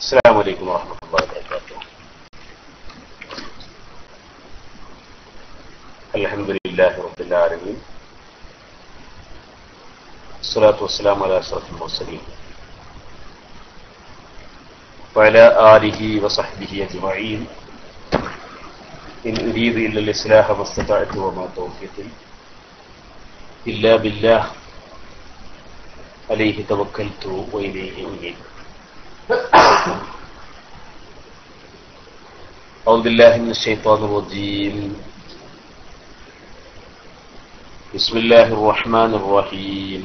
السلام عليكم ورحمة الله وبركاته. الحمد لله رب العالمين، الصلاة والسلام على أشرف المرسلين وعلى آله وصحبه أجمعين. إن أريد إلا الإصلاح ما استطعت وما توفيقي إلا بالله عليه توكلت وإليه أنيب. أعوذ بالله من الشيطان الرجيم. بسم الله الرحمن الرحيم.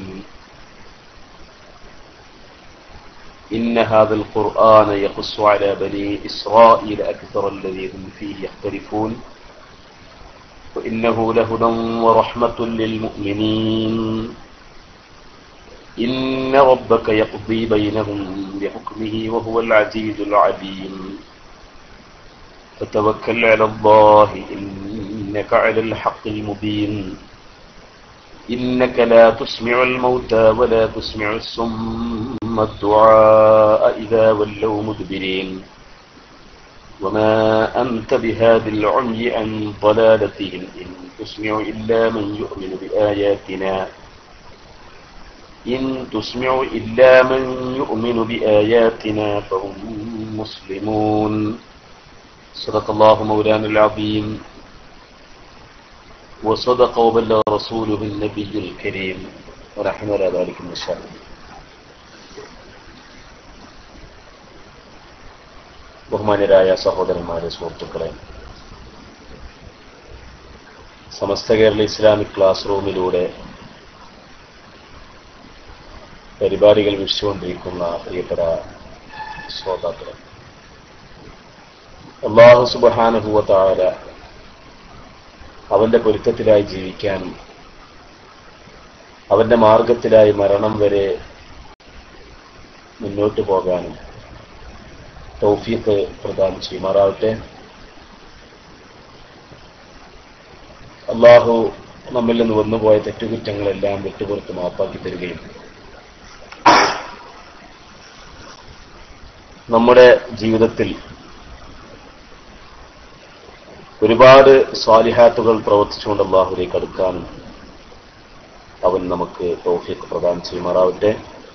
إن هذا القرآن يقص على بني إسرائيل أكثر الذي هم فيه يختلفون وإنه لهدى ورحمة للمؤمنين. إن ربك يقضي بينهم بحكمه وهو العزيز العليم. فتوكل على الله إنك على الحق المبين. إنك لا تسمع الموتى ولا تسمع الصم الدعاء إذا ولوا مدبرين. وما أنت بهاد العمي عن ضلالتهم إن تسمع إلا من يؤمن بآياتنا فهم مسلمون. صدق الله مولانا العظيم وصدق وبلغ رسوله النبي الكريم ونحن على ذلك من الشاهدين. ബഹുമാന്യരായ സഹോദരന്മാരെ, സുഹൃത്തുക്കളെ, സമസ്ത കേരള ഇസ്ലാമിക് ക്ലാസ് റൂമിലൂടെ പരിപാടികൾ വീക്ഷിച്ചുകൊണ്ടിരിക്കുന്ന പ്രിയപ്പെട്ട ശ്രോതാക്കളെ, അല്ലാഹു സുബ്ഹാനഹു വ തആല അവന്റെ പൊരുത്തത്തിലായി ജീവിക്കാനും അവന്റെ മാർഗത്തിലായി മരണം വരെ മുന്നോട്ട് പോകാനും തൗഫീഖ് പ്രദാനം ചെയ്യുമാറാവട്ടെ. അല്ലാഹു നമ്മിൽ നിന്ന് വന്നുപോയ തെറ്റുകുറ്റങ്ങളെല്ലാം വിട്ടുപുറത്ത് മാപ്പാക്കി തരികയും നമ്മുടെ ജീവിതത്തിൽ ഒരുപാട് സ്വാലിഹാത്തുകൾ പ്രവർത്തിച്ചുകൊണ്ട് അല്ലാഹുവിലേക്ക് അടുക്കാനും അവൻ നമുക്ക് തൗഫീഖ് പ്രദാനം ചെയ്യുമാറാവട്ടെ.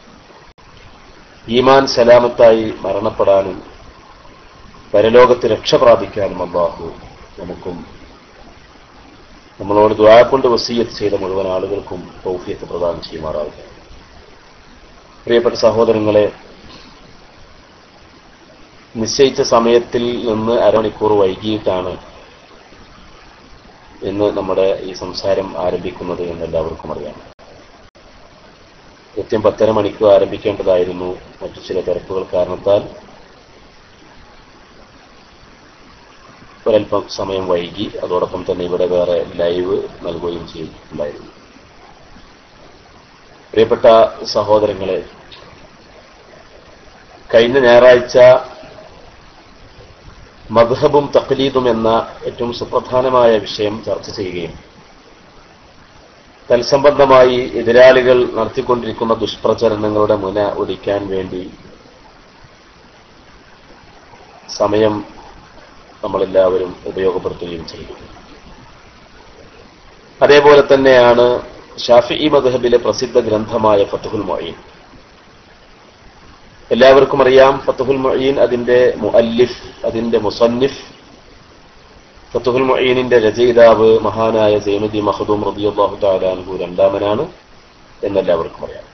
ഈമാൻ സലാമത്തായി മരണപ്പെടാനും പരലോകത്ത് രക്ഷ പ്രാപിക്കാനും അല്ലാഹു നമുക്കും നമ്മളോട് ദുആ കൊണ്ട് വസിയ്യത്ത് ചെയ്ത മുഴുവൻ ആളുകൾക്കും തൗഫീഖ് പ്രദാനം ചെയ്യുമാറാവട്ടെ. പ്രിയപ്പെട്ട സഹോദരങ്ങളെ, നിശ്ചയിച്ച സമയത്തിൽ നിന്ന് അരമണിക്കൂർ വൈകിയിട്ടാണ് ഇന്ന് നമ്മുടെ ഈ സംസാരം ആരംഭിക്കുന്നത് എന്നെല്ലാവർക്കും അറിയാം. കൃത്യം 10:30 മണിക്ക് ആരംഭിക്കേണ്ടതായിരുന്നു. മറ്റു ചില തിരക്കുകൾ കാരണത്താൽ ഒരൽപ്പം സമയം വൈകി. അതോടൊപ്പം തന്നെ ഇവിടെ വേറെ ലൈവ് നൽകുകയും ചെയ്തിട്ടുണ്ടായിരുന്നു. പ്രിയപ്പെട്ട സഹോദരങ്ങളെ, കഴിഞ്ഞ ഞായറാഴ്ച മദ്ഹബും തഖ്ലീദും എന്ന ഏറ്റവും സുപ്രധാനമായ വിഷയം ചർച്ച ചെയ്യുകയും തൽസംബന്ധമായി എതിരാളികൾ നടത്തിക്കൊണ്ടിരിക്കുന്ന ദുഷ്പ്രചരണങ്ങളുടെ മുന ഒടിക്കാൻ വേണ്ടി സമയം നമ്മളെല്ലാവരും ഉപയോഗപ്പെടുത്തുകയും ചെയ്തു. അതേപോലെ തന്നെയാണ് ഷാഫിഈ മദ്ഹബിലെ പ്രസിദ്ധ ഗ്രന്ഥമായ ഫത്ഹുൽ മുഈൻ. എല്ലാവർക്കും അറിയാം, ഫത്ഹുൽ മുഈൻ അതിന്റെ മുഅല്ലിഫ്, അതിന്റെ മുസന്നിഫ്, ഫത്ഹുൽ മുഈനിന്റെ രചയിതാവ് മഹാനായ സൈനുദ്ദീൻ മഖ്ദൂം റളിയല്ലാഹു തആല അൻഹു രണ്ടാമനാണ് എന്നെല്ലാവർക്കും അറിയാം.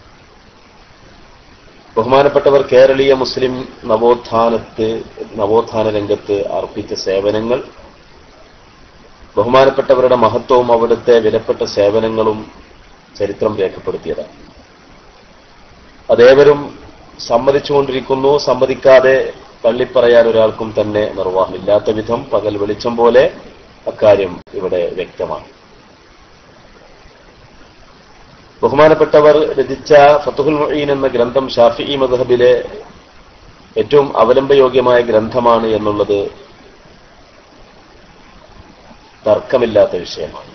ബഹുമാനപ്പെട്ടവർ കേരളീയ മുസ്ലിം നവോത്ഥാന രംഗത്ത് അർപ്പിച്ച സേവനങ്ങൾ, ബഹുമാനപ്പെട്ടവരുടെ മഹത്വവും അവിടുത്തെ വിലപ്പെട്ട സേവനങ്ങളും ചരിത്രം രേഖപ്പെടുത്തിയതാണ്. അതേവരും സമ്മതിച്ചുകൊണ്ടിരിക്കുന്നു. സമ്മതിക്കാതെ തള്ളിപ്പറയാൻ ഒരാൾക്കും തന്നെ നിർവാഹമില്ലാത്ത വിധം പകൽ വെളിച്ചം പോലെ അക്കാര്യം ഇവിടെ വ്യക്തമാണ്. ബഹുമാനപ്പെട്ടവർ രചിച്ച ഫത്ഹുൽ മുഈൻ എന്ന ഗ്രന്ഥം ഷാഫിഈ മദ്ഹബിലെ ഏറ്റവും അവലംബയോഗ്യമായ ഗ്രന്ഥമാണ് എന്നുള്ളത് തർക്കമില്ലാത്ത വിഷയമാണ്.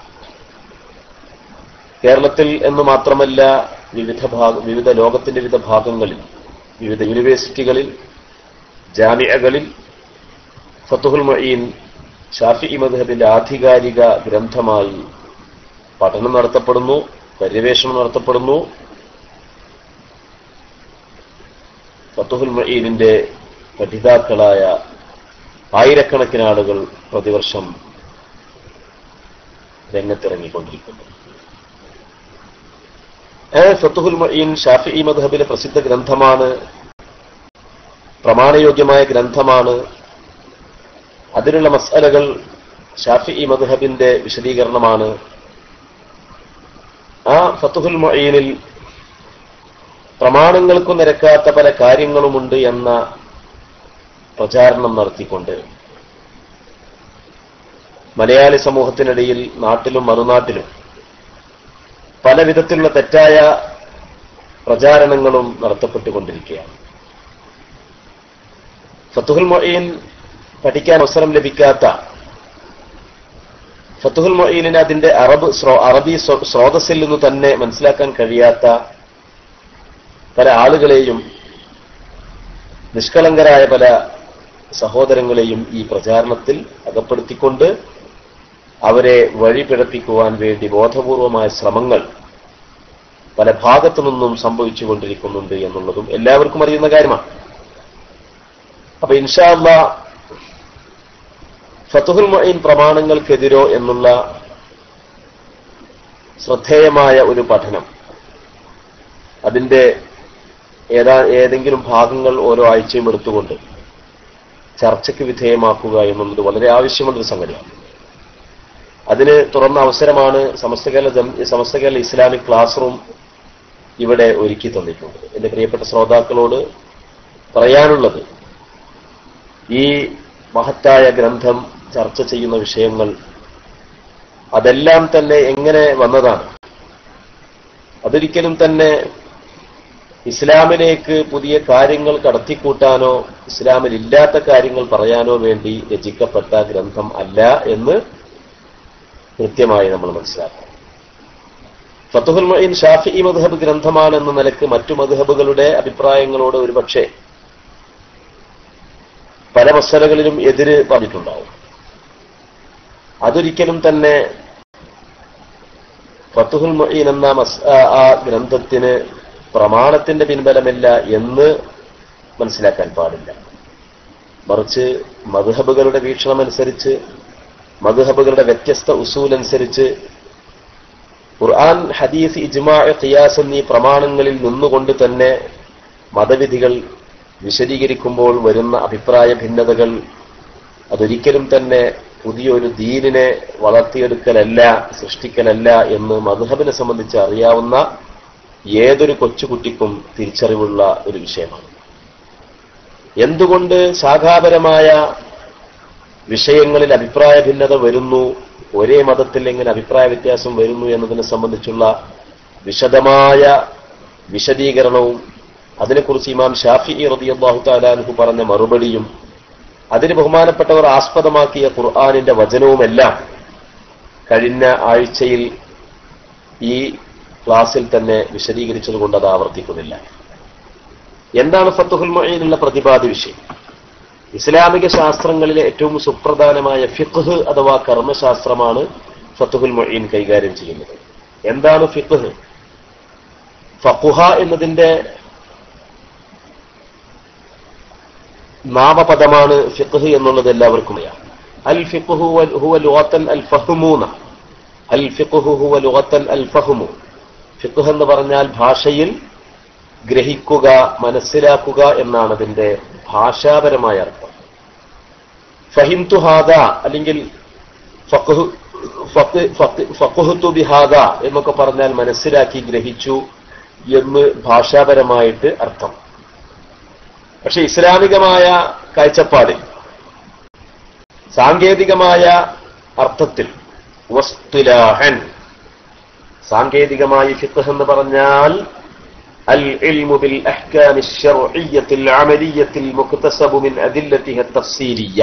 കേരളത്തിൽ എന്ന് മാത്രമല്ല, വിവിധ ലോകത്തിന്റെ വിവിധ ഭാഗങ്ങളിൽ, വിവിധ യൂണിവേഴ്സിറ്റികളിൽ ജാമിഅകളിൽ ഫത്ഹുൽ മുഈൻ ശാഫിഈ മദ്ഹബിന്റെ ആധികാരിക ഗ്രന്ഥമായി പഠനം നടത്തപ്പെടുന്നു, പര്യവേഷണം നടത്തപ്പെടുന്നു. ഫത്ഹുൽ മുഈനിന്റെ പഠിതാക്കളായ ആയിരക്കണക്കിന് ആളുകൾ പ്രതിവർഷം രംഗത്തിറങ്ങിക്കൊണ്ടിരിക്കുന്നു. ഫത്ഹുൽ മുഈൻ ശാഫിഈ മദ്ഹബിലെ പ്രസിദ്ധ ഗ്രന്ഥമാണ്, പ്രമാണയോഗ്യമായ ഗ്രന്ഥമാണ്. അതിലുള്ള മസ്അലകൾ ശാഫിഈ മദ്ഹബിന്റെ വിശദീകരണമാണ്. ആ ഫത്ഹുൽ മുഈനിൽ പ്രമാണങ്ങൾക്കു നിരക്കാത്ത പല കാര്യങ്ങളുമുണ്ട് എന്ന പ്രചാരണം നടത്തിക്കൊണ്ട് മലയാളി സമൂഹത്തിനിടയിൽ നാട്ടിലും മറുനാട്ടിലും പല വിധത്തിലുള്ള തെറ്റായ പ്രചാരണങ്ങളും നടത്തപ്പെട്ടുകൊണ്ടിരിക്കുകയാണ്. ഫത്ഹുൽ മുഈൻ പഠിക്കാൻ അവസരം ലഭിക്കാത്ത, ഫത്ഹുൽ മുഈനിന് അതിന്റെ അറബി സ്രോതസ്സിൽ നിന്ന് തന്നെ മനസ്സിലാക്കാൻ കഴിയാത്ത പല ആളുകളെയും, നിഷ്കളങ്കരായ പല സഹോദരങ്ങളെയും ഈ പ്രചാരണത്തിൽ അകപ്പെടുത്തിക്കൊണ്ട് അവരെ വഴിപിഴപ്പിക്കുവാൻ വേണ്ടി ബോധപൂർവമായ ശ്രമങ്ങൾ പല ഭാഗത്തു നിന്നും സംഭവിച്ചുകൊണ്ടിരിക്കുന്നുണ്ട് എന്നുള്ളതും എല്ലാവർക്കും അറിയുന്ന കാര്യമാണ്. അപ്പൊ ഇൻഷാ അല്ലാഹ് ഫത്ഹുൽ മുഈൻ പ്രമാണങ്ങൾക്കെതിരോ എന്നുള്ള ശ്രദ്ധേയമായ ഒരു പഠനം, അതിന്റെ ഏതെങ്കിലും ഭാഗങ്ങൾ ഓരോ ആഴ്ചയും എടുത്തുകൊണ്ട് ചർച്ചയ്ക്ക് വിധേയമാക്കുക എന്നുള്ളത് വളരെ ആവശ്യമുള്ളൊരു സംഗതിയാണ്. അതിന് തുറന്ന അവസരമാണ് Samastha Kerala Islamic class room ഇവിടെ ഒരുക്കി തന്നിട്ടുണ്ട്. എന്റെ പ്രിയപ്പെട്ട ശ്രോതാക്കളോട് പറയാനുള്ളത്, ഈ മഹത്തായ ഗ്രന്ഥം ചർച്ച ചെയ്യുന്ന വിഷയങ്ങൾ അതെല്ലാം തന്നെ എങ്ങനെ വന്നതാണ്? അതൊരിക്കലും തന്നെ ഇസ്ലാമിലേക്ക് പുതിയ കാര്യങ്ങൾ കടത്തിക്കൂട്ടാനോ ഇസ്ലാമിൽ ഇല്ലാത്ത കാര്യങ്ങൾ പറയാനോ വേണ്ടി രചിക്കപ്പെട്ട ഗ്രന്ഥം അല്ല എന്ന് കൃത്യമായി നമ്മൾ മനസ്സിലാക്കണം. ഫത്ഹുൽ മുഈൻ ശാഫിഈ മദ്ഹബ് ഗ്രന്ഥമാണെന്ന നിലക്ക് മറ്റു മദ്ഹബുകളുടെ അഭിപ്രായങ്ങളോട് ഒരുപക്ഷെ പല മസലകളിലും എതിര് പറഞ്ഞിട്ടുണ്ടാവും. അതൊരിക്കലും തന്നെ ഫത്ഹുൽ മുഈൻ എന്ന ആ ഗ്രന്ഥത്തിന് പ്രമാണത്തിന്റെ പിൻബലമില്ല എന്ന് മനസ്സിലാക്കാൻ പാടില്ല. മറിച്ച് മദ്ഹബുകളുടെ വീക്ഷണമനുസരിച്ച്, മദ്ഹബുകളുടെ വ്യത്യസ്ത ഉസൂൽ അനുസരിച്ച് ഖുർആൻ, ഹദീസ്, ഇജ്മാഅ്, ഖിയാസ് എന്നീ പ്രമാണങ്ങളിൽ നിന്നുകൊണ്ട് തന്നെ മതവിധികൾ വിശദീകരിക്കുമ്പോൾ വരുന്ന അഭിപ്രായ ഭിന്നതകൾ അതൊരിക്കലും തന്നെ പുതിയൊരു ദീനിനെ വളർത്തിയെടുക്കലല്ല, സൃഷ്ടിക്കലല്ല എന്ന് മദ്ഹബിനെ സംബന്ധിച്ച് അറിയാവുന്ന ഏതൊരു കൊച്ചുകുട്ടിക്കും തിരിച്ചറിവുള്ള ഒരു വിഷയമാണ്. എന്തുകൊണ്ട് ശാഖാപരമായ വിഷയങ്ങളിൽ അഭിപ്രായ ഭിന്നത വരുന്നു, ഒരേ മതത്തിൽ എങ്ങനെ അഭിപ്രായ വ്യത്യാസം വരുന്നു എന്നതിനെ സംബന്ധിച്ചുള്ള വിശദമായ വിശദീകരണവും അതിനെക്കുറിച്ച് ഇമാം ഷാഫിഈ റളിയല്ലാഹു തആല അൻഹു പറഞ്ഞ മറുപടിയും അതിന് ബഹുമാനപ്പെട്ടവർ ആസ്പദമാക്കിയ ഖുർആനിന്റെ വചനവുമെല്ലാം കഴിഞ്ഞ ആഴ്ചയിൽ ഈ ക്ലാസ്സിൽ തന്നെ വിശദീകരിച്ചതുകൊണ്ട് അത് ആവർത്തിക്കുന്നില്ല. എന്താണ് ഫത്ഹുൽ മുഈനുള്ള പ്രതിപാദ്യ വിഷയം? ഇസ്ലാമിക ശാസ്ത്രങ്ങളിലെ ഏറ്റവും സുപ്രധാനമായ ഫിഖ്ഹ് അഥവാ കർമ്മശാസ്ത്രമാണ് ഫത്ഹുൽ മുഈൻ കൈകാര്യം ചെയ്യുന്നത്. എന്താണ് ഫിഖ്ഹ്? ഫഖുഹ എന്നതിന്റെ നാമപദമാണ് ഫിഖ്ഹ് എന്നുള്ളത് എല്ലാവർക്കും അറിയാം. അൽ ഫിഖ്ഹു ഹുവ ലുഗത്തൻ അൽ ഫഹ്മൂന. അൽ ഫിഖ്ഹു ഹുവ ലുഗത്തൻ അൽ ഫഹ്മു. ഫിഖ്ഹ് എന്ന് പറഞ്ഞാൽ ഭാഷയിൽ ഗ്രഹിക്കുക, മനസ്സിലാക്കുക എന്നാണ് അതിന്റെ ഭാഷാപരമായ അർത്ഥം. ഫഹിംതു ഹാദ അല്ലെങ്കിൽ ഫഖ്ഹ്തു ബിഹാദ എന്നൊക്കെ പറഞ്ഞാൽ മനസ്സിലാക്കി, ഗ്രഹിച്ചു എന്ന് ഭാഷാപരമായിട്ട് അർത്ഥം. പക്ഷെ ഇസ്ലാമികമായ കാഴ്ചപ്പാടിൽ, സാങ്കേതികമായ അർത്ഥത്തിൽ, വസ്തുലാഹൻ സാങ്കേതികമായി ഫിഖ്ഹ് എന്ന് പറഞ്ഞാൽ അൽ ഇൽമു ബിൽ അഹ്കാമി ശർഇയ്യത്തിൽ അമലിയ്യത്തിൽ മുക്തസബു മിൻ അദില്ലതിഹ തഫ്സീലിയ്യ.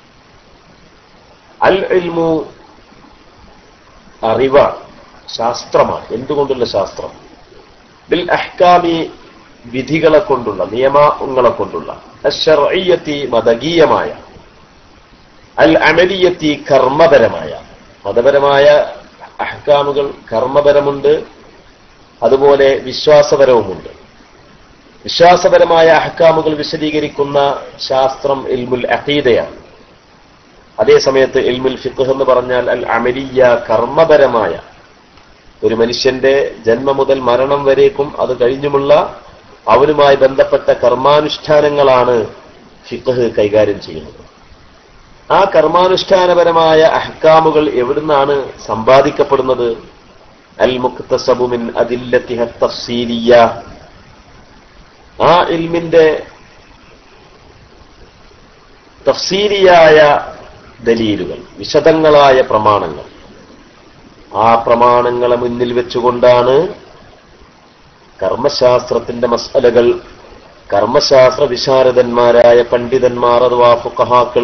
അൽ ഇൽമു അറിവാണ്, ശാസ്ത്രമാണ്. എന്തുകൊണ്ടുള്ള ശാസ്ത്രം? ബിൽ അഹ്കാമി വിധികളെ കൊണ്ടുള്ള, നിയമങ്ങളെ കൊണ്ടുള്ള, അശ്ശർഇയ്യത്തി മതകീയമായ, അൽ അമലിയത്തി കർമ്മപരമായ. മതപരമായ അഹ്കാമുകൾ കർമ്മപരമുണ്ട്, അതുപോലെ വിശ്വാസപരവുമുണ്ട്. വിശ്വാസപരമായ അഹ്കാമുകൾ വിശദീകരിക്കുന്ന ശാസ്ത്രം ഇൽമുൽ അഖീദയാണ്. അതേസമയത്ത് ഇൽമുൽ ഫിഖ് എന്ന് പറഞ്ഞാൽ അൽ അമലിയ, കർമ്മപരമായ, ഒരു മനുഷ്യന്റെ ജന്മം മുതൽ മരണം വരേക്കും അത് കഴിഞ്ഞുമുള്ള അവനുമായി ബന്ധപ്പെട്ട കർമാനുഷ്ഠാനങ്ങളാണ് ഫിഖ് കൈകാര്യം ചെയ്യുന്നത്. ആ കർമാനുഷ്ഠാനപരമായ അഹ്കാമുകൾ എവിടുന്നാണ് സമ്പാദിക്കപ്പെടുന്നത്? അൽ മുക്തസബു മിൻ അദില്ലത്തിഹ തഫ്സീലിയ. ആ ഇൽമിന്റെ തഫ്സീലിയായ ദലീലുകൾ, വിശദങ്ങളായ പ്രമാണങ്ങൾ, ആ പ്രമാണങ്ങളെ മുന്നിൽ വെച്ചുകൊണ്ടാണ് കർമ്മശാസ്ത്രത്തിന്റെ മസ്അലകൾ കർമ്മശാസ്ത്ര വിശാരദന്മാരായ പണ്ഡിതന്മാർ അഥവാ ഫുഖഹാക്കൾ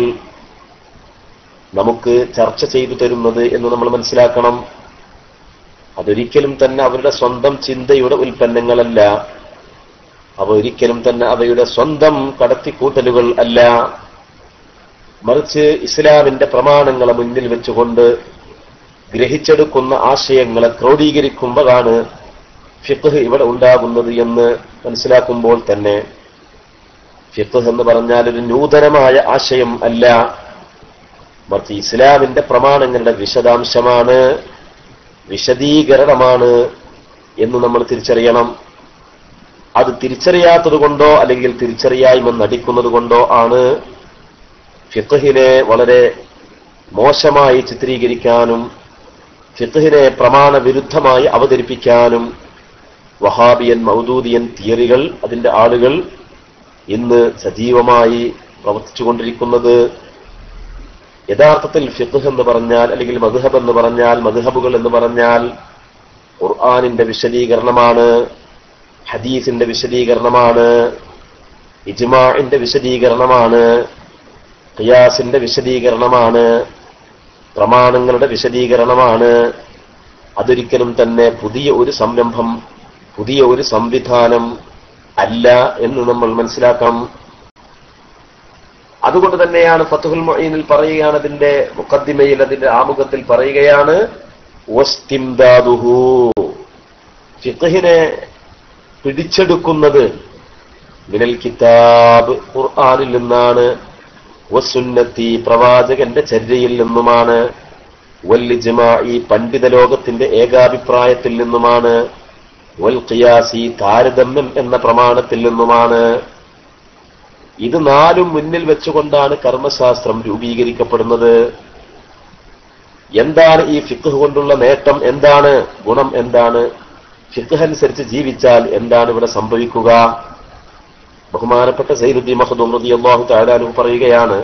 നമുക്ക് ചർച്ച ചെയ്തു തരുന്നത് എന്ന് നമ്മൾ മനസ്സിലാക്കണം. അതൊരിക്കലും തന്നെ അവരുടെ സ്വന്തം ചിന്തയുടെ ഉൽപ്പന്നങ്ങളല്ല, അവ ഒരിക്കലും തന്നെ അവയുടെ സ്വന്തം കടത്തിക്കൂട്ടലുകൾ അല്ല, മറിച്ച് ഇസ്ലാമിന്റെ പ്രമാണങ്ങളെ മുന്നിൽ വെച്ചുകൊണ്ട് ഗ്രഹിച്ചെടുക്കുന്ന ആശയങ്ങളെ ക്രോഡീകരിക്കുമ്പോഴാണ് ഫിഖ് ഇവിടെ ഉണ്ടാകുന്നത് എന്ന് മനസ്സിലാക്കുമ്പോൾ തന്നെ ഫിഖ് എന്ന് പറഞ്ഞാൽ ഒരു നൂതനമായ ആശയം അല്ല, മറിച്ച് ഇസ്ലാമിന്റെ പ്രമാണങ്ങളുടെ വിശദാംശമാണ്, വിശദീകരണമാണ് എന്ന് നമ്മൾ തിരിച്ചറിയണം. അത് തിരിച്ചറിയാത്തത് കൊണ്ടോ അല്ലെങ്കിൽ തിരിച്ചറിയായ്മ നടിക്കുന്നത് കൊണ്ടോ ആണ് ഫിഖ്ഹിനെ വളരെ മോശമായി ചിത്രീകരിക്കാനും ഫിഖ്ഹിനെ പ്രമാണ വിരുദ്ധമായി അവതരിപ്പിക്കാനും വഹാബിയൻ മൗദൂദിയൻ തിയറികൾ, അതിന്റെ ആളുകൾ ഇന്ന് സജീവമായി പ്രവർത്തിച്ചുകൊണ്ടിരിക്കുന്നത്. യഥാർത്ഥത്തിൽ ഫിഖ് എന്ന് പറഞ്ഞാൽ, അല്ലെങ്കിൽ മദ്ഹബ് എന്ന് പറഞ്ഞാൽ, മദ്ഹബുകൾ എന്ന് പറഞ്ഞാൽ ഖുർആനിന്റെ വിശദീകരണമാണ്, ഹദീസിന്റെ വിശദീകരണമാണ്, ഇജ്മാഇന്റെ വിശദീകരണമാണ്, ഖിയാസിന്റെ വിശദീകരണമാണ്, പ്രമാണങ്ങളുടെ വിശദീകരണമാണ്. അതൊരിക്കലും തന്നെ പുതിയ ഒരു സംരംഭം, പുതിയ ഒരു സംവിധാനം അല്ല എന്ന് നമ്മൾ മനസ്സിലാക്കണം. അതുകൊണ്ട് തന്നെയാണ് ഫത്ഹുൽ മുഈനിൽ പറയുകയാണ്, അതിന്റെ മുഖദ്ദിമയിൽ, അതിന്റെ ആമുഖത്തിൽ പറയുകയാണ്, വസ്തിംദാദുഹു, ഫിഖ്ഹിനെ പിടിച്ചെടുക്കുന്നത് മിനൽ കിതാബ്, ഖുർആനിൽ നിന്നാണ്, വസുന്നത്തി, പ്രവാചകന്റെ ചര്യയിൽ നിന്നുമാണ്, വൽ ഇജ്മാഇ, പണ്ഡിത ലോകത്തിന്റെ ഏകാഭിപ്രായത്തിൽ നിന്നുമാണ്, വൽ ഖിയാസി, താരതമ്യം എന്ന പ്രമാണത്തിൽ നിന്നുമാണ്. ഇത് നാലും മുന്നിൽ വെച്ചുകൊണ്ടാണ് കർമ്മശാസ്ത്രം രൂപീകരിക്കപ്പെടുന്നത്. എന്താണ് ഈ ഫിഖ് കൊണ്ടുള്ള നേട്ടം? എന്താണ് ഗുണം? എന്താണ് ഫിഖ് അനുസരിച്ച് ജീവിച്ചാൽ എന്താണ് ഇവിടെ സംഭവിക്കുക? ബഹുമാനപ്പെട്ട സയ്യിദുദ്ദീൻ മഖ്ദൂം റളിയല്ലാഹു തആല അൻഹു പറയുകയാണ്,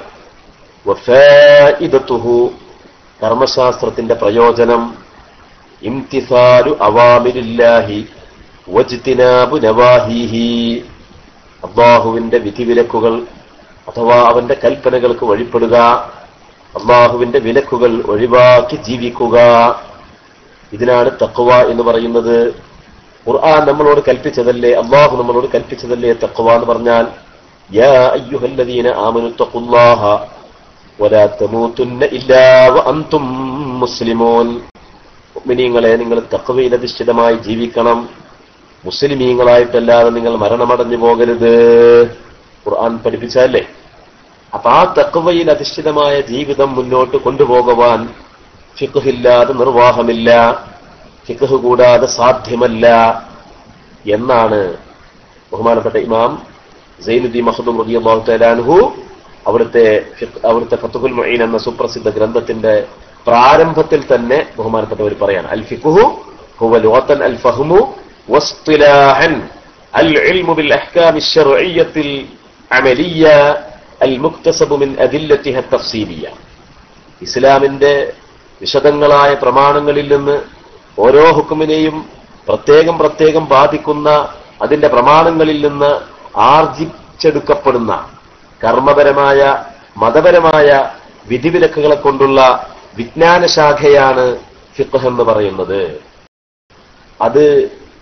വഫായിദതുഹു, കർമ്മശാസ്ത്രത്തിന്റെ പ്രയോജനം, ഇംതിസാലു അവാമിരില്ലാഹി വജ്തിനാബു നവാഹിഹി, അല്ലാഹുവിന്റെ വിധിവിലക്കുകൾ അഥവാ അവന്റെ കൽപ്പനകൾക്ക് വഴിപ്പെടുക, അല്ലാഹുവിന്റെ വിലക്കുകൾ ഒഴിവാക്കി ജീവിക്കുക. ഇതിനാണ് തഖ്വ എന്ന് പറയുന്നത്. ഖുർആൻ നമ്മളോട് കൽപ്പിച്ചതല്ലേ, അല്ലാഹു നമ്മളോട് കൽപ്പിച്ചതല്ലേ തഖ്വ എന്ന് പറഞ്ഞാൽ, യാ അയ്യുഹല്ലദീന ആമനു തഖുല്ലാഹ വലാ തമൂതുന്ന ഇല്ലാ വഅൻതും മുസ്ലിമൂൻ. മുഅ്മിനീങ്ങളെ, നിങ്ങൾ തഖ്വയിൽ അധിഷ്ഠിതമായി ജീവിക്കണം, മുസ്ലിമീങ്ങളായിട്ടല്ലാതെ നിങ്ങൾ മരണമടഞ്ഞു പോകരുത്. ഖുർആൻ പഠിപ്പിച്ചല്ലേ. അപ്പൊ ആ തഖ്വയിൽ അധിഷ്ഠിതമായ ജീവിതം മുന്നോട്ട് കൊണ്ടുപോകുവാൻ ഫിഖ് ഇല്ലാതെ നിർവാഹമില്ല, ഫിഖ് കൂടാതെ സാധ്യമല്ല എന്നാണ് ബഹുമാനപ്പെട്ട ഇമാം സൈനുദ്ദീൻ മഖ്ദൂം റളിയല്ലാഹു തആല അൻഹു അവിടുത്തെ ഫത്ഹുൽ മുഈൻ എന്ന സുപ്രസിദ്ധ ഗ്രന്ഥത്തിന്റെ പ്രാരംഭത്തിൽ തന്നെ ബഹുമാനപ്പെട്ടവർ പറയാണ്, അൽ ഫിഖ്ഹു ഹുവ ലുഗതൻ അൽ ഫഹ്മു വസ്തിലാഹൻ അൽ ഇൽമു ബിൽ അഹ്കാം അശ്ശർഇയ്യത്തിൽ അമലിയ്യ അൽ മുക്തസബു മിൻ അദില്ലത്തിഹ തഫ്സീലിയ. ഇസ്ലാമിന്റെ വിശദങ്ങളായ പ്രമാണങ്ങളിൽ നിന്ന് ഓരോ ഹുക്കുമിനെയും പ്രത്യേകം പ്രത്യേകം ബാധിക്കുന്ന അതിന്റെ പ്രമാണങ്ങളിൽ നിന്ന് ആർജിച്ചെടുക്കപ്പെടുന്ന കർമ്മപരമായ മതപരമായ വിധിവിലക്കുകളെ കൊണ്ടുള്ള വിജ്ഞാനശാഖയാണ് ഫിഖ് എന്ന് പറയുന്നത്. അത്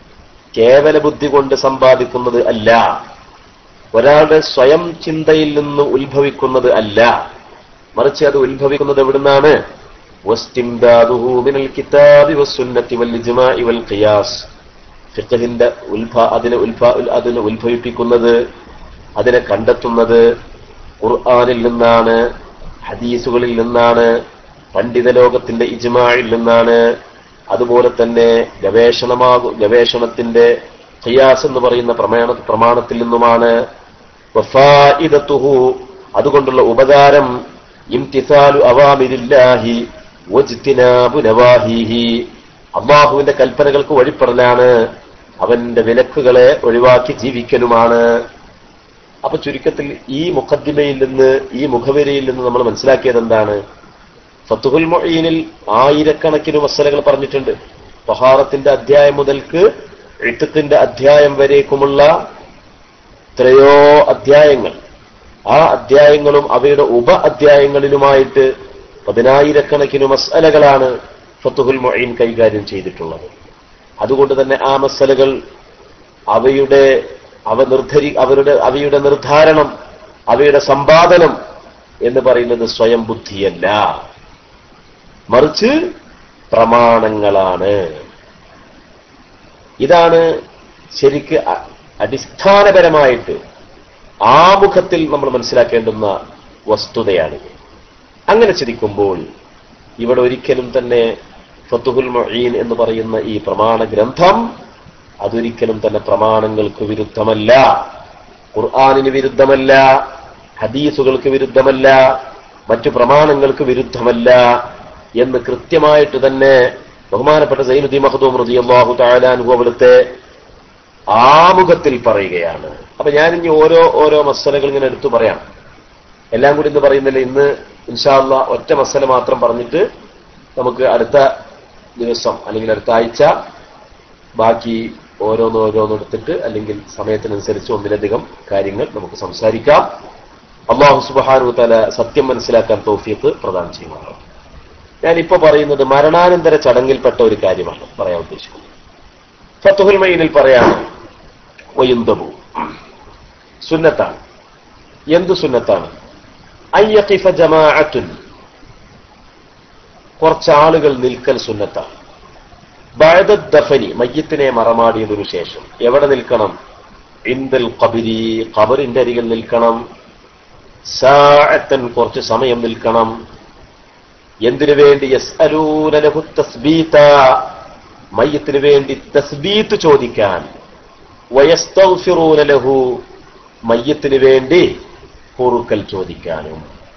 കേവല ബുദ്ധി കൊണ്ട് സമ്പാദിക്കുന്നത് അല്ല, ഒരാളുടെ സ്വയം ചിന്തയിൽ നിന്ന് ഉത്ഭവിക്കുന്നത് അല്ല, മറിച്ച് അത് ഉത്ഭവിക്കുന്നത് എവിടുന്നാണ്? വസ്തിംദാദുഹു മിനൽ കിതാബി വസ്സുന്നതി വൽ ഇജ്മാഇ വൽ ഖിയാസ്. ഫിഖ്ഹിന്റെ അതിനെ ഉത്ഭവിപ്പിക്കുന്നത്, അതിനെ കണ്ടെത്തുന്നത് ഖുർആനിൽ നിന്നാണ്, ഹദീസുകളിൽ നിന്നാണ്, പണ്ഡിത ലോകത്തിന്റെ ഇജ്മാഇൽ നിന്നാണ്. അതുപോലെ തന്നെ ഗവേഷണത്തിന്റെ ഖിയാസ് എന്ന് പറയുന്ന പ്രമാണത്തിൽ നിന്നുമാണ്. വഫായിദതുഹു, അതുകൊണ്ടുള്ള ഉപകാരം ഇംതിസാലു അവാമിരില്ലാഹി വജ്തിനാബു നവാഹിഹി, അല്ലാഹുവിന്റെ കൽപ്പനകൾക്ക് വഴിപ്പെടലാണ്, അവന്റെ വിലക്കുകളെ ഒഴിവാക്കി ജീവിക്കലുമാണ്. അപ്പൊ ചുരുക്കത്തിൽ ഈ മുഖദ്ദിമയിൽ നിന്ന്, ഈ മുഖവരിയിൽ നിന്ന് നമ്മൾ മനസ്സിലാക്കിയത് എന്താണ്? ഫത്ഹുൽ മുഈനിൽ ആയിരക്കണക്കിന് മസലകൾ പറഞ്ഞിട്ടുണ്ട്. തഹാറത്തിന്റെ അധ്യായം മുതൽക്ക് ഇത്ഖിന്റെ അധ്യായം വരേക്കുമുള്ള എത്രയോ അധ്യായങ്ങൾ, ആ അധ്യായങ്ങളും അവയുടെ ഉപ അധ്യായങ്ങളിലുമായിട്ട് 10,000കണക്കിന് മസ്അലകളാണ് ഫത്ഹുൽ മുഈൻ കൈകാര്യം ചെയ്തിട്ടുള്ളത്. അതുകൊണ്ട് തന്നെ ആ മസ്അലകൾ അവയുടെ നിർദ്ധാരണം, അവയുടെ സമ്പാദനം എന്ന് പറയുന്നത് സ്വയം ബുദ്ധിയല്ല, മറിച്ച് പ്രമാണങ്ങളാണ്. ഇതാണ് ശരിക്ക് അടിസ്ഥാനപരമായിട്ട് ആമുഖത്തിൽ നമ്മൾ മനസ്സിലാക്കേണ്ടുന്ന വസ്തുതയാണിത്. അങ്ങനെ ചിന്തിക്കുമ്പോൾ ഇവിടെ ഒരിക്കലും തന്നെ ഫത്ഹുൽ മുഈൻ എന്ന് പറയുന്ന ഈ പ്രമാണ ഗ്രന്ഥം അതൊരിക്കലും തന്നെ പ്രമാണങ്ങൾക്ക് വിരുദ്ധമല്ല, ഖുർആനിന് വിരുദ്ധമല്ല, ഹദീസുകൾക്ക് വിരുദ്ധമല്ല, മറ്റു പ്രമാണങ്ങൾക്ക് വിരുദ്ധമല്ല എന്ന് കൃത്യമായിട്ട് തന്നെ ബഹുമാനപ്പെട്ട സൈനുദ്ദീൻ മഖ്ദൂം റളിയല്ലാഹു തആല അൻഹു അവിടുത്തെ ആമുഖത്തിൽ പറയുകയാണ്. അപ്പൊ ഞാനിനി ഓരോ മസലകൾ ഇങ്ങനെ എടുത്തു പറയാം. എല്ലാം കൂടി ഇന്ന് പറയുന്നില്ല. ഇന്ന് ഇൻഷാ അല്ലാഹ് ഒറ്റ മസല മാത്രം പറഞ്ഞിട്ട് നമുക്ക് അടുത്ത ദിവസം അല്ലെങ്കിൽ അടുത്ത ആഴ്ച ബാക്കി ഓരോന്നെടുത്തിട്ട് അല്ലെങ്കിൽ സമയത്തിനനുസരിച്ച് ഒന്നിലധികം കാര്യങ്ങൾ നമുക്ക് സംസാരിക്കാം. അല്ലാഹു സുബ്ഹാനഹു വ തആല സത്യം മനസ്സിലാക്കാൻ തൗഫീഖ് പ്രദാനം ചെയ്യുമാറാകട്ടെ. ഞാനിപ്പോ പറയുന്നത് മരണാനന്തര ചടങ്ങിൽപ്പെട്ട ഒരു കാര്യമാണ് പറയാൻ ഉദ്ദേശിക്കുന്നത്. ഫത്ഹുൽ മുഈനിൽ പറയാണ് വയുന്തബു, സുന്നത്താണ്. എന്ത് സുന്നത്താണ്? അയ്യഖിഫ ജമാഅത്തുൻ, കുറച്ചാളുകൾ നിൽക്കൽ സുന്നത്താണ്. ബഅദ ദഫനി, മയ്യിത്തിനെ മറമാടിയതിനു ശേഷം എവിടെ നിൽക്കണം? ഇൻദൽ ഖബരി, ഖബറിന്റെ അരികിൽ നിൽക്കണം. സാഅത്തൻ, കുറച്ച് സമയം നിൽക്കണം. എന്തിനു വേണ്ടി? യസ്അലൂന ലഹു തസ്ബീത, മയ്യിത്തിന് വേണ്ടി തസ്ബീത്ത് ചോദിക്കാൻ. വയസ്തഗ്ഫിറൂന ലഹു, മയ്യിത്തിന് വേണ്ടി പൊറുക്കൽ ചോദിക്കാനും.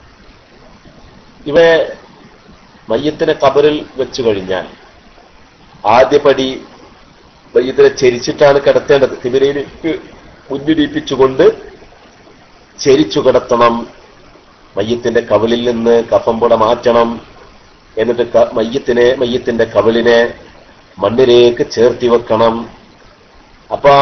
ഇവ മയ്യിത്തിനെ ഖബറിൽ വെച്ചു കഴിഞ്ഞാൽ ആദ്യപടി മയ്യിത്തിനെ ചെരിച്ചിട്ടാണ് കിടത്തേണ്ടത്. തിമിരയിലേക്ക് മുന്നിടിപ്പിച്ചുകൊണ്ട് ചെരിച്ചു കിടത്തണം. മയ്യിത്തിന്റെ കവിളിൽ നിന്ന് കഫംപുട മാറ്റണം. എന്നിട്ട് മയ്യിത്തിന്റെ കവിളിനെ മണ്ണിലേക്ക് ചേർത്തി വെക്കണം. അപ്പൊ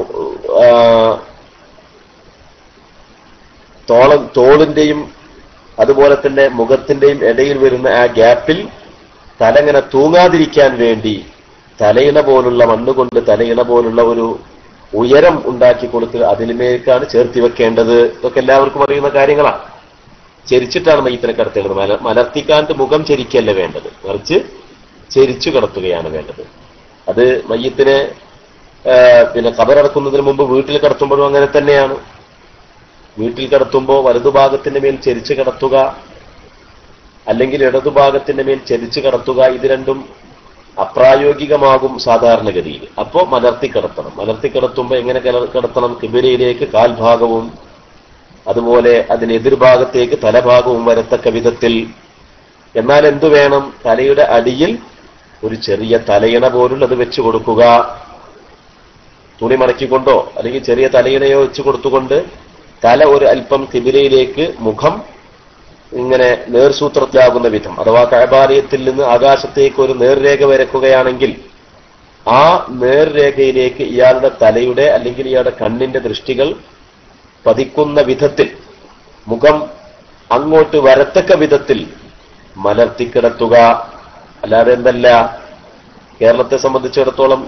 തോളിന്റെയും അതുപോലെ തന്നെ മുഖത്തിന്റെയും ഇടയിൽ വരുന്ന ആ ഗ്യാപ്പിൽ തലങ്ങനെ തൂങ്ങാതിരിക്കാൻ വേണ്ടി തലയിണ പോലുള്ള മണ്ണുകൊണ്ട് തലയിണ പോലുള്ള ഒരു ഉയരം ഉണ്ടാക്കി കൊടുത്ത് അതിലേക്കാണ് ചേർത്തി വെക്കേണ്ടത്. ഇതൊക്കെ എല്ലാവർക്കും അറിയുന്ന കാര്യങ്ങളാണ്. ചെരിച്ചിട്ടാണ് മയ്യിത്തിനെ കിടത്തേണ്ടത്. മലർത്തിക്കാണ്ട് മുഖം ചെരിക്കല്ല വേണ്ടത്, മറിച്ച് ചെരിച്ചു കിടത്തുകയാണ് വേണ്ടത്. അത് മയ്യിത്തിനെ പിന്നെ ഖബറടക്കുന്നതിന് മുമ്പ് വീട്ടിൽ കിടത്തുമ്പോഴും അങ്ങനെ തന്നെയാണ്. വീട്ടിൽ കിടത്തുമ്പോൾ വലതുഭാഗത്തിന്റെ മേൽ ചെരിച്ചു കിടത്തുക, അല്ലെങ്കിൽ ഇടതുഭാഗത്തിന്റെ മേൽ ചെരിച്ചു കിടത്തുക, ഇത് രണ്ടും അപ്രായോഗികമാകും സാധാരണഗതിയിൽ. അപ്പോ മലർത്തി കിടത്തണം. മലർത്തി കിടത്തുമ്പോൾ എങ്ങനെ കിടത്തണം? കിബിലയിലേക്ക് കാൽഭാഗവും അതുപോലെ അതിന് എതിർഭാഗത്തേക്ക് തലഭാഗവും വരത്തക്ക വിധത്തിൽ. എന്നാൽ എന്തു വേണം? തലയുടെ അടിയിൽ ഒരു ചെറിയ തലയിണ പോലുള്ളത് വെച്ചു കൊടുക്കുക. തുണി മടക്കിക്കൊണ്ടോ അല്ലെങ്കിൽ ചെറിയ തലയിണയോ വെച്ചു കൊടുത്തുകൊണ്ട് തല ഒരു അല്പം കിബിലയിലേക്ക്, മുഖം ഇങ്ങനെ നേർസൂത്രത്തിലാകുന്ന വിധം, അഥവാ കഅബാലയത്തിൽ നിന്ന് ആകാശത്തേക്ക് ഒരു നേർരേഖ വരക്കുകയാണെങ്കിൽ ആ നേർരേഖയിലേക്ക് ഇയാളുടെ തലയുടെ അല്ലെങ്കിൽ ഇയാളുടെ കണ്ണിന്റെ ദൃഷ്ടികൾ പതിക്കുന്ന വിധത്തിൽ, മുഖം അങ്ങോട്ട് വരത്തക്ക വിധത്തിൽ മലർത്തിക്കിടത്തുക. അല്ലാതെ എന്തല്ല, കേരളത്തെ സംബന്ധിച്ചിടത്തോളം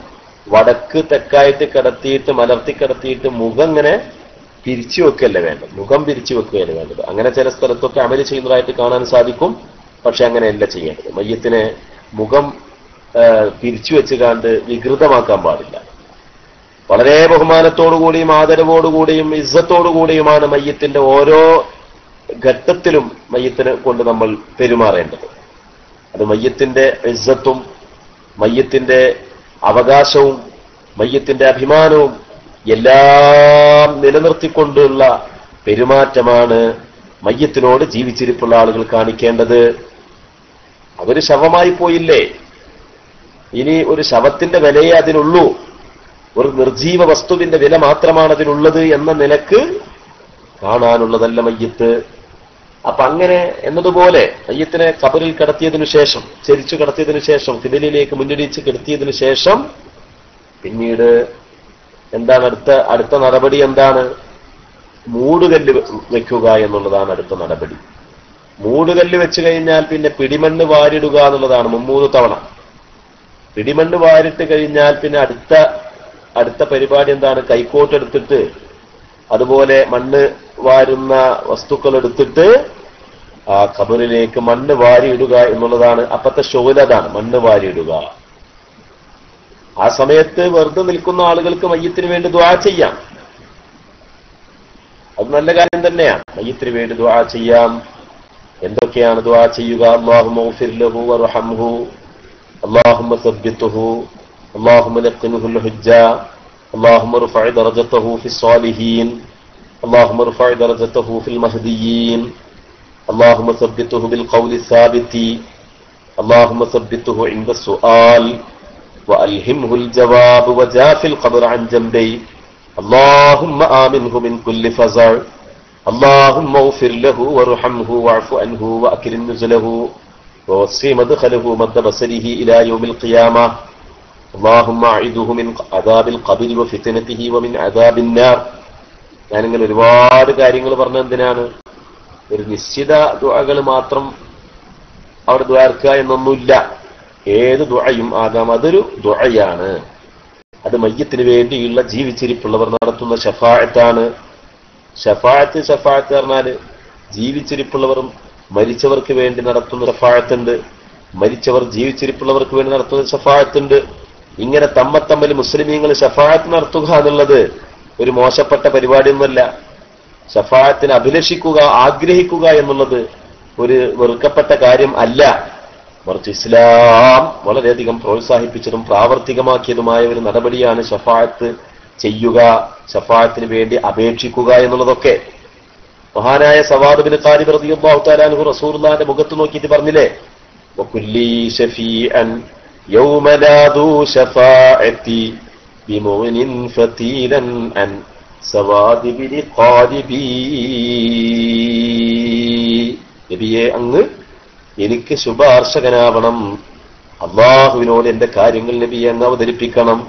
വടക്ക് തെക്കായിട്ട് കിടത്തിയിട്ട് മലർത്തി കിടത്തിയിട്ട് മുഖം ഇങ്ങനെ പിരിച്ചു വെക്കുകയല്ല വേണ്ടത്, മുഖം പിരിച്ചു വെക്കുകയല്ല വേണ്ടത്. അങ്ങനെ ചില സ്ഥലത്തൊക്കെ അമല് ചെയ്യുന്നതായിട്ട് കാണാൻ സാധിക്കും. പക്ഷെ അങ്ങനെയല്ല ചെയ്യേണ്ടത്. മയ്യത്തിനെ മുഖം പിരിച്ചു വെച്ച് കണ്ട് വികൃതമാക്കാൻ പാടില്ല. വളരെ ബഹുമാനത്തോടുകൂടിയും ആദരവോടുകൂടിയും ഇസ്സത്തോടുകൂടിയുമാണ് മയ്യത്തിന്റെ ഓരോ ഘട്ടത്തിലും മയ്യത്തിനെ കൊണ്ട് നമ്മൾ പെരുമാറേണ്ടത്. അത് മയ്യത്തിന്റെ ഇസ്സത്തും മയ്യത്തിന്റെ അവകാശവും മയ്യത്തിന്റെ അഭിമാനവും എല്ലാം നിലനിർത്തിക്കൊണ്ടുള്ള പെരുമാറ്റമാണ് മയ്യത്തിനോട് ജീവിച്ചിരിപ്പുള്ള ആളുകൾ കാണിക്കേണ്ടത്. അവര് ശവമായി പോയില്ലേ, ഇനി ഒരു ശവത്തിന്റെ വിലയെ അതിനുള്ളൂ, ഒരു നിർജീവ വസ്തുവിന്റെ വില മാത്രമാണ് അതിനുള്ളത് എന്ന നിലക്ക് കാണാനുള്ളതല്ല മയ്യത്ത്. അപ്പൊ അങ്ങനെ എന്നതുപോലെ മയ്യത്തിനെ ഖബറിൽ കിടത്തിയതിനു ശേഷം, ചരിച്ചു കിടത്തിയതിനു ശേഷം, ഫിദലിലേക്ക് മുന്നിടിച്ച് കിടത്തിയതിനു ശേഷം പിന്നീട് എന്താണ് അടുത്ത നടപടി? എന്താണ്? മൂടുകല്ല് വെക്കുക എന്നുള്ളതാണ് അടുത്ത നടപടി. മൂടുകല്ല് വെച്ചു കഴിഞ്ഞാൽ പിന്നെ പിടിമണ്ണ് വാരിടുക എന്നുള്ളതാണ് 3 തവണ. പിടിമണ്ണ് വാരിട്ട് കഴിഞ്ഞാൽ പിന്നെ അടുത്ത പരിപാടി എന്താണ്? കൈക്കോട്ട് എടുത്തിട്ട് അതുപോലെ മണ്ണ് വാരുന്ന വസ്തുക്കൾ എടുത്തിട്ട് ആ ഖബറിലേക്ക് മണ്ണ് വാരിയിടുക എന്നുള്ളതാണ് അപ്പത്തെ ശോലതാണ്, മണ്ണ് വാരിയിടുക. ആ സമയത്ത് വെറുതെ നിൽക്കുന്ന ആളുകൾക്ക് മയ്യത്തിന് വേണ്ടി ദുആ ചെയ്യാം. അത് നല്ല കാര്യം തന്നെയാണ്. മയ്യത്തിന് വേണ്ടി ദുആ ചെയ്യാം. എന്തൊക്കെയാണ് ദുആ ചെയ്യുക? അല്ലാഹുമ്മ ഗ്ഫിർ ലഹു വർഹംഹു, അല്ലാഹുമ്മ സബ്ബിത്ഹു, അല്ലാഹുമ്മ ലഖ്നിഹുൽ ഹുജ്ജ, അല്ലാഹുമ്മ ഇർഫഅ ദറജതഹു ഫിസ്സാലിഹീൻ, അല്ലാഹുമ്മ ഇർഫഅ ദറജതഹു ഫിൽ മഹ്ദിയീൻ, അല്ലാഹുമ്മ സബ്ബിത്ഹു ബിൽ ഖൗലി സാബിതി, അല്ലാഹുമ്മ സബ്ബിത്ഹു ഇൻദ സുആൽ وألهمه الجواب وجاف القبر عن جنبي اللهم آمنه من كل فزع اللهم اغفر له وارحمه واعف عنه وأكرم نزله ووسع مدخله مد بصره إلى يوم القيامة اللهم أعذه من عذاب القبر وفتنته ومن عذاب النار. ഞാനിങ്ങനെ ഒരുപാട് കാര്യങ്ങൾ പറഞ്ഞ എന്തിനാണ്? ഒരു നിശ്ചിത ദുആകൾ മാത്രം അവിടെ ദുആർക്കുക എന്നൊന്നുമില്ല. ഏത് ദുആയും ആകാം, അതൊരു ദുആയാണ്. അത് മയ്യത്തിന് വേണ്ടിയുള്ള ജീവിച്ചിരിപ്പുള്ളവർ നടത്തുന്ന ശഫാഅത്താണ്. ശഫാഅത്ത് പറഞ്ഞാല് ജീവിച്ചിരിപ്പുള്ളവരും മരിച്ചവർക്ക് വേണ്ടി നടത്തുന്ന ശഫാഅത്തുണ്ട്, മരിച്ചവർ ജീവിച്ചിരിപ്പുള്ളവർക്ക് വേണ്ടി നടത്തുന്ന ശഫാഅത്തുണ്ട്. ഇങ്ങനെ തമ്മിൽ മുസ്ലിമീങ്ങൾ ശഫാഅത്ത് നടത്തുക എന്നുള്ളത് ഒരു മോശപ്പെട്ട പരിപാടിയൊന്നുമല്ല. ശഫാഅത്തിനെ അഭിലഷിക്കുക, ആഗ്രഹിക്കുക എന്നുള്ളത് ഒരു വെറുക്കപ്പെട്ട കാര്യം അല്ല. മറിച്ച് ഇസ്ലാം വളരെയധികം പ്രോത്സാഹിപ്പിച്ചതും പ്രാവർത്തികമാക്കിയതുമായ ഒരു നടപടിയാണ് ശഫാഅത്ത് ചെയ്യുക, ശഫാഅത്തിന് വേണ്ടി അപേക്ഷിക്കുക എന്നുള്ളതൊക്കെ. മഹാനായ സവാദ് ബിൻ ഖാലിബ് റളിയല്ലാഹു തആല അൻഹു റസൂലുള്ളാഹിന്റെ മുഖത്ത് നോക്കിയിട്ട് പറഞ്ഞില്ലേ, വകുല്ലി ശഫീഅൻ യൗമ ലാദു ശഫാഅത്തി ബിമുനിൻ ഫതീലൻ അൻ സവാദ് ബിൻ ഖാലിബി. നബിയെ, അങ്ങ് എനിക്ക് ശുപാർശകനാവണം, അള്ളാഹുവിനോട് എന്റെ കാര്യങ്ങൾ നബി അങ്ങ് അവതരിപ്പിക്കണം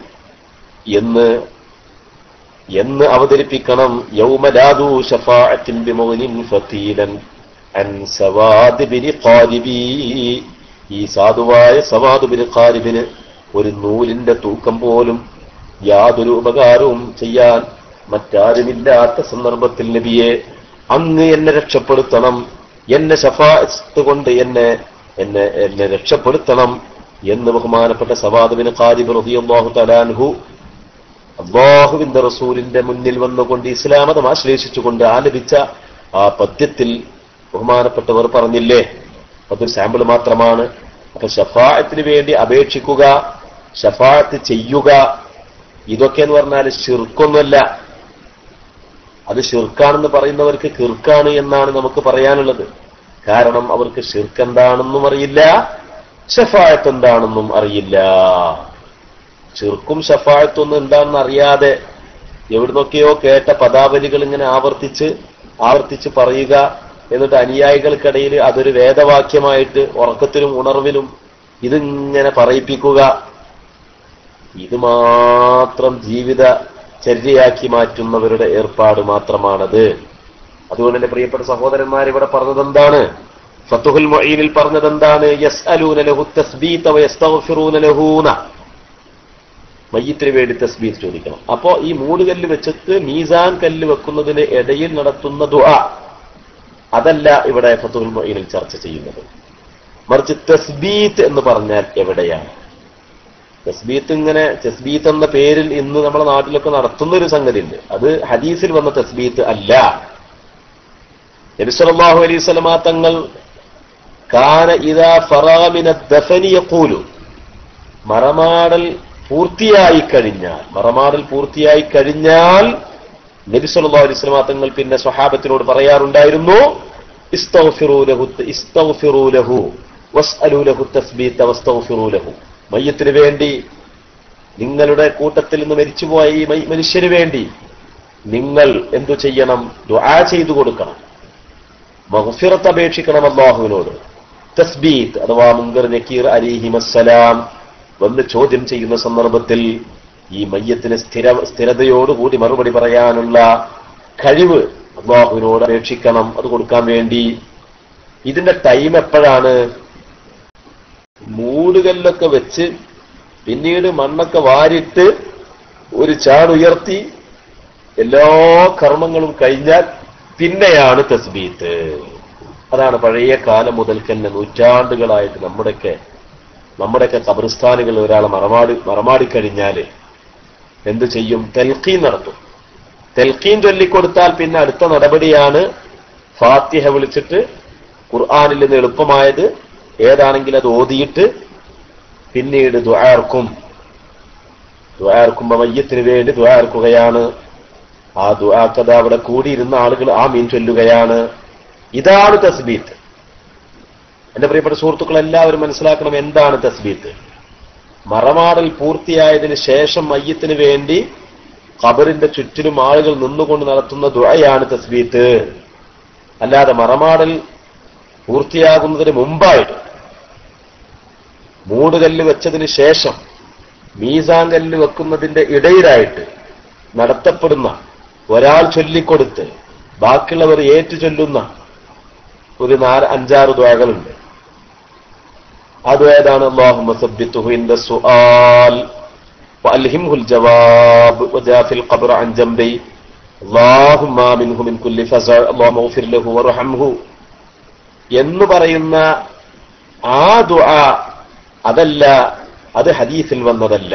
എന്ന് അവതരിപ്പിക്കണം. യൗമ ലാദു ശഫാഅത്തിൻ ബിമുനിൻ ഫതീലൻ അൻ സവാദ് ബിൻ ഖാലിബി. ഈ സാധുവായ സവാദ് ബിൻ ഖാലിബിന് ഒരു നൂലിന്റെ തൂക്കം പോലും യാതൊരു ഉപകാരവും ചെയ്യാൻ മറ്റാരുമില്ലാത്ത സന്ദർഭത്തിൽ നബിയെ അങ്ങ് എന്നെ രക്ഷപ്പെടുത്തണം, എന്നെ ശഫാഅത്ത് കൊണ്ട് എന്നെ രക്ഷപ്പെടുത്തണം എന്ന് ബഹുമാനപ്പെട്ട സവാദ് ബിൻ ഖാലിബ് റളിയല്ലാഹു തആല അൻഹു അല്ലാഹുവിന്റെ റസൂലിന്റെ മുന്നിൽ വന്നുകൊണ്ട് ഇസ്ലാമതം ആശ്ലേഷിച്ചുകൊണ്ട് ആലപിച്ച ആ പദ്യത്തിൽ ബഹുമാനപ്പെട്ടവർ പറഞ്ഞില്ലേ, അതൊരു സാമ്പിൾ മാത്രമാണ്. അപ്പൊ ശഫാഅത്തിന് വേണ്ടി അപേക്ഷിക്കുക, ശഫാഅത്ത് ചെയ്യുക, ഇതൊക്കെ എന്ന് പറഞ്ഞാൽ ശിർക്കൊന്നുമല്ല. അത് ശിർക്കാണെന്ന് പറയുന്നവർക്ക് കിർക്കാണ് എന്നാണ് നമുക്ക് പറയാനുള്ളത്. കാരണം അവർക്ക് ശിർക്ക് എന്താണെന്നും അറിയില്ല, ശഫാഅത്ത് എന്താണെന്നും അറിയില്ല. ശിർക്കും ശഫാഅത്തൊന്നും എന്താണെന്ന് അറിയാതെ എവിടുന്നൊക്കെയോ കേട്ട പദാവലികൾ ഇങ്ങനെ ആവർത്തിച്ച് പറയുക, എന്നിട്ട് അനുയായികൾക്കിടയിൽ അതൊരു വേദവാക്യമായിട്ട് ഉറക്കത്തിലും ഉണർവിലും ഇതിങ്ങനെ പറയിപ്പിക്കുക, ഇത് മാത്രം ജീവിത ചര്യയാക്കി മാറ്റുന്നവരുടെ ഏർപ്പാട് മാത്രമാണത്. അതുകൊണ്ട് എന്റെ പ്രിയപ്പെട്ട സഹോദരന്മാർ, ഇവിടെ പറഞ്ഞത് എന്താണ്? ഫത്ഹുൽ മുഈനിൽ പറഞ്ഞത് എന്താണ്? യസ്അലൂന ലഹു തസ്ബീത വയസ്തഗ്ഫിറൂന ലഹൂന. മയ്യത്തിന് വേണ്ടി തസ്ബീത്ത് ചോദിക്കണം. അപ്പോ ഈ മൂടുകല്ല് വെച്ചിട്ട് മീസാൻ കല്ല് വെക്കുന്നതിന് ഇടയിൽ നടത്തുന്ന ദുആ അതല്ല ഇവിടെ ഫത്ഹുൽ മുഈനിൽ ചർച്ച ചെയ്യുന്നത്. മറിച്ച് തസ്ബീത്ത് എന്ന് പറഞ്ഞാൽ എവിടെയാണ്? തസ്ബീത്ത് എന്ന പേരിൽ ഇന്ന് നമ്മുടെ നാട്ടിലൊക്കെ നടത്തുന്ന ഒരു സംഗതി ഉണ്ട്. അത് ഹദീസിൽ വന്ന തസ്ബീത്ത് അല്ല. നബി സല്ലല്ലാഹു അലൈഹി വസല്ലമ തങ്ങൾ കാന ഇദാ ഫറഗ മിന ദഫനി യഖൂലു, മറമാടൽ പൂർത്തിയായി കഴിഞ്ഞാൽ നബി സല്ലല്ലാഹു അലൈഹി വസല്ലമ തങ്ങൾ പിന്നെ സ്വഹാബത്തിനോട് പറയാറുണ്ടായിരുന്നു, ഇസ്തഗ്ഫിറൂ ലഹു വസ്അലൂ ലഹു തസ്ബീത വസ്തഗ്ഫിറൂ ലഹു. മയ്യത്തിന് വേണ്ടി, നിങ്ങളുടെ കൂട്ടത്തിൽ നിന്ന് മരിച്ചുപോയ ഈ മനുഷ്യന് വേണ്ടി നിങ്ങൾ എന്തു ചെയ്യണം? ദുആ ചെയ്തു കൊടുക്കണം, മഗ്ഫിറത്ത് അപേക്ഷിക്കണം അല്ലാഹുവിനോട്. തസ്ബീത്ത് അഥവാ മുൻകർ നക്കീർ അലൈഹിമസ്സലാം വന്ന് ചോദ്യം ചെയ്യുന്ന സന്ദർഭത്തിൽ ഈ മയ്യത്തിന് സ്ഥിരതയോടുകൂടി മറുപടി പറയാനുള്ള കഴിവ് അല്ലാഹുവിനോട് അപേക്ഷിക്കണം, അത് കൊടുക്കാൻ വേണ്ടി. ഇതിന്റെ ടൈം എപ്പോഴാണ്? മൂടുകല്ലൊക്കെ വെച്ച് പിന്നീട് മണ്ണൊക്കെ വാരിട്ട് ഒരു ചാടുയർത്തി എല്ലാ കർമ്മങ്ങളും കഴിഞ്ഞാൽ പിന്നെയാണ് തസ്ബീത്ത്. അതാണ് പഴയ കാലം മുതൽക്കന്നെ നൂറ്റാണ്ടുകളായിട്ട് നമ്മുടെയൊക്കെ ഖബർസ്ഥാനുകളിൽ ഒരാളെ മറമാടിക്കഴിഞ്ഞാല് എന്തു ചെയ്യും? തൽഖീൻ നടത്തും. തൽഖീൻ ചൊല്ലിക്കൊടുത്താൽ പിന്നെ അടുത്ത നടപടിയാണ് ഫാത്തിഹ വിളിച്ചിട്ട് ഖുർആനിൽ നിന്ന് എളുപ്പമായത് ഏതാണെങ്കിൽ അത് ഓതിയിട്ട് പിന്നീട് ദുആർക്കും മയ്യത്തിന് വേണ്ടി ദുആർക്കുകയാണ്. ആ ദുആക്കഥ അവിടെ കൂടിയിരുന്ന ആളുകൾ ആമീൻ ചൊല്ലുകയാണ്. ഇതാണ് തസ്ബീത്ത്. എന്റെ പ്രിയപ്പെട്ട സുഹൃത്തുക്കൾ എല്ലാവരും മനസ്സിലാക്കണം, എന്താണ് തസ്ബീത്ത്? മറമാടൽ പൂർത്തിയായതിനു ശേഷം മയ്യത്തിന് വേണ്ടി ഖബറിന്റെ ചുറ്റിലും ആളുകൾ നിന്നുകൊണ്ട് നടത്തുന്ന ദുആയാണ് തസ്ബീത്ത്. അല്ലാതെ മറമാടൽ പൂർത്തിയാകുന്നതിന് മുമ്പായിട്ട് മൂടുകല്ല് വെച്ചതിന് ശേഷം മീസാൻ കല്ല് വെക്കുന്നതിന്റെ ഇടയിലായിട്ട് നടത്തപ്പെടുന്ന, ഒരാൾ ചൊല്ലിക്കൊടുത്ത് ബാക്കിയുള്ളവർ ഏറ്റു ചൊല്ലുന്ന ഒരു 4-5-6 ദുആകളുണ്ട്. അത് ഏതാണ്? അല്ലാഹുമ്മ സബ്ബിത്ഹു ഇൻദ സുആൽ വഅൽഹിംഹുൽ ജവാബ് വജാഫിൽ ഖബ്ർ അൻ ജംബി അല്ലാഹുമ്മ മിൻഹു മിൻ കുല്ലി ഫസഅ അല്ലാഹുമ്മഗ്ഫിർ ലഹു വർഹംഹു എന്ന് പറയുന്ന ആ ദുആ അതല്ല, അത് ഹദീസിൽ വന്നതല്ല.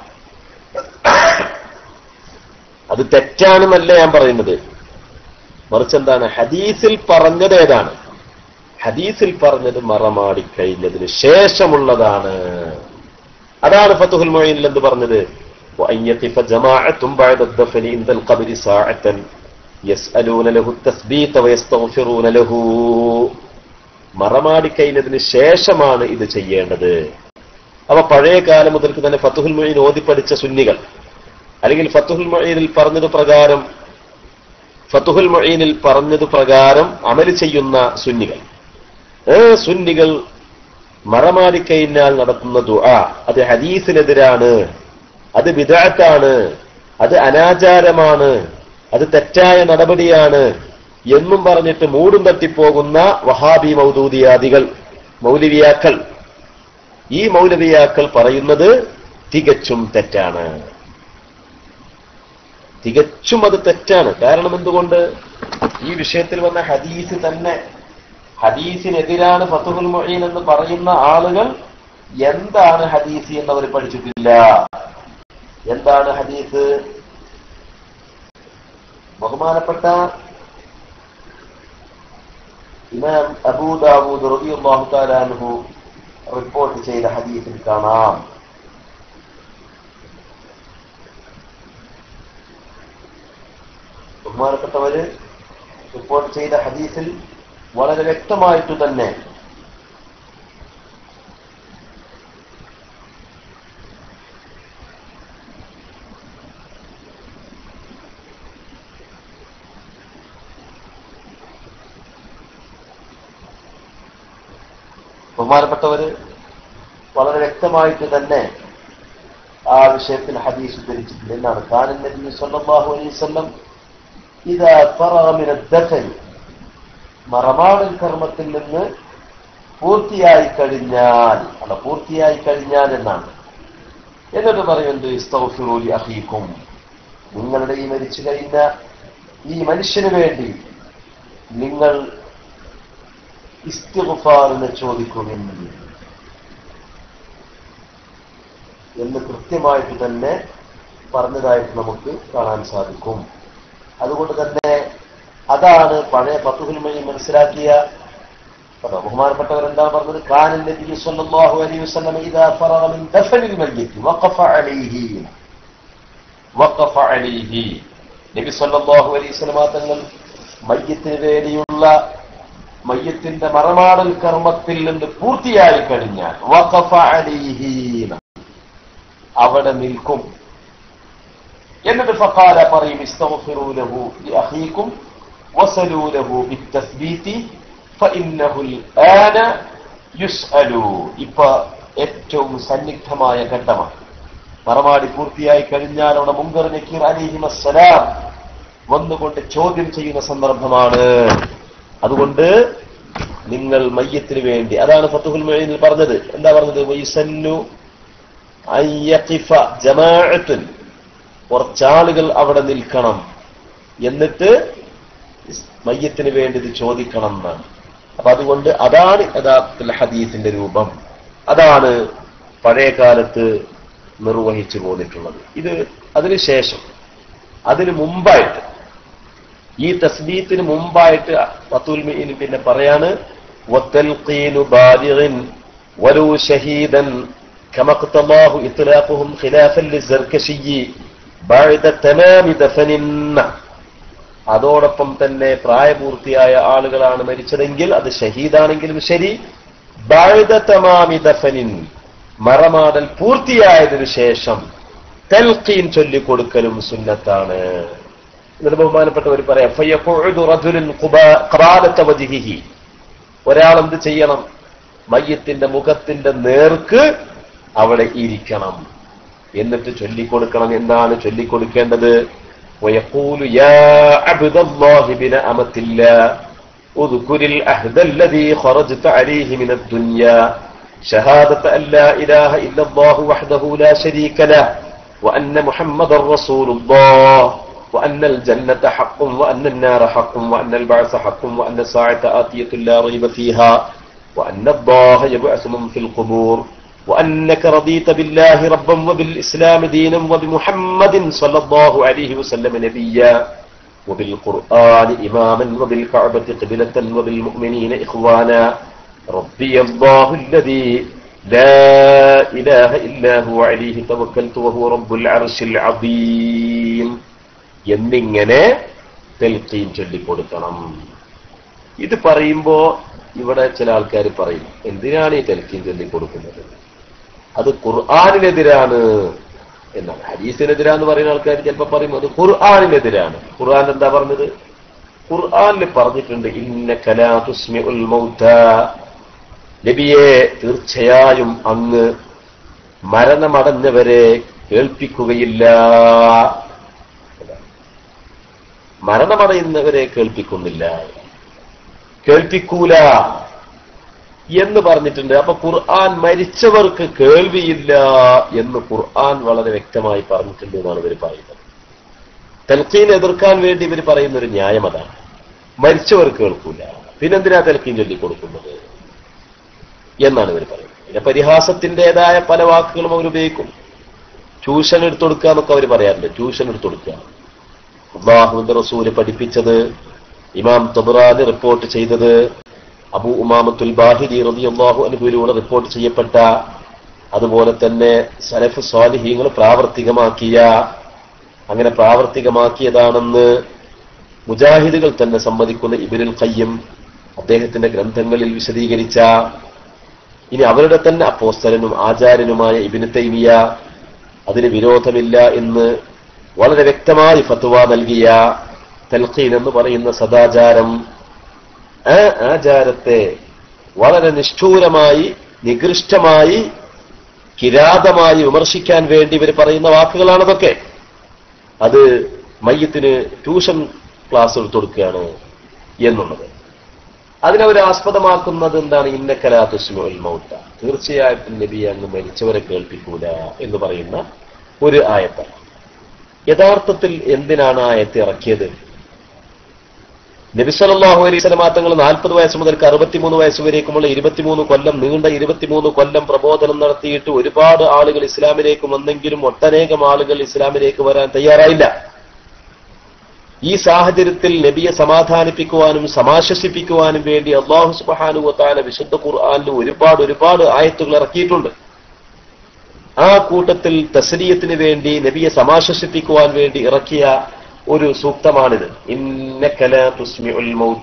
അത് തെറ്റാണെന്നല്ല ഞാൻ പറയുന്നത്. മറിച്ച് എന്താണ് ഹദീസിൽ പറഞ്ഞത്? ഏതാണ് ഹദീസിൽ പറഞ്ഞത്? മറമാടിക്കഴിഞ്ഞതിന് ശേഷമുള്ളതാണ്. അതാണ് ഫത്ഹുൽ മുഈനിൽ എന്ത് പറഞ്ഞത്? വഅയ്യഖിഫ ജമാഅത്തും ബഅദ ദഫനി ഇൻദൽ ഖബ്രി സാഅതൻ യസ്അലൂന ലഹു തസ്ബീത വയസ്തഗ്ഫിറൂന ലഹു. മറമാടിക്കഴിഞ്ഞതിന് ശേഷമാണ് ഇത് ചെയ്യേണ്ടത്. അപ്പൊ പഴയ കാലം മുതൽക്ക് തന്നെ ഫത്ഹുൽ മുഈൻ ഓതി പഠിച്ച സുന്നികൾ, അല്ലെങ്കിൽ ഫത്ഹുൽ മുഈനിൽ പറഞ്ഞത് പ്രകാരം അമല് ചെയ്യുന്ന സുന്നികൾ മറമാടിക്കഴിഞ്ഞാൽ നടത്തുന്ന ദുആ അത് ഹദീസിനെതിരാണ്, അത് ബിദ്അത്താണ്, അത് അനാചാരമാണ്, അത് തെറ്റായ നടപടിയാണ് എന്നും പറഞ്ഞിട്ട് മൂടും തട്ടിപ്പോകുന്ന വഹാബി മൗലവിയാക്കൾ ഈ മൗലവിയാക്കൾ പറയുന്നത് തികച്ചും തെറ്റാണ്. തികച്ചും അത് തെറ്റാണ്. കാരണം എന്തുകൊണ്ട്? ഈ വിഷയത്തിൽ വന്ന ഹദീസ് തന്നെ, ഹദീസിനെതിരാണ് ഫത്ഹുൽ മുഈൻ എന്ന് പറയുന്ന ആളുകൾ എന്താണ് ഹദീസ് എന്നവർ പഠിച്ചിട്ടില്ല. എന്താണ് ഹദീസ്? ബഹുമാനപ്പെട്ട ഇമാം അബൂ ദാവൂദ് റളിയല്ലാഹു തആല അൻഹു റിപ്പോർട്ട് ചെയ്ത ഹദീസിൽ കാണാം, ബഹുമാനപ്പെട്ടവര് റിപ്പോർട്ട് ചെയ്ത ഹദീസിൽ വളരെ വ്യക്തമായിട്ട് തന്നെ ആ വിഷയത്തിൽ ഹദീസ് ഉദ്ധരിച്ചിട്ടുണ്ട്. എന്നാണ് കാന നബി സല്ലല്ലാഹു അലൈഹി വസല്ലം ഇദാ ഫറഗ മിന ദഫൻ, മറമാടൽ കർമ്മത്തിൽ നിന്ന് പൂർത്തിയായി കഴിഞ്ഞാൽ എന്നാണ്. എന്നിട്ട് പറയുന്നത് ഇസ്തഗ്ഫിറൂ ലി അഖീകും, നിങ്ങളുടെ ഈ മരിച്ചു കഴിഞ്ഞ ഈ മനുഷ്യന് വേണ്ടി നിങ്ങൾ ഇസ്തിഗ്ഫാറിനെ ചോദിക്കുവിൻ എന്ന് കൃത്യമായിട്ട് തന്നെ പറഞ്ഞതായിട്ട് നമുക്ക് കാണാൻ സാധിക്കും. അതുകൊണ്ട് തന്നെ അതാണ് പഴയ ഫത്ഹുൽ മുഈൻ മനസ്സിലാക്കിയ ബഹുമാനപ്പെട്ടവരെന്താണ് പറഞ്ഞത്? കാനൻ നബി സ്വല്ലല്ലാഹു അലൈഹി വസല്ലം ഇദാ ഫറഗ മിൻ ദഫനിൽ മയ്യിത്ത് വഖഫ അലൈഹി. നബി സ്വല്ലല്ലാഹു അലൈഹി വസല്ലം തങ്ങൾ മയ്യിത്തിന് വേണ്ടിയുള്ള മയ്യിത്തിന്റെ മറമാടൽ കർമ്മത്തിൽ നിന്ന് പൂർത്തിയായി കഴിഞ്ഞാൽ വഖഫ അലൈഹി, അവിടെ നിൽക്കും. എന്നിട്ട് ഫഖാല പറയും ഇസ്തഗ്ഫിറൂ ലഹു ലി അഖീകും വസലൂ ലഹു ബിത്തസ്ബീതി ഫഇന്നഹു അൽആന യുസ്അലു. ഇപ്പൊ ഏറ്റവും സന്നിഗ്ധമായ ഘട്ടമാണ്. മറമാടി പൂർത്തിയായി കഴിഞ്ഞാൽ അവിടെ മുൻകർ നക്കീർ അലൈഹിമസ്സലാം വന്നുകൊണ്ട് ചോദ്യം ചെയ്യുന്ന സന്ദർഭമാണ്. അതുകൊണ്ട് നിങ്ങൾ മയ്യത്തിന് വേണ്ടി, അതാണ് ഫത്ഹുൽ മുഈനിൽ പറഞ്ഞത്. എന്താ പറഞ്ഞത്? വയുസന്നു അയ്യഖിഫ ജമാഅത്തുൻ, കുറച്ചാളുകൾ അവിടെ നിൽക്കണം, എന്നിട്ട് മയ്യത്തിന് വേണ്ടി ഇത് ചോദിക്കണം എന്നാണ്. അപ്പൊ അതുകൊണ്ട് അതാണ് യഥാർത്ഥത്തിൽ ഹദീസിന്റെ രൂപം. അതാണ് പഴയ കാലത്ത് നിർവഹിച്ചു പോന്നിട്ടുള്ളത്. ഇത് അതിനുശേഷം, അതിന് മുമ്പായിട്ട്, ഈ തസ്ബീത്തിന് മുമ്പായിട്ട് ഫത്ഹുൽ മുഈൻ പിന്നെ പറയാണ് വതൽഖീനു ബാലിഗിൻ വലൂ ഷഹീദൻ കമാ ഖതല്ലാഹു ഇത്ലാഖുഹും ഖിലാഫൻ ലിസ്സർകശി ബഅദ തമാമി ദഫനിൻ. അതോടൊപ്പം തന്നെ പ്രായപൂർത്തിയായ ആളുകളാണ് മരിച്ചതെങ്കിൽ, അത് ഷഹീദാണെങ്കിലും ശരി, ബഅദ തമാമി ദഫനിൻ, മറമാടൽ പൂർത്തിയായതിനു ശേഷം തൽഖീൻ ചൊല്ലിക്കൊടുക്കലും സുന്നത്താണ്. എന്നിട്ട് ബഹുമാനപ്പെട്ടവർ പറയാം ഫയഖഉദു റജുലുൻ ഖബാലത വജ്ഹിഹി, ഒരാൾ എന്ത് ചെയ്യണം? മയ്യത്തിന്റെ മുഖത്തിന്റെ നേർക്ക് അവിടെ ഇരിക്കണം, എന്നിട്ട് ചൊല്ലിക്കൊടുക്കണം. എന്താണ് ചൊല്ലിക്കൊടുക്കേണ്ടത്? വയഖൂലു യാ അബ്ദല്ലാഹി ബിന അമത്തില്ലാ ഉദ്കുരിൽ അഹ്ദല്ലദീ ഖറജ്ത അലൈഹി മിനദ് ദുനിയാ ഷഹാദത അല്ലാ ഇലാഹ ഇല്ലല്ലാഹു വഹ്ദഹു ലാ ശരീക ലഹു വഅന്ന മുഹമ്മദർ റസൂലുള്ളാഹ് وأن الجنة حق وأن النار حق وأن البعث حق وأن الساعة آتية لا ريب فيها وأن الله يبعث من في القبور وأنك رضيت بالله ربا وبالإسلام دينا وبمحمد صلى الله عليه وسلم نبيا وبالقرآن إماما وبالكعبة قبلة وبالمؤمنين إخوانا ربي الله الذي لا إله إلا هو عليه توكلت وهو رب العرش العظيم എന്നിങ്ങനെ തൽഖീൻ ചൊല്ലിക്കൊടുക്കണം. ഇത് പറയുമ്പോ ഇവിടെ ചില ആൾക്കാർ പറയും, എന്തിനാണ് ഈ തൽഖീൻ ചൊല്ലിക്കൊടുക്കുന്നത്? അത് ഖുർആനിനെതിരാണ് എന്നാണ്. ഹദീസിനെതിരാന്ന് പറയുന്ന ആൾക്കാർ ചിലപ്പോൾ പറയും അത് ഖുർആനിനെതിരാണ്. ഖുർആൻ എന്താ പറഞ്ഞത്? ഖുർആനിൽ പറഞ്ഞിട്ടുണ്ട് ഇന്നക ലാ തുസ്മിഉൽ മൗതാ, നബിയെ തീർച്ചയായും അങ്ങ് മരണമടഞ്ഞവരെ കേൾപ്പിക്കുകയില്ല, മരണമടയുന്നവരെ കേൾപ്പിക്കുന്നില്ല, കേൾപ്പിക്കൂല എന്ന് പറഞ്ഞിട്ടുണ്ട്. അപ്പൊ ഖുർആൻ മരിച്ചവർക്ക് കേൾവിയില്ല എന്ന് ഖുർആൻ വളരെ വ്യക്തമായി പറഞ്ഞിട്ടുണ്ട് എന്നാണ് ഇവർ പറയുന്നത്. തൽഖീൻ എതിർക്കാൻ വേണ്ടി ഇവർ പറയുന്ന ഒരു ന്യായം അതാണ്, മരിച്ചവർ കേൾക്കൂല, പിന്നെന്തിനാ തൽഖീൻ ചൊല്ലിക്കൊടുക്കുന്നത് എന്നാണ് ഇവർ പറയുന്നത്. പിന്നെ പരിഹാസത്തിൻ്റെതായ പല വാക്കുകളും അവർ ഉപയോഗിക്കും. ട്യൂഷൻ എടുത്തുകൊടുക്കുക എന്നൊക്കെ അവർ പറയാറില്ല. ട്യൂഷൻ എടുത്തുകൊടുക്കുക അല്ലാഹുവിന്റെ റസൂല് പഠിപ്പിച്ചത്, ഇമാം തബറാനി റിപ്പോർട്ട് ചെയ്തത്, അബൂ ഉമാമത്തുൽ ബാഹിരി റളിയല്ലാഹു അൻഹുവിലൂടെ റിപ്പോർട്ട് ചെയ്യപ്പെട്ട, അതുപോലെ തന്നെ സലഫ് സ്വാലിഹീങ്ങൾ പ്രാവർത്തികമാക്കിയ, അങ്ങനെ പ്രാവർത്തികമാക്കിയതാണെന്ന് മുജാഹിദുകൾ തന്നെ സമ്മതിക്കുന്ന ഇബ്നുൽ ഖയ്യിം അദ്ദേഹത്തിന്റെ ഗ്രന്ഥങ്ങളിൽ വിശദീകരിച്ച, ഇനി അവരുടെ തന്നെ അപ്പോസ്തലനും ആചാര്യനുമായ ഇബ്നു തൈമിയ അതിന് വിരോധമില്ല എന്ന് വളരെ വ്യക്തമായി ഫത്വ നൽകിയ തൽഖീൻ എന്ന് പറയുന്ന സദാചാരം, ആ ആചാരത്തെ വളരെ നിഷ്ഠൂരമായി, നികൃഷ്ടമായി, കിരാതമായി വിമർശിക്കാൻ വേണ്ടി ഇവർ പറയുന്ന വാക്കുകളാണതൊക്കെ. അത് മയ്യത്തിന് ട്യൂഷൻ ക്ലാസ് എടുത്തു കൊടുക്കുകയാണ് എന്നുള്ളത്. അതിനവരെ ആസ്പദമാക്കുന്നത് എന്താണ്? ഇന്നക ലാ തുസ്മിഉൽ മൗത, തീർച്ചയായിട്ടും നബി അങ്ങ് മരിച്ചവരെ കേൾപ്പിക്കൂല എന്ന് പറയുന്ന ഒരു ആയത്താണ്. യഥാർത്ഥത്തിൽ എന്തിനാണ് ആയത്ത് ഇറക്കിയത്? നബി സല്ലല്ലാഹു അലൈഹി വസല്ലം തങ്ങൾ 40 വയസ്സ് മുതൽ 63 വയസ്സ് വരേക്കുമുള്ള 23 കൊല്ലം നീണ്ട 23 കൊല്ലം പ്രബോധനം നടത്തിയിട്ട് ഒരുപാട് ആളുകൾ ഇസ്ലാമിലേക്ക് വന്നെങ്കിലും ഒട്ടനേകം ആളുകൾ ഇസ്ലാമിലേക്ക് വരാൻ തയ്യാറായില്ല. ഈ സാഹചര്യത്തിൽ നബിയെ സമാധാനിപ്പിക്കുവാനും സമാശ്വസിപ്പിക്കുവാനും വേണ്ടി അല്ലാഹു സുബ്ഹാനഹു വ തആല വിശുദ്ധ ഖുർആനിൽ ഒരുപാട് ആയത്തുകൾ ഇറക്കിയിട്ടുണ്ട്. ആ കൂട്ടത്തിൽ തസ്ലിയത്തിന് വേണ്ടി നബിയെ സമാശ്വസിപ്പിക്കുവാൻ വേണ്ടി ഇറക്കിയ ഒരു സൂക്തമാണിത്. ഇന്നക ലാ തുസ്മിഉൽ മൗത,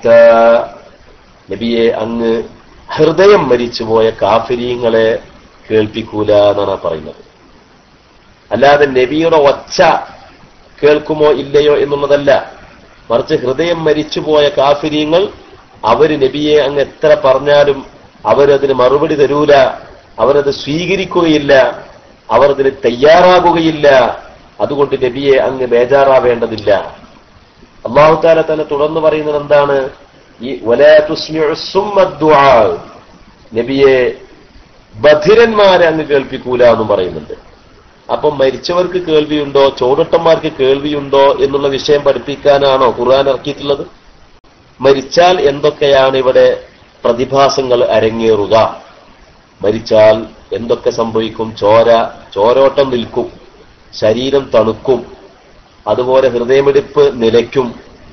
നബിയെ അങ്ങ് ഹൃദയം മരിച്ചുപോയ കാഫിരീങ്ങളെ കേൾപ്പിക്കൂല എന്നാണ് പറയുന്നത്. അല്ലാതെ നബിയുടെ ഒച്ച കേൾക്കുമോ ഇല്ലയോ എന്നുള്ളതല്ല, മറിച്ച് ഹൃദയം മരിച്ചുപോയ കാഫിരീങ്ങൾ അവര് നബിയെ അങ്ങ് എത്ര പറഞ്ഞാലും അവരതിന് മറുപടി തരൂല, അവരത് സ്വീകരിക്കുകയില്ല, അവർ അതിന് തയ്യാറാകുകയില്ല. അതുകൊണ്ട് നബിയെ അങ്ങ് ബേജാറാവേണ്ടതില്ല. അല്ലാഹു തആല തന്നെ തുടർന്ന് പറയുന്നത് എന്താണ്? ഈ വലാ തുസ്മിഉ സുമ്മ ദുആ, നബിയെ ബധിരന്മാരെ അങ്ങ് കേൾപ്പിക്കൂല എന്നും പറയുന്നുണ്ട്. അപ്പം മരിച്ചവർക്ക് കേൾവിയുണ്ടോ, ചോടട്ടന്മാർക്ക് കേൾവിയുണ്ടോ എന്നുള്ള വിഷയം പഠിപ്പിക്കാനാണോ ഖുർആൻ ഇറക്കിയിട്ടുള്ളത്? മരിച്ചാൽ എന്തൊക്കെയാണ് ഇവിടെ പ്രതിഭാസങ്ങൾ അരങ്ങേറുക, മരിച്ചാൽ എന്തൊക്കെ സംഭവിക്കും? ചോരോട്ടം നിൽക്കും, ശരീരം തണുക്കും, അതുപോലെ ഹൃദയമിടിപ്പ് നിലയ്ക്കും,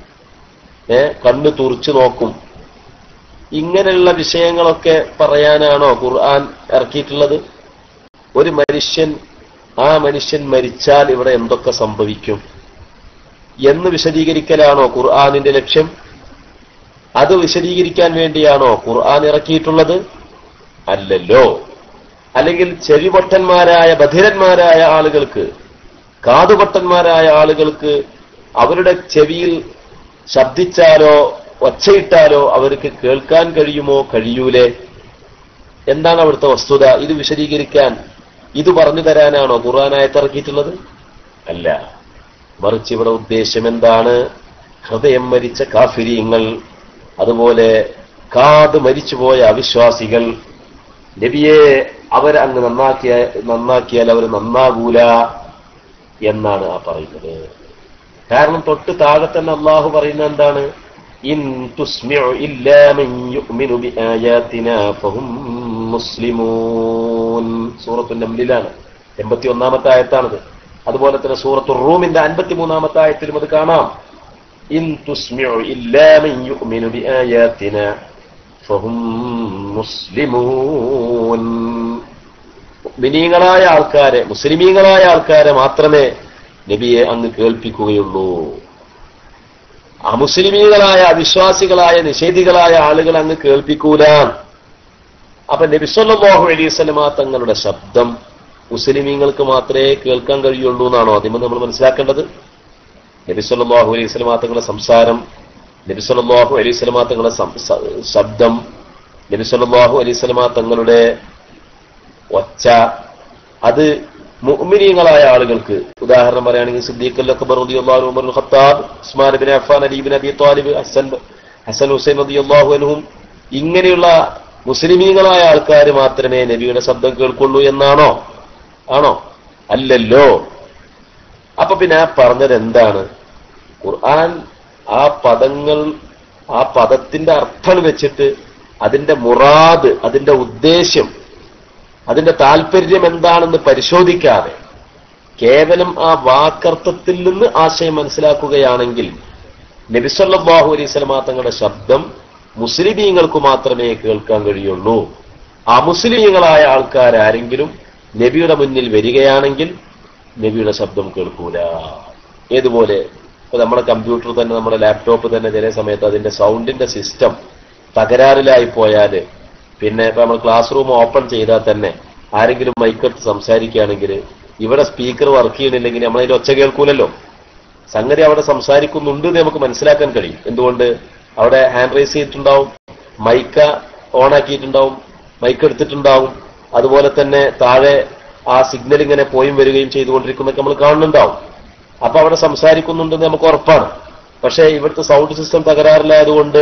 കണ്ണ് തുറിച്ചു നോക്കും. ഇങ്ങനെയുള്ള വിഷയങ്ങളൊക്കെ പറയാനാണോ ഖുർആൻ ഇറക്കിയിട്ടുള്ളത്? ഒരു മനുഷ്യൻ, ആ മനുഷ്യൻ മരിച്ചാൽ ഇവിടെ എന്തൊക്കെ സംഭവിക്കും എന്ന് വിശദീകരിക്കലാണോ ഖുർആനിന്റെ ലക്ഷ്യം? അത് വിശദീകരിക്കാൻ വേണ്ടിയാണോ ഖുർആൻ ഇറക്കിയിട്ടുള്ളത്? അല്ലല്ലോ. അല്ലെങ്കിൽ ചെവിപൊട്ടന്മാരായ ബധിരന്മാരായ ആളുകൾക്ക്, കാതുപൊട്ടന്മാരായ ആളുകൾക്ക് അവരുടെ ചെവിയിൽ ശബ്ദിച്ചാലോ ഒച്ചയിട്ടാലോ അവർക്ക് കേൾക്കാൻ കഴിയുമോ? കഴിയൂലേ? എന്താണ് അവിടുത്തെ വസ്തുത? ഇത് വിശദീകരിക്കാൻ, ഇത് പറഞ്ഞു തരാനാണോ ഖുർആൻ ആയത്തിറക്കിയിട്ടുള്ളത്? അല്ല. മറിച്ച് ഇവിടെ ഉദ്ദേശ്യം എന്താണ്? ഹൃദയം മരിച്ച കാഫിരീങ്ങൾ, അതുപോലെ കാത് മരിച്ചുപോയ അവിശ്വാസികൾ, നബിയെ അവരങ്ങ് നന്നാക്കിയാൽ അവർ നന്നാകൂല എന്നാണ് ആ പറയുന്നത്. കാരണം തൊട്ട് താഴെ തന്നെ അള്ളാഹു പറയുന്ന എന്താണ്? ഇൻ തുസ്മിഉ ഇല്ലാ മൻ യുഅ്മിനു ബിആയാതിനാ ഫഹും മുസ്ലിമൂൻ. സൂറത്തുൽ നംലിലാണ്, 81-ാമത്തെ ആയത്താണിത്. അതുപോലെ തന്നെ സൂറത്തുർ റൂമിന്റെ 53-ാമത്തെ ആയത്തിലും അത് കാണാം. ഇൻ തുസ്മിഉ ഇല്ലാ മൻ യുഅ്മിനു ബിആയാതിനാ ഫഹും മുസ്ലിമൂൻ. മുഅ്മിനീങ്ങളായ ആൾക്കാരെ, മുസ്ലിമീങ്ങളായ ആൾക്കാരെ മാത്രമേ നബിയെ അങ്ങ് കേൾപ്പിക്കുകയുള്ളൂ. അമുസ്ലിമീങ്ങളായ അവിശ്വാസികളായ നിഷേധികളായ ആളുകൾ അങ്ങ് കേൾപ്പിക്കൂല. അപ്പൊ നബി സല്ലല്ലാഹു അലൈഹി വസല്ലമ തങ്ങളുടെ ശബ്ദം മുസ്ലിമീങ്ങൾക്ക് മാത്രമേ കേൾക്കാൻ കഴിയുള്ളൂ എന്നാണോ ആദ്യം നമ്മൾ മനസ്സിലാക്കേണ്ടത്? നബി സല്ലല്ലാഹു അലൈഹി വസല്ലമ തങ്ങളുടെ സംസാരം, നബി സല്ലല്ലാഹു അലൈഹി വസല്ലമ തങ്ങളുടെ ശബ്ദം, നബി സല്ലല്ലാഹു അലൈഹി വസല്ലമ തങ്ങളുടെ ഒച്ച, അത് മുഅ്മിനീങ്ങളായ ആളുകൾക്ക്, ഉദാഹരണം പറയുകയാണെങ്കിൽ സിദ്ദീഖുൽ അക്ബർ റളിയല്ലാഹു അൻഹു, Umarul Khattab, Usman ibn Affan, Ali ibn Abi Talib, Hasan Husain റളിയല്ലാഹു അൻഹും, ഇങ്ങനെയുള്ള മുസ്ലിമീങ്ങളായ ആൾക്കാർ മാത്രമേ നബിയുടെ ശബ്ദം കേൾക്കുള്ളൂ എന്നാണോ? ആണോ? അല്ലല്ലോ. അപ്പൊ പിന്നെ ആ പറഞ്ഞത് എന്താണ്? ഖുർആൻ ആ പദങ്ങൾ, ആ പദത്തിന്റെ അർത്ഥം വെച്ചിട്ട് അതിന്റെ മുറാദ്, അതിന്റെ ഉദ്ദേശ്യം, അതിന്റെ താല്പര്യം എന്താണെന്ന് പരിശോധിക്കാതെ കേവലം ആ വാക്കർത്ഥത്തിൽ നിന്ന് ആശയം മനസ്സിലാക്കുകയാണെങ്കിൽ നബി സല്ലല്ലാഹു അലൈഹി വസല്ലമ തങ്ങളുടെ ശബ്ദം മുസ്ലിമീങ്ങൾക്ക് മാത്രമേ കേൾക്കാൻ കഴിയുള്ളൂ. അമുസ്ലിമീങ്ങളായ ആൾക്കാരാരെങ്കിലും നബിയുടെ മുന്നിൽ വരികയാണെങ്കിൽ നബിയുടെ ശബ്ദം കേൾക്കൂല. ഏതുപോലെ ഇപ്പൊ നമ്മുടെ കമ്പ്യൂട്ടർ തന്നെ, നമ്മുടെ ലാപ്ടോപ്പ് തന്നെ ചില സമയത്ത് അതിന്റെ സൗണ്ടിന്റെ സിസ്റ്റം തകരാറിലായി പോയാല്, പിന്നെ ഇപ്പൊ നമ്മൾ ക്ലാസ് റൂം ഓപ്പൺ ചെയ്താൽ തന്നെ ആരെങ്കിലും മൈക്കെടുത്ത് സംസാരിക്കുകയാണെങ്കിൽ ഇവിടെ സ്പീക്കർ വർക്ക് ചെയ്യണില്ലെങ്കിൽ നമ്മളതിന്റെ ഒച്ച കേൾക്കൂലല്ലോ. സംഗതി അവിടെ സംസാരിക്കുന്നുണ്ട് എന്ന് നമുക്ക് മനസ്സിലാക്കാൻ കഴിയും. എന്തുകൊണ്ട്? അവിടെ ഹാൻഡ് റൈസ് ചെയ്തിട്ടുണ്ടാവും, മൈക്ക ഓൺ ആക്കിയിട്ടുണ്ടാവും, മൈക്ക് എടുത്തിട്ടുണ്ടാവും, അതുപോലെ തന്നെ താഴെ ആ സിഗ്നൽ ഇങ്ങനെ പോയും വരികയും ചെയ്തുകൊണ്ടിരിക്കുന്നതൊക്കെ നമ്മൾ കാണുന്നുണ്ടാവും. അപ്പൊ അവിടെ സംസാരിക്കുന്നുണ്ടെന്ന് നമുക്ക് ഉറപ്പാണ്. പക്ഷേ ഇവിടുത്തെ സൗണ്ട് സിസ്റ്റം തകരാറിലായതുകൊണ്ട്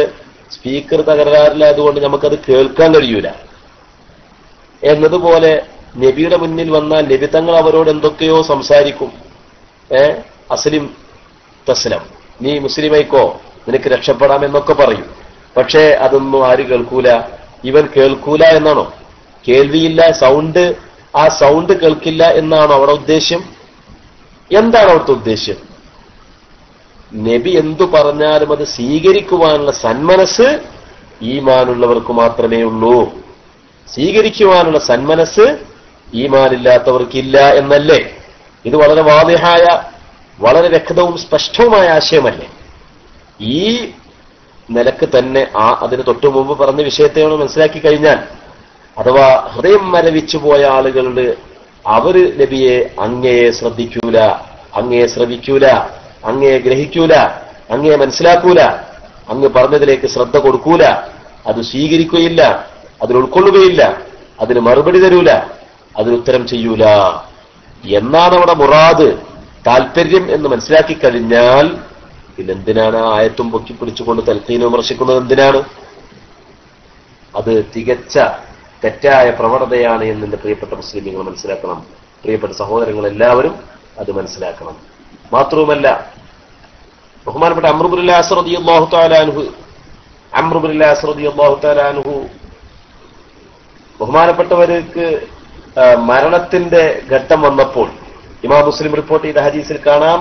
സ്പീക്കർ തകരാറിലായതുകൊണ്ട് നമുക്കത് കേൾക്കാൻ കഴിയൂല എന്നതുപോലെ നബിയുടെ മുന്നിൽ വന്നാൽ നബി തങ്ങൾ അവരോട് എന്തൊക്കെയോ സംസാരിക്കും. അസ്ലിം തസ്ലം, നീ മുസ്ലിമൈക്കോ, നിനക്ക് രക്ഷപ്പെടാം എന്നൊക്കെ പറയും. പക്ഷേ അതൊന്നും ആര് കേൾക്കൂല? ഇവൻ കേൾക്കൂല എന്നാണോ? കേൾവിയില്ല, ആ സൗണ്ട് കേൾക്കില്ല എന്നാണോ അവിടെ ഉദ്ദേശ്യം? എന്താണ് അവിടുത്തെ ഉദ്ദേശ്യം? നബി എന്തു പറഞ്ഞാലും അത് സ്വീകരിക്കുവാനുള്ള സന്മനസ് ഈമാനുള്ളവർക്ക് മാത്രമേ ഉള്ളൂ. സ്വീകരിക്കുവാനുള്ള സന്മനസ് ഈമാനില്ലാത്തവർക്കില്ല എന്നല്ലേ? ഇത് വളരെ വാദിഹായ, വളരെ വ്യക്തവും സ്പഷ്ടവുമായ ആശയമല്ലേ? ഈ നിലക്ക് തന്നെ അതിന് തൊട്ടു മുമ്പ് പറഞ്ഞ വിഷയത്തെയാണ് മനസ്സിലാക്കി കഴിഞ്ഞാൽ, അഥവാ ഹൃദയം മരവിച്ചു പോയ ആളുകളുടെ അവര് നബിയെ അങ്ങയെ ശ്രദ്ധിക്കൂല, അങ്ങയെ ശ്രവിക്കൂല, അങ്ങയെ ഗ്രഹിക്കൂല, അങ്ങയെ മനസ്സിലാക്കൂല, അങ്ങ് പറഞ്ഞതിലേക്ക് ശ്രദ്ധ കൊടുക്കൂല, അത് സ്വീകരിക്കുകയില്ല, അതിൽ ഉൾക്കൊള്ളുകയില്ല, അതിന് മറുപടി തരൂല, അതിനുത്തരം ചെയ്യൂല എന്നാണ് അവിടെ മുറാദ്, താല്പര്യം എന്ന് മനസ്സിലാക്കി കഴിഞ്ഞാൽ പിന്നെന്തിനാണ് ആ ആയത്തും പൊക്കി പിടിച്ചുകൊണ്ട് തൽക്കീനെ വിമർശിക്കുന്നത്? എന്തിനാണ്? അത് തികച്ച തെറ്റായ പ്രവണതയാണ് എന്ന് എന്റെ പ്രിയപ്പെട്ട മുസ്ലിമീങ്ങൾ മനസ്സിലാക്കണം. പ്രിയപ്പെട്ട സഹോദരങ്ങൾ എല്ലാവരും അത് മനസ്സിലാക്കണം. മാത്രവുമല്ല, ബഹുമാനപ്പെട്ട അംർ ഇബ്നുൽ ആസ് റളിയല്ലാഹു തആല അൻഹു ബഹുമാനപ്പെട്ടവർക്ക് മരണത്തിന്റെ ഘട്ടം വന്നപ്പോൾ ഇമാം മുസ്ലിം റിപ്പോർട്ട് ചെയ്ത ഹദീസിൽ കാണാം,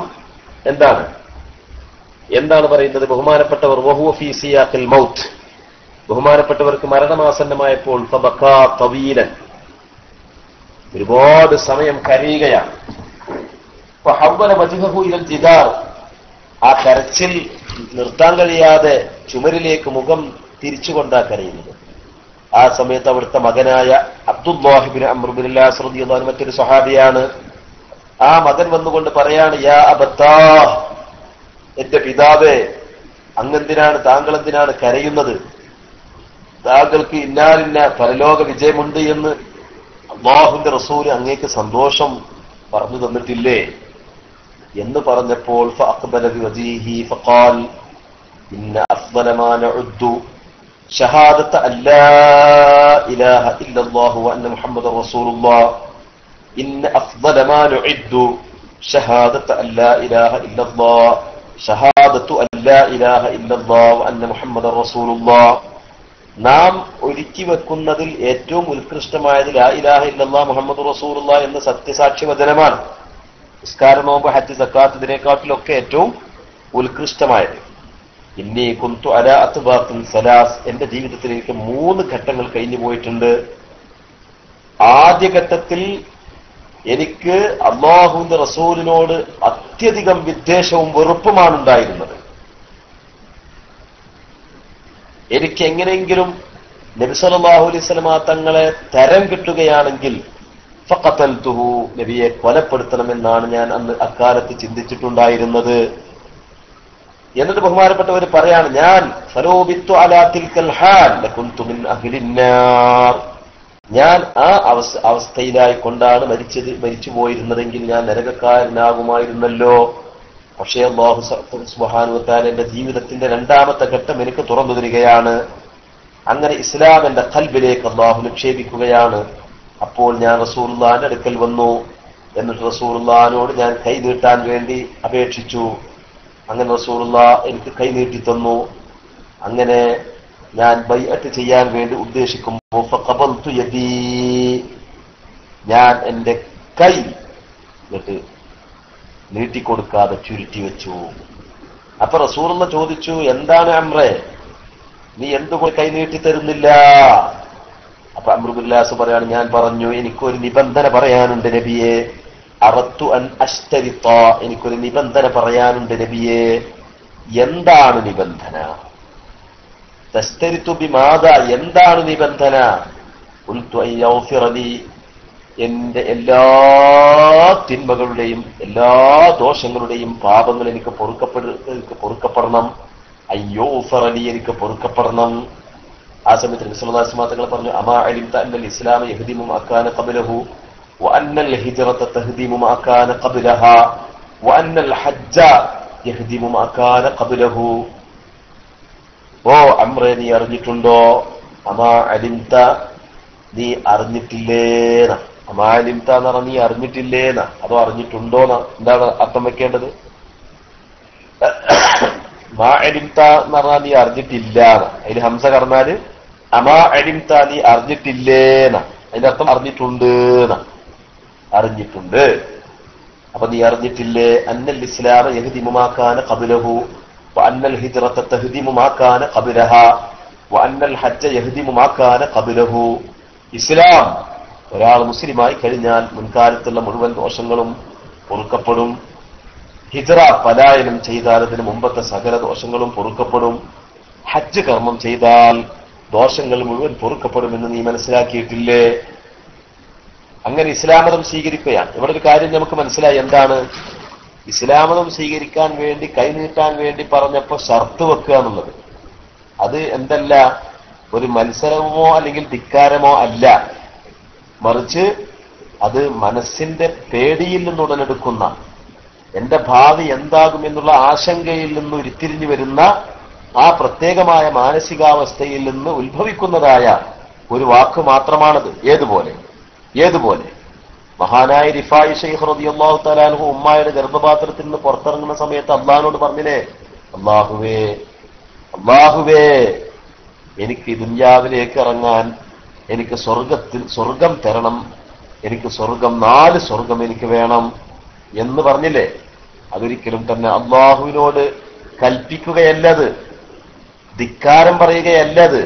എന്താണ് പറയുന്നത്? ബഹുമാനപ്പെട്ടവർ വഹുവ ഫീ സിയാഖിൽ മൗത്ത്, ബഹുമാനപ്പെട്ടവർക്ക് മരണമാസന്നമായപ്പോൾ ഫബകാ തവീലൻ, ഒരുപാട് സമയം കരയുകയാണ്. ഫഹവ്വല വജ്ഹഹു ഇലൽ ജിദാർ, ആ കരച്ചിൽ നിർത്താൻ കഴിയാതെ ചുമരിലേക്ക് മുഖം തിരിച്ചുകൊണ്ടാ കരയുന്നത്. ആ സമയത്ത് അവിടുത്തെ മകനായ Abdullahi ibn Amr ibnul As റളിയല്ലാഹു അൻഹു മറ്റൊരു സ്വഹാബിയാണ്. ആ മകൻ വന്നുകൊണ്ട് പറയാണ്, യാ അബത്താ, എന്റെ പിതാവേ, താങ്കൾ എന്തിനാണ് കരയുന്നത്? താങ്കൾക്ക് ഇന്നാലിന്ന പരലോക വിജയമുണ്ട് എന്ന് അല്ലാഹുവിന്റെ റസൂൽ അങ്ങേക്ക് സന്തോഷം പറഞ്ഞു തന്നിട്ടില്ലേ എന്ന് പറഞ്ഞപ്പോൾ ഫഅഖ്ബല ബിവജ്ഹിഹി ഫഖാൽ ഇന്ന അഫ്ദല മാ നഉദ്ദു ഷഹാദത അല്ലാ ഇലാഹ ഇല്ലല്ലാഹു വ അന്ന മുഹമ്മദർ റസൂലുള്ളാഹ് ഇന്ന അഫ്ദല മാ നഉദ്ദു ഷഹാദത അല്ലാ ഇലാഹ ഇല്ലല്ലാഹ് ഷഹാദത്തു അല്ലാ ഇലാഹ ഇല്ലല്ലാഹു വ അന്ന മുഹമ്മദർ റസൂലുള്ളാഹ്, നാം ഒരുക്കി വെക്കുന്നതിൽ ഏറ്റവും ഉത്കൃഷ്ടമായത് ലാ ഇലാഹ ഇല്ലല്ലാഹ് മുഹമ്മദുർ റസൂലുള്ളാഹ് എന്ന സത്യസാക്ഷി വചനമാണ്. നിസ്കാരം, നോമ്പ്, ഹജ്ജ്, സക്കാത്ത് ഇതിനേക്കാട്ടിലൊക്കെ ഏറ്റവും ഉത്കൃഷ്ടമായത്. ഇന്നി കുന്തു അലാ അത്ബാഖിൻ സലാസ്, എന്റെ ജീവിതത്തിൽ എനിക്ക് 3 ഘട്ടങ്ങൾ കഴിഞ്ഞു പോയിട്ടുണ്ട്. ആദ്യ ഘട്ടത്തിൽ എനിക്ക് അല്ലാഹുവിന്റെ റസൂലിനോട് അത്യധികം വിദ്വേഷവും വെറുപ്പുമാണ് ഉണ്ടായിരുന്നത്. എനിക്ക് എങ്ങനെയെങ്കിലും നബി സല്ലല്ലാഹു അലൈഹി വസല്ലമ തങ്ങളെ തരം കിട്ടുകയാണെങ്കിൽ ഫഖതൽതുഹു, നബിയെ കൊലപ്പെടുത്തണമെന്നാണ് ഞാൻ അന്ന് അക്കാലത്ത് ചിന്തിച്ചിട്ടുണ്ടായിരുന്നത്. എന്നിട്ട് ബഹുമാനപ്പെട്ടവർ പറയാണ്, ഞാൻ ഫലോബിത്തു അലാ തിൽക്കൽ ഹാൽ ലകുന്തു മിൻ അഹ്ലിന്നാർ, ഞാൻ ആ അവസ്ഥയിലായി കൊണ്ടാണ് മരിച്ചു പോയിരുന്നതെങ്കിൽ ഞാൻ നരകക്കാരനാകുമായിരുന്നല്ലോ. പക്ഷേ അല്ലാഹു സുബ്ഹാനഹു വ തആല എന്റെ ജീവിതത്തിന്റെ 2ാമത്തെ ഘട്ടം എനിക്ക് തുറന്നു തരികയാണ്. അങ്ങനെ ഇസ്ലാം എന്റെ ഖൽബിലേക്ക് അല്ലാഹു നിക്ഷേപിക്കുകയാണ്. അപ്പോൾ ഞാൻ റസൂലുള്ളാഹിന്റെ അടുക്കൽ വന്നു. എന്നിട്ട് റസൂലുള്ളാഹിനോട് ഞാൻ കൈ നീട്ടാൻ വേണ്ടി അപേക്ഷിച്ചു. അങ്ങനെ റസൂലുള്ളാഹ് എനിക്ക് കൈ നീട്ടി തന്നു. അങ്ങനെ ഞാൻ ബൈഅത്ത് ചെയ്യാൻ വേണ്ടി ഉദ്ദേശിക്കുമ്പോൾ ഫഖബൽതു യദീ, ഞാൻ എന്റെ കൈ നീട്ടിക്കൊടുക്കാതെ ചുരുട്ടി വെച്ചു. അപ്പൊ റസൂലുള്ള ചോദിച്ചു, എന്താണ് അംറേ, നീ എന്തുകൊണ്ട് കൈ നീട്ടി തരുന്നില്ല? അപ്പൊ അംർ ഇബ്നുൽ ആസ് പറയാണ്, ഞാൻ പറഞ്ഞു, എനിക്കൊരു നിബന്ധന പറയാനുണ്ട് നബിയെ. അറത്തു അൻ അശ്തരിത്ത, എനിക്കൊരു നിബന്ധന പറയാനുണ്ട് നബിയെ. എന്താണ് നിബന്ധന? തസ്തരിത്തു ബിമാദ, എന്താണ് നിബന്ധന? ഖുൽതു അൻ യഗ്ഫിറ ലി, എന്റെ എല്ലാ തിന്മകളുടെയും എല്ലാ ദോഷങ്ങളുടെയും പാപങ്ങൾ എനിക്ക് പൊറുക്കപ്പെടണം. അയ്യോഫറ ലി, എനിക്ക് പൊറുക്കപ്പെടണം. ആ സമയത്ത് നബി സല്ലല്ലാഹു അലൈഹി വസല്ലം തങ്ങൾ പറഞ്ഞു, അമാ അലിംത അന്നൽ ഇസ്ലാമ യഹ്ദിമു മാ കാന ഖബ്ലഹു വ അന്നൽ ഹിജ്റത തഹ്ദിമു മാ കാന ഖബ്ലഹാ വ അന്നൽ ഹജ്ജ യഹ്ദിമു മാ കാന ഖബ്ലഹു. ഓ അമ്രേ നീ അറിഞ്ഞിട്ടുണ്ടോ, അമാ അലിംത നീ അറിഞ്ഞിട്ടില്ലേന്ന. അമാ അലിംത എന്ന് പറഞ്ഞാൽ നീ അറിഞ്ഞിട്ടില്ലേന്ന, അതോ അറിഞ്ഞിട്ടുണ്ടോന്ന, എന്താണ് അർത്ഥം വെക്കേണ്ടത്? മാ അലിംത എന്ന് പറഞ്ഞാൽ നീ അറിഞ്ഞിട്ടില്ലാന്ന, അതിൽ ഹംസ കടന്നാല് അമാ അലിംത നീ അറിഞ്ഞിട്ടില്ലേന്ന, അതിന്റെ അർത്ഥം അറിഞ്ഞിട്ടുണ്ട് ന്ന, അറിഞ്ഞിട്ടുണ്ട്. അപ്പൊ നീ അറിഞ്ഞിട്ടില്ലേ, അന്നൽ ഇസ്ലാമ യഹ്ദിമു മാ കാന ഖബ്ലഹു വഅന്നൽ ഹിജ്റത തഹ്ദിമു മാ കാന ഖബ്ലഹാ വഅന്നൽ ഹജ്ജ യഹ്ദിമു മാ കാന ഖബ്ലഹു. ഇസ്ലാം, ഒരാൾ മുസ്ലിമായി കഴിഞ്ഞാൽ മുൻകാലത്തുള്ള മുഴുവൻ ദോഷങ്ങളും പൊറുക്കപ്പെടും. ഹിജ്റ പലായനം ചെയ്താൽ അതിന് മുമ്പത്തെ സകല ദോഷങ്ങളും പൊറുക്കപ്പെടും. ഹജ്ജ് കർമ്മം ചെയ്താൽ ദോഷങ്ങൾ മുഴുവൻ പൊറുക്കപ്പെടുമെന്ന് നീ മനസ്സിലാക്കിയിട്ടില്ലേ? അങ്ങനെ ഇസ്ലാമതം സ്വീകരിക്കുകയാണ്. ഇവിടെ ഒരു കാര്യം നമുക്ക് മനസ്സിലായി. എന്താണ് ഇസ്ലാമതം സ്വീകരിക്കാൻ വേണ്ടി കൈനീട്ടാൻ വേണ്ടി പറഞ്ഞപ്പോ ഷർത്ത് വെക്കുക എന്നുള്ളത്? അത് എന്തല്ല, ഒരു മത്സരമോ അല്ലെങ്കിൽ ധിക്കാരമോ അല്ല, മറിച്ച് അത് മനസ്സിന്റെ പേടിയിൽ നിന്ന് ഉടലെടുക്കുന്ന, എന്റെ ഭാവി എന്താകുമെന്നുള്ള ആശങ്കയിൽ നിന്ന് ഉരുത്തിരിഞ്ഞു വരുന്ന ആ പ്രത്യേകമായ മാനസികാവസ്ഥയിൽ നിന്ന് ഉത്ഭവിക്കുന്നതായ ഒരു വാക്ക് മാത്രമാണത്. ഏതുപോലെ മഹാനായ റിഫായി ശൈഖ് റളിയല്ലാഹു തആല അൻഹു ഉമ്മായുടെ ഗർഭപാത്രത്തിൽ നിന്ന് പുറത്തിറങ്ങുന്ന സമയത്ത് അള്ളാഹിനോട് പറഞ്ഞില്ലേ, അള്ളാഹുവേ എനിക്ക് ദുനിയാവിലേക്ക് ഇറങ്ങാൻ എനിക്ക് സ്വർഗം തരണം, എനിക്ക് 4 സ്വർഗം എനിക്ക് വേണം എന്ന് പറഞ്ഞില്ലേ? അതൊരിക്കലും തന്നെ അള്ളാഹുവിനോട് കൽപ്പിക്കുകയല്ലത്, ധിക്കാരം പറയുകയല്ലത്,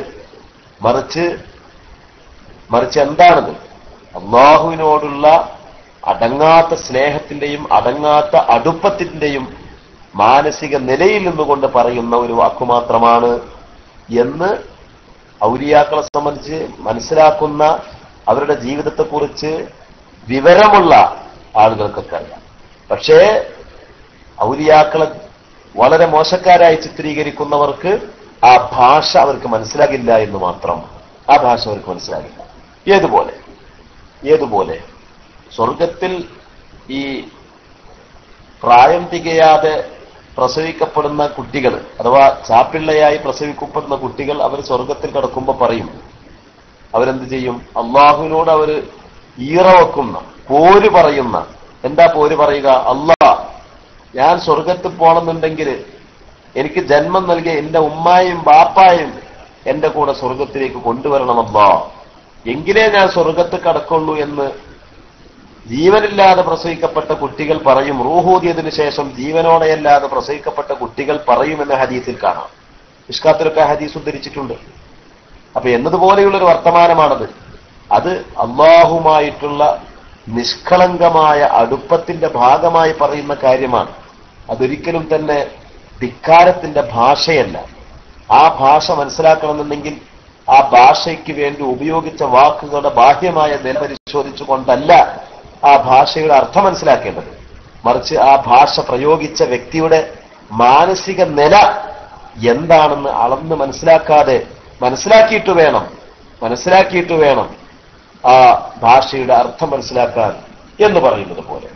മറിച്ച് എന്താണത്? അള്ളാഹുവിനോടുള്ള അടങ്ങാത്ത സ്നേഹത്തിന്റെയും അടങ്ങാത്ത അടുപ്പത്തിന്റെയും മാനസിക നിലയിൽ നിന്നുകൊണ്ട് പറയുന്ന ഒരു വാക്കുമാത്രമാണ് എന്ന് ഔലിയാക്കളെ സംബന്ധിച്ച് മനസ്സിലാക്കുന്ന, അവരുടെ ജീവിതത്തെക്കുറിച്ച് വിവരമുള്ള ആളുകൾക്കൊക്കെ അറിയാം. പക്ഷേ ഔലിയാക്കളെ വളരെ മോശക്കാരായി ചിത്രീകരിക്കുന്നവർക്ക് ആ ഭാഷ അവർക്ക് മനസ്സിലാകില്ല എന്ന് മാത്രം. ആ ഭാഷ അവർക്ക് മനസ്സിലാകില്ല. ഏതുപോലെ സ്വർഗത്തിൽ ഈ പ്രായം തികയാതെ പ്രസവിക്കപ്പെടുന്ന കുട്ടികൾ, അഥവാ ചാപ്പിള്ളയായി പ്രസവിക്കപ്പെടുന്ന കുട്ടികൾ, അവർ സ്വർഗത്തിൽ കിടക്കുമ്പോൾ പറയും, അവരെന്ത് ചെയ്യും? അള്ളാഹുവിനോട് അവര് ഈറവെക്കുന്ന, പോര് പറയുന്ന. എന്താ പോര് പറയുക? ഞാൻ സ്വർഗത്തിൽ പോകണമെന്നുണ്ടെങ്കിൽ എനിക്ക് ജന്മം നൽകിയ എന്റെ ഉമ്മായും ബാപ്പായും എന്റെ കൂടെ സ്വർഗത്തിലേക്ക് കൊണ്ടുവരണമല്ലോ, എങ്കിലേ ഞാൻ സ്വർഗത്ത് കടക്കുള്ളൂ എന്ന് ജീവനില്ലാതെ പ്രസവിക്കപ്പെട്ട കുട്ടികൾ പറയും. റൂഹൂദിയതിനു ശേഷം ജീവനോടെയല്ലാതെ പ്രസവിക്കപ്പെട്ട കുട്ടികൾ പറയുമെന്ന് ഹദീസിൽ കാണാം. മിഷ്കാത്തിലൊക്കെ ഹദീസ് ഉദ്ധരിച്ചിട്ടുണ്ട്. അപ്പൊ എന്നതുപോലെയുള്ളൊരു വർത്തമാനമാണത്. അത് അള്ളാഹുമായിട്ടുള്ള നിഷ്കളങ്കമായ അടുപ്പത്തിന്റെ ഭാഗമായി പറയുന്ന കാര്യമാണ്. അതൊരിക്കലും തന്നെ ധിക്കാരത്തിന്റെ ഭാഷയല്ല. ആ ഭാഷ മനസ്സിലാക്കണമെന്നുണ്ടെങ്കിൽ ആ ഭാഷയ്ക്ക് വേണ്ടി ഉപയോഗിച്ച വാക്കുകളുടെ ബാഹ്യമായ നില പരിശോധിച്ചുകൊണ്ടല്ല ആ ഭാഷയുടെ അർത്ഥം മനസ്സിലാക്കേണ്ടത്, മറിച്ച് ആ ഭാഷ പ്രയോഗിച്ച വ്യക്തിയുടെ മാനസിക നില എന്താണെന്ന് അളന്ന് മനസ്സിലാക്കിയിട്ട് വേണം ആ ഭാഷയുടെ അർത്ഥം മനസ്സിലാക്കാൻ എന്ന് പറയുന്നത് പോലെ.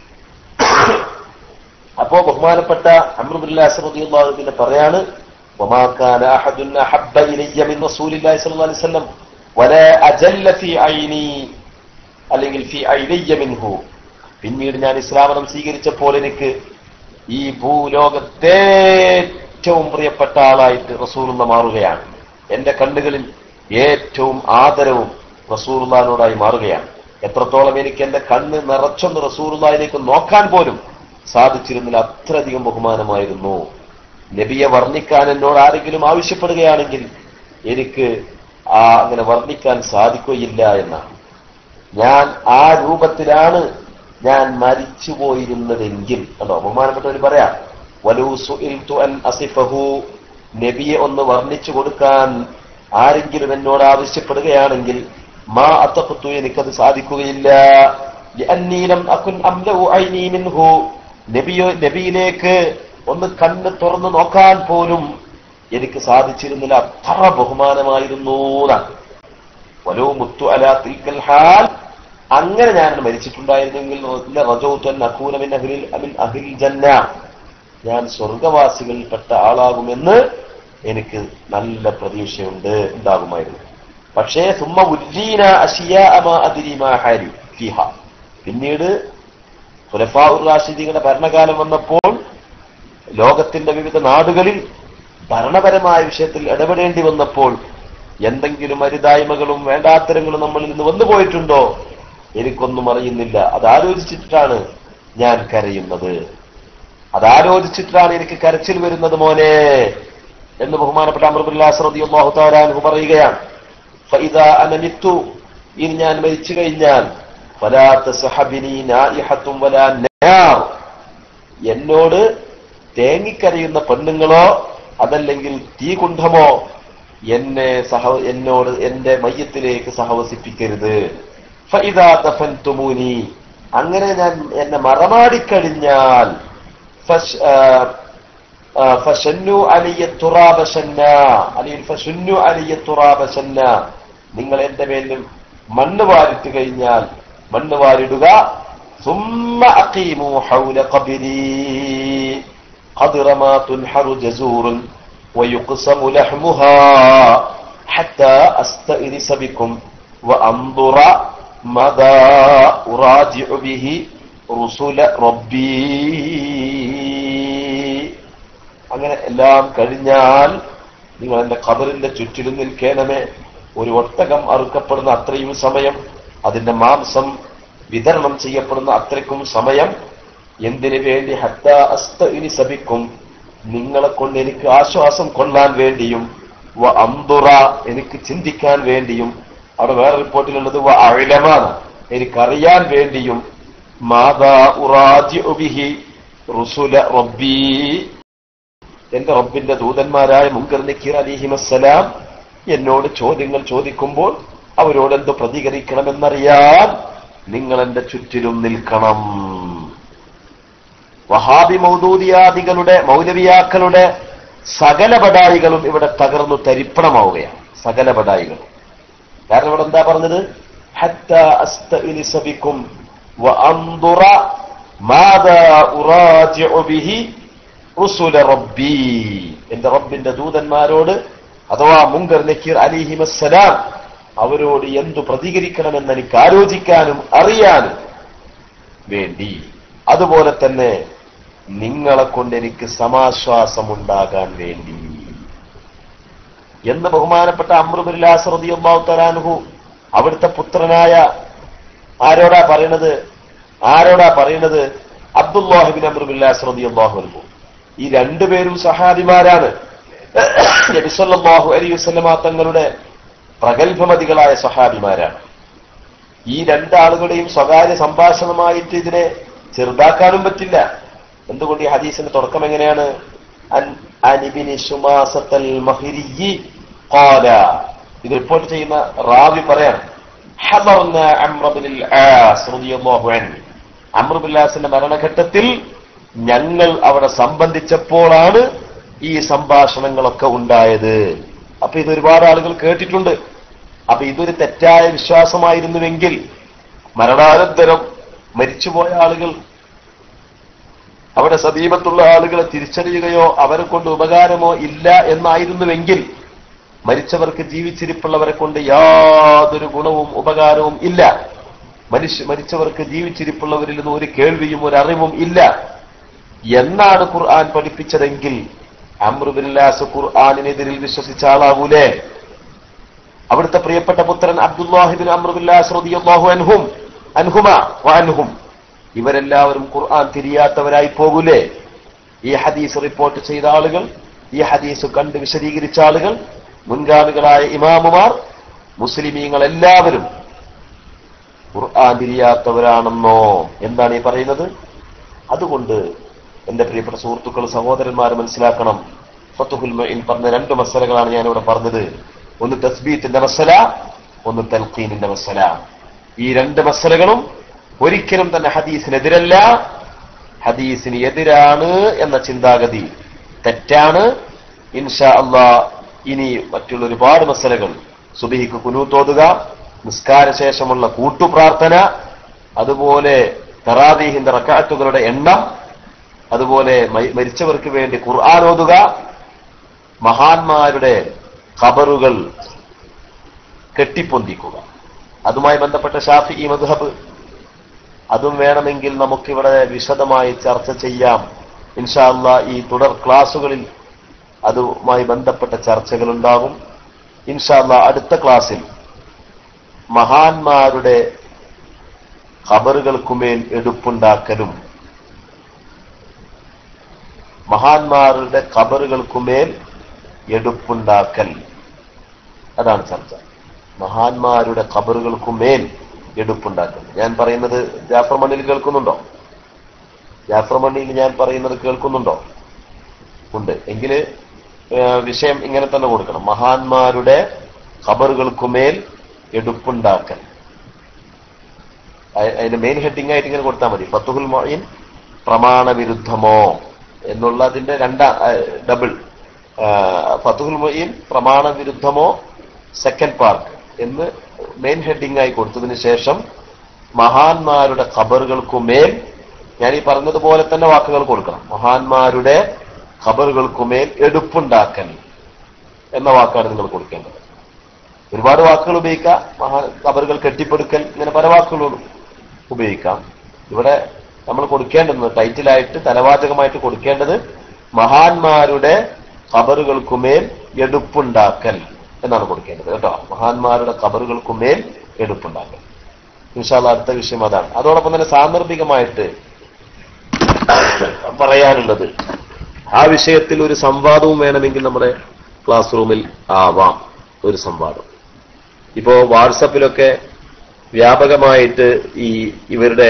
അപ്പോ ബഹുമാനപ്പെട്ട അംർ ബിൻ അസ് റളിയല്ലാഹു അൻഹു പറയാണ്, വമാ കാന അഹദുൻ അഹബ്ബ ഇലയ്യ മിൻ റസൂലില്ലാഹി സ്വല്ലല്ലാഹു അലൈഹി വസല്ലം വലാ അജല്ല ഫീ ഐനി അല്ലെങ്കിൽ ഫീ ഐനിയ്യ മിൻഹു. പിന്നീട് ഞാൻ ഇസ്ലാമതം സ്വീകരിച്ചപ്പോൾ എനിക്ക് ഈ ഭൂലോകത്തെ ഏറ്റവും പ്രിയപ്പെട്ട ആളായിട്ട് റസൂലുള്ള മാറുകയാണ്. എന്റെ കണ്ണുകളിൽ ഏറ്റവും ആദരവും റസൂലുള്ളാഹിനോടായി മാറുകയാണ്. എത്രത്തോളം എനിക്ക് എന്റെ കണ്ണ് നിറച്ചൊന്ന് റസൂലുള്ളാഹിലേക്ക് നോക്കാൻ പോലും സാധിച്ചിരുന്നില്ല, അത്രയധികം ബഹുമാനമായിരുന്നു. നബിയെ വർണ്ണിക്കാൻ എന്നോട് ആരെങ്കിലും ആവശ്യപ്പെടുകയാണെങ്കിൽ എനിക്ക് അങ്ങനെ വർണ്ണിക്കാൻ സാധിക്കുകയില്ല എന്നാണ്. ഞാൻ ആ രൂപത്തിലാണ് ഞാൻ മരിച്ചുപോയിരുന്നതെങ്കിൽ, കണ്ടോ ബഹുമാനപ്പെട്ടവർ പറയാം, വലൂ സുഇൽതു അൻ അസിഫഹു, നബിയെ ഒന്ന് വർണ്ണിച്ചു കൊടുക്കാൻ ആരെങ്കിലും എന്നോട് ആവശ്യപ്പെടുകയാണെങ്കിൽ മാ അത്തഖ്തു, എനിക്കത് സാധിക്കുകയില്ല. ലിഅന്നീ ലം അകുൻ അംലഉ ഐനി മിൻഹു, നബിയിലേക്ക് ഒന്ന് കണ്ണ് തുറന്നു നോക്കാൻ പോലും എനിക്ക് സാധിച്ചിരുന്നില്ല, അത്ര ബഹുമാനമായിരുന്നു. വലോ മുത്തു അലാ തിൽക്കൽ ഹാൽ, അങ്ങനെ ഞാൻ മരിച്ചിട്ടുണ്ടായിരുന്നെങ്കിൽ റജൗതു അൻ അകൂന മിൻ അഹ്ലിൽ ജന്ന, ഞാൻ സ്വർഗവാസികളിൽപ്പെട്ട ആളാകുമെന്ന് എനിക്ക് നല്ല പ്രതീക്ഷയുണ്ട് ഉണ്ടാകുമായിരുന്നു. പക്ഷേ സുമ്മ ഉല്ലീന അഷിയാ മാ അദ്രി മാ ഹാരി ഫിഹ, പിന്നീട് ഖുലഫാഉർ റാഷിദീങ്ങളുടെ ഭരണകാലം വന്നപ്പോൾ ലോകത്തിന്റെ വിവിധ നാടുകളിൽ ഭരണപരമായ വിഷയത്തിൽ ഇടപെടേണ്ടി വന്നപ്പോൾ എന്തെങ്കിലും അരുതായ്മകളും വേണ്ടാത്തരങ്ങളും നമ്മളിൽ നിന്ന് വന്നുപോയിട്ടുണ്ടോ എനിക്കൊന്നും അറിയുന്നില്ല. അതാലോചിച്ചിട്ടാണ് ഞാൻ കരയുന്നത്, അതാലോചിച്ചിട്ടാണ് എനിക്ക് കരച്ചിൽ വരുന്നത് മോനെ എന്ന് ബഹുമാനപ്പെട്ട അംർ ഇബ്നു അൽ ആസ് റളിയല്ലാഹു തആല അൻഹു പറയുകയാണ്. ഫഇദാ അന മിത്തു, ഇനി ഞാൻ മരിച്ചു കഴിഞ്ഞാൽ ഫലാ തസ്ഹബിനി നായിഹത്തും വലാ നാർ, എന്നോട് തേങ്ങിക്കരയുന്ന പെണ്ണുങ്ങളോ അതല്ലെങ്കിൽ തീകുണ്ഠമോ എന്നോട് എന്റെ മയ്യത്തിലേക്ക് സഹവസിപ്പിക്കരുത്. ഫഇദാ ദഫൻതുമൂനി, അങ്ങനെ ഞാൻ എന്നെ മറമാടിക്കഴിഞ്ഞാൽ ഫശന്നു അലിയ തുറാബ ശന്ന, അല്ലെങ്കിൽ ഫശന്നു അലിയ തുറാബ ശന്ന, നിങ്ങൾ എന്റെ മേലും മണ്ണ് വാരിട്ട് കഴിഞ്ഞാൽ മണ്ണ് വാരിടുക. സുമ്മ അഖീമു ഹൗല ഖബരി ഖദ്റ മാ തുൻഹറു ജസൂറുൻ വയുഖ്സമു ലഹ്മുഹാ ഹത്താ അസ്തഇനിസ ബികും വഅൻദുറ മദാ ഉറാജിഉ ബിഹി റുസുല റബ്ബി. അങ്ങനെ എല്ലാം കഴിഞ്ഞാൽ നിങ്ങൾ എന്റെ ഖബറിന്റെ ചുറ്റിലും നിൽക്കണമേ. ഒരു ഒട്ടകം അറുക്കപ്പെടുന്ന അത്രയും സമയം, അതിന്റെ മാംസം വിതരണം ചെയ്യപ്പെടുന്ന അത്രയ്ക്കും സമയം, എന്തിനു വേണ്ടി? ഹത്താ അസ്തഇനിസ ബികും, നിങ്ങളെ കൊണ്ട് എനിക്ക് ആശ്വാസം കൊള്ളാൻ വേണ്ടിയും, വ അൻദുറ, എനിക്ക് ചിന്തിക്കാൻ വേണ്ടിയും, അവിടെ വേറെ റിപ്പോർട്ടിലുള്ളത് വ അഅലമാണ്, എനിക്കറിയാൻ വേണ്ടിയും, മാദാ ഉറാജിഉ ബിഹി റുസുല റബ്ബി, എന്റെ റബ്ബിന്റെ ദൂതന്മാരായ മുൻകർ നക്കീർ അലൈഹിമസ്സലാം എന്നോട് ചോദ്യങ്ങൾ ചോദിക്കുമ്പോൾ അവരോട് എന്ത് പ്രതികരിക്കണമെന്നറിയാൻ നിങ്ങൾ എന്റെ ചുറ്റിലും നിൽക്കണം. വഹാബി മൗദൂദിയാദികളുടെ മൗലവിയാക്കളുടെ സകല ബഡായികളും ഇവിടെ തകർന്നു തരിപ്പണമാവുകയാണ്, സകല ബഡായികളും. കാരണം ഇവിടെ എന്താ പറഞ്ഞത്? ഹത്താ അസ്തഇനിസ ബികും വഅൻദുറ മാദാ ഉറാജിഉ ബിഹി റുസുല റബ്ബി, എന്റെ റബ്ബിന്റെ ദൂതന്മാരോട് അഥവാ മുൻകർ നക്കീർ അലൈഹിമസ്സലാം അവരോട് എന്തു പ്രതികരിക്കണമെന്ന് എനിക്ക് ആലോചിക്കാനും അറിയാനും വേണ്ടി, അതുപോലെ തന്നെ നിങ്ങളെ കൊണ്ട് എനിക്ക് സമാശ്വാസമുണ്ടാകാൻ വേണ്ടി എന്ന് ബഹുമാനപ്പെട്ട അംർ ഇബ്നു അൽ ആസ് റളിയല്ലാഹു തആല അൻഹു അവിടുത്തെ പുത്രനായ ആരോടാ പറയുന്നത്? Abdullahi ibn Amr ibn al As റളിയല്ലാഹു അൻഹു. ഈ രണ്ടുപേരും സഹാബിമാരാണ്. നബി സല്ലല്ലാഹു അലൈഹി വസല്ലമ തങ്ങളുടെ പ്രഗൽഭമതികളായ സഹാബിമാരാണ്. ഈ രണ്ടാളുകളുടെയും സ്വകാര്യ സംഭാഷണമായിട്ട് ഇതിനെ ചെറുതാക്കാനും പറ്റില്ല. എന്തുകൊണ്ട്? ഈ ഹദീസിന്റെ തുടക്കം എങ്ങനെയാണ്? ഇത് റിപ്പോർട്ട് ചെയ്യുന്ന റാവി പറയാണ്, അംർ ഇബ്നു ആസിന്റെ മരണഘട്ടത്തിൽ ഞങ്ങൾ അവിടെ സംബന്ധിച്ചപ്പോഴാണ് ഈ സംഭാഷണങ്ങളൊക്കെ ഉണ്ടായത്. അപ്പൊ ഇത് ഒരുപാട് ആളുകൾ കേട്ടിട്ടുണ്ട്. അപ്പൊ ഇതൊരു തെറ്റായ വിശ്വാസമായിരുന്നുവെങ്കിൽ മരണാനന്തരം മരിച്ചുപോയ ആളുകൾ അവിടെ സമീപത്തുള്ള ആളുകളെ തിരിച്ചറിയുകയോ അവരെ കൊണ്ട് ഉപകാരമോ ഇല്ല എന്നായിരുന്നുവെങ്കിൽ മരിച്ചവർക്ക് ജീവിച്ചിരിപ്പുള്ളവരെ കൊണ്ട് യാതൊരു ഗുണവും ഉപകാരവും ഇല്ല. മരിച്ചവർക്ക് ജീവിച്ചിരിപ്പുള്ളവരിൽ നിന്ന് ഒരു കേൾവിയും ഒരു അറിവും ഇല്ല എന്നാണ് ഖുർആൻ പഠിപ്പിച്ചതെങ്കിൽ അംർ ഇബ്നു അൽ ആസ് ഖുർആനിനെതിരിൽ വിശ്വസിച്ച ആളാവൂലേ? അവിടുത്തെ പ്രിയപ്പെട്ട പുത്രൻ Abdullahi ibn Amr ibn al As റളിയല്ലാഹു അൻഹും ഇവരെല്ലാവരും ഖുർആൻ തിരിയാത്തവരായി പോകൂലേ? ഈ ഹദീസ് റിപ്പോർട്ട് ചെയ്ത ആളുകൾ, ഈ ഹദീസ് കണ്ട് വിശദീകരിച്ച ആളുകൾ, മുൻഗാമികളായ ഇമാമുമാർ, മുസ്ലിമീങ്ങൾ എല്ലാവരും ഖുർആൻ തിരിയാത്തവരാണെന്നോ എന്താണ് ഈ പറയുന്നത്? അതുകൊണ്ട് എന്റെ പ്രിയപ്പെട്ട സുഹൃത്തുക്കൾ, സഹോദരന്മാർ മനസ്സിലാക്കണം. ഫത്ഹുൽ മുഈൻ പറഞ്ഞ രണ്ട് മസലകളാണ് ഞാനിവിടെ പറഞ്ഞത്. ഒന്ന് തസ്ബീത്തിന്റെ മസല, ഒന്ന് തൽഖീനിന്റെ മസല. ഈ രണ്ട് മസലകളും ഒരിക്കലും തന്നെ ഹദീസിനെതിരല്ല, ഹദീസിന് എതിരാണ് എന്ന ചിന്താഗതി തെറ്റാണ്. ഇൻഷാ അല്ലാഹ് ഇനി മറ്റുള്ള ഒരുപാട് മസലകൾ, സുബ്ഹിക്ക് ഖുനൂത്ത് ഓതുക, നിസ്കാര ശേഷമുള്ള കൂട്ടുപ്രാർത്ഥന, അതുപോലെ തറാവീഹിന്റെ റക്അത്തുകളുടെ എണ്ണം, അതുപോലെ മരിച്ചവർക്ക് വേണ്ടി ഖുർആൻ ഓതുക, മഹാന്മാരുടെ ഖബറുകൾ കെട്ടിപ്പൊന്തിക്കുക. അതുമായി ബന്ധപ്പെട്ട ഷാഫിഈ മദ്ഹബ്, അതും വേണമെങ്കിൽ നമുക്കിവിടെ വിശദമായി ചർച്ച ചെയ്യാം ഇൻഷാ അല്ലാഹ്. ഈ തുടർ ക്ലാസുകളിൽ അതുമായി ബന്ധപ്പെട്ട ചർച്ചകൾ ഉണ്ടാകും ഇൻഷാ അല്ലാഹ്. അടുത്ത ക്ലാസ്സിൽ മഹാന്മാരുടെ ഖബറുകൾക്കുമേൽ എടുപ്പുണ്ടാക്കലും മഹാന്മാരുടെ ഖബറുകൾക്കുമേൽ എടുപ്പുണ്ടാക്കൽ, അതാണ് ചർച്ച. മഹാന്മാരുടെ ഖബറുകൾക്കുമേൽ എടുപ്പുണ്ടാക്കൽ. ഞാൻ പറയുന്നത് ജാഫർ മണ്ണിൽ കേൾക്കുന്നുണ്ടോ? ജാഫർ മണ്ണിൽ ഞാൻ പറയുന്നത് കേൾക്കുന്നുണ്ടോ? ഉണ്ട്. എങ്കില് വിഷയം ഇങ്ങനെ തന്നെ കൊടുക്കണം. മഹാന്മാരുടെ ഖബറുകൾക്കുമേൽ എടുപ്പുണ്ടാക്കൽ. അതിന്റെ മെയിൻ ഹെഡിങ് ആയിട്ട് ഇങ്ങനെ കൊടുത്താൽ മതി. ഫത്തുഹുൽ മുഈൻ പ്രമാണവിരുദ്ധമോ എന്നുള്ളതിന്റെ ഡബിൾ. ഫത്തുഹുൽ മുഈൻ പ്രമാണവിരുദ്ധമോ സെക്കൻഡ് പാർട്ട് എന്ന് മെയിൻ ഹെഡിങ് ആയി കൊടുത്തതിന് ശേഷം മഹാന്മാരുടെ ഖബറുകൾക്കുമേൽ, ഞാൻ ഈ പറഞ്ഞതുപോലെ തന്നെ വാക്കുകൾ കൊടുക്കണം. മഹാന്മാരുടെ ഖബറുകൾക്കുമേൽ എടുപ്പുണ്ടാക്കൽ എന്ന വാക്കാണ് നിങ്ങൾ കൊടുക്കേണ്ടത്. ഒരുപാട് വാക്കുകൾ ഉപയോഗിക്കാം. ഖബറുകൾ കെട്ടിപ്പടുക്കൽ, ഇങ്ങനെ പല വാക്കുകളും ഉപയോഗിക്കാം. ഇവിടെ നമ്മൾ കൊടുക്കേണ്ടത് ടൈറ്റിലായിട്ട് തലവാചകമായിട്ട് കൊടുക്കേണ്ടത് മഹാന്മാരുടെ ഖബറുകൾക്കുമേൽ എടുപ്പുണ്ടാക്കൽ എന്നാണ് കൊടുക്കേണ്ടത് കേട്ടോ. മഹാന്മാരുടെ ഖബറുകൾക്കുമേൽ എടുപ്പുണ്ടാക്കൽ. ഇൻഷാ അല്ലാഹ് അടുത്ത വിഷയം അതാണ്. അതോടൊപ്പം തന്നെ സാന്ദർഭികമായിട്ട് പറയാനുള്ളത്, ആ വിഷയത്തിൽ ഒരു സംവാദവും വേണമെങ്കിൽ നമ്മുടെ ക്ലാസ് റൂമിൽ ആവാം. ഒരു സംവാദം ഇപ്പോ വാട്സപ്പിലൊക്കെ വ്യാപകമായിട്ട് ഇവരുടെ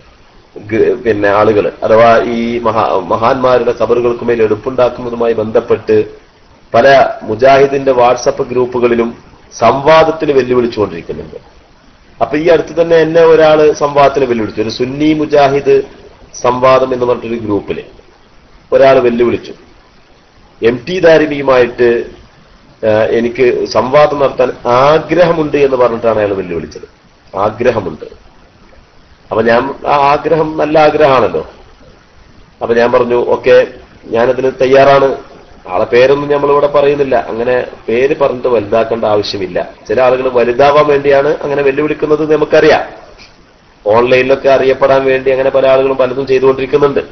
ആളുകൾ, അഥവാ ഈ മഹാന്മാരുടെ ഖബറുകൾക്കുമേൽ എടുപ്പുണ്ടാക്കുന്നതുമായി ബന്ധപ്പെട്ട് പല മുജാഹിദിന്റെ വാട്സപ്പ് ഗ്രൂപ്പുകളിലും സംവാദത്തിന് വെല്ലുവിളിച്ചുകൊണ്ടിരിക്കുന്നുണ്ട്. അപ്പൊ ഈ അടുത്ത് തന്നെ എന്നെ ഒരാള് സംവാദത്തിന് വെല്ലുവിളിച്ചു. ഒരു സുന്നി മുജാഹിദ് സംവാദം എന്ന് പറഞ്ഞിട്ടൊരു ഗ്രൂപ്പില് ഒരാൾ വെല്ലുവിളിച്ചു. MT ദാരിമിയുമായിട്ട് എനിക്ക് സംവാദം നടത്താൻ ആഗ്രഹമുണ്ട് എന്ന് പറഞ്ഞിട്ടാണ് അയാൾ വെല്ലുവിളിച്ചത്. ആഗ്രഹമുണ്ട്. അപ്പൊ ഞാൻ, ആ ആഗ്രഹം നല്ല ആഗ്രഹമാണല്ലോ. അപ്പൊ ഞാൻ പറഞ്ഞു ഓക്കെ, ഞാനതിന് തയ്യാറാണ്. ആളെ പേരൊന്നും നമ്മളിവിടെ പറയുന്നില്ല. അങ്ങനെ പേര് പറഞ്ഞിട്ട് വലുതാക്കേണ്ട ആവശ്യമില്ല. ചില ആളുകൾ വലുതാവാൻ വേണ്ടിയാണ് അങ്ങനെ വെല്ലുവിളിക്കുന്നത് നമുക്കറിയാം. ഓൺലൈനിലൊക്കെ അറിയപ്പെടാൻ വേണ്ടി അങ്ങനെ പല ആളുകളും പലതും ചെയ്തുകൊണ്ടിരിക്കുന്നുണ്ട്.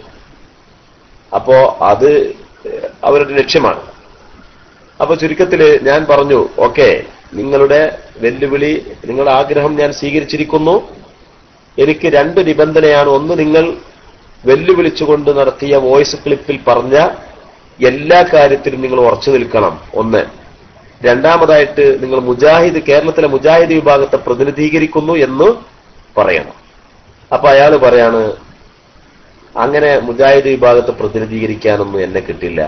അപ്പോ അത് അവരുടെ ലക്ഷ്യമാണ്. അപ്പൊ ചുരുക്കത്തില് ഞാൻ പറഞ്ഞു ഓക്കെ, നിങ്ങളുടെ വെല്ലുവിളി, നിങ്ങളുടെ ആഗ്രഹം ഞാൻ സ്വീകരിച്ചിരിക്കുന്നു. എനിക്ക് 2 നിബന്ധനയാണ്. ഒന്ന്, നിങ്ങൾ വെല്ലുവിളിച്ചുകൊണ്ട് നടത്തിയ വോയിസ് ക്ലിപ്പിൽ പറഞ്ഞ എല്ലാ കാര്യത്തിലും നിങ്ങൾ ഉറച്ചു നിൽക്കണം. ഒന്ന്. രണ്ടാമതായിട്ട്, നിങ്ങൾ കേരളത്തിലെ മുജാഹിദ് വിഭാഗത്തെ പ്രതിനിധീകരിക്കുന്നു എന്ന് പറയണം. അപ്പൊ അയാൾ പറയാണ്, അങ്ങനെ മുജാഹിദ് വിഭാഗത്തെ പ്രതിനിധീകരിക്കാനൊന്നും എന്നെ കിട്ടില്ല.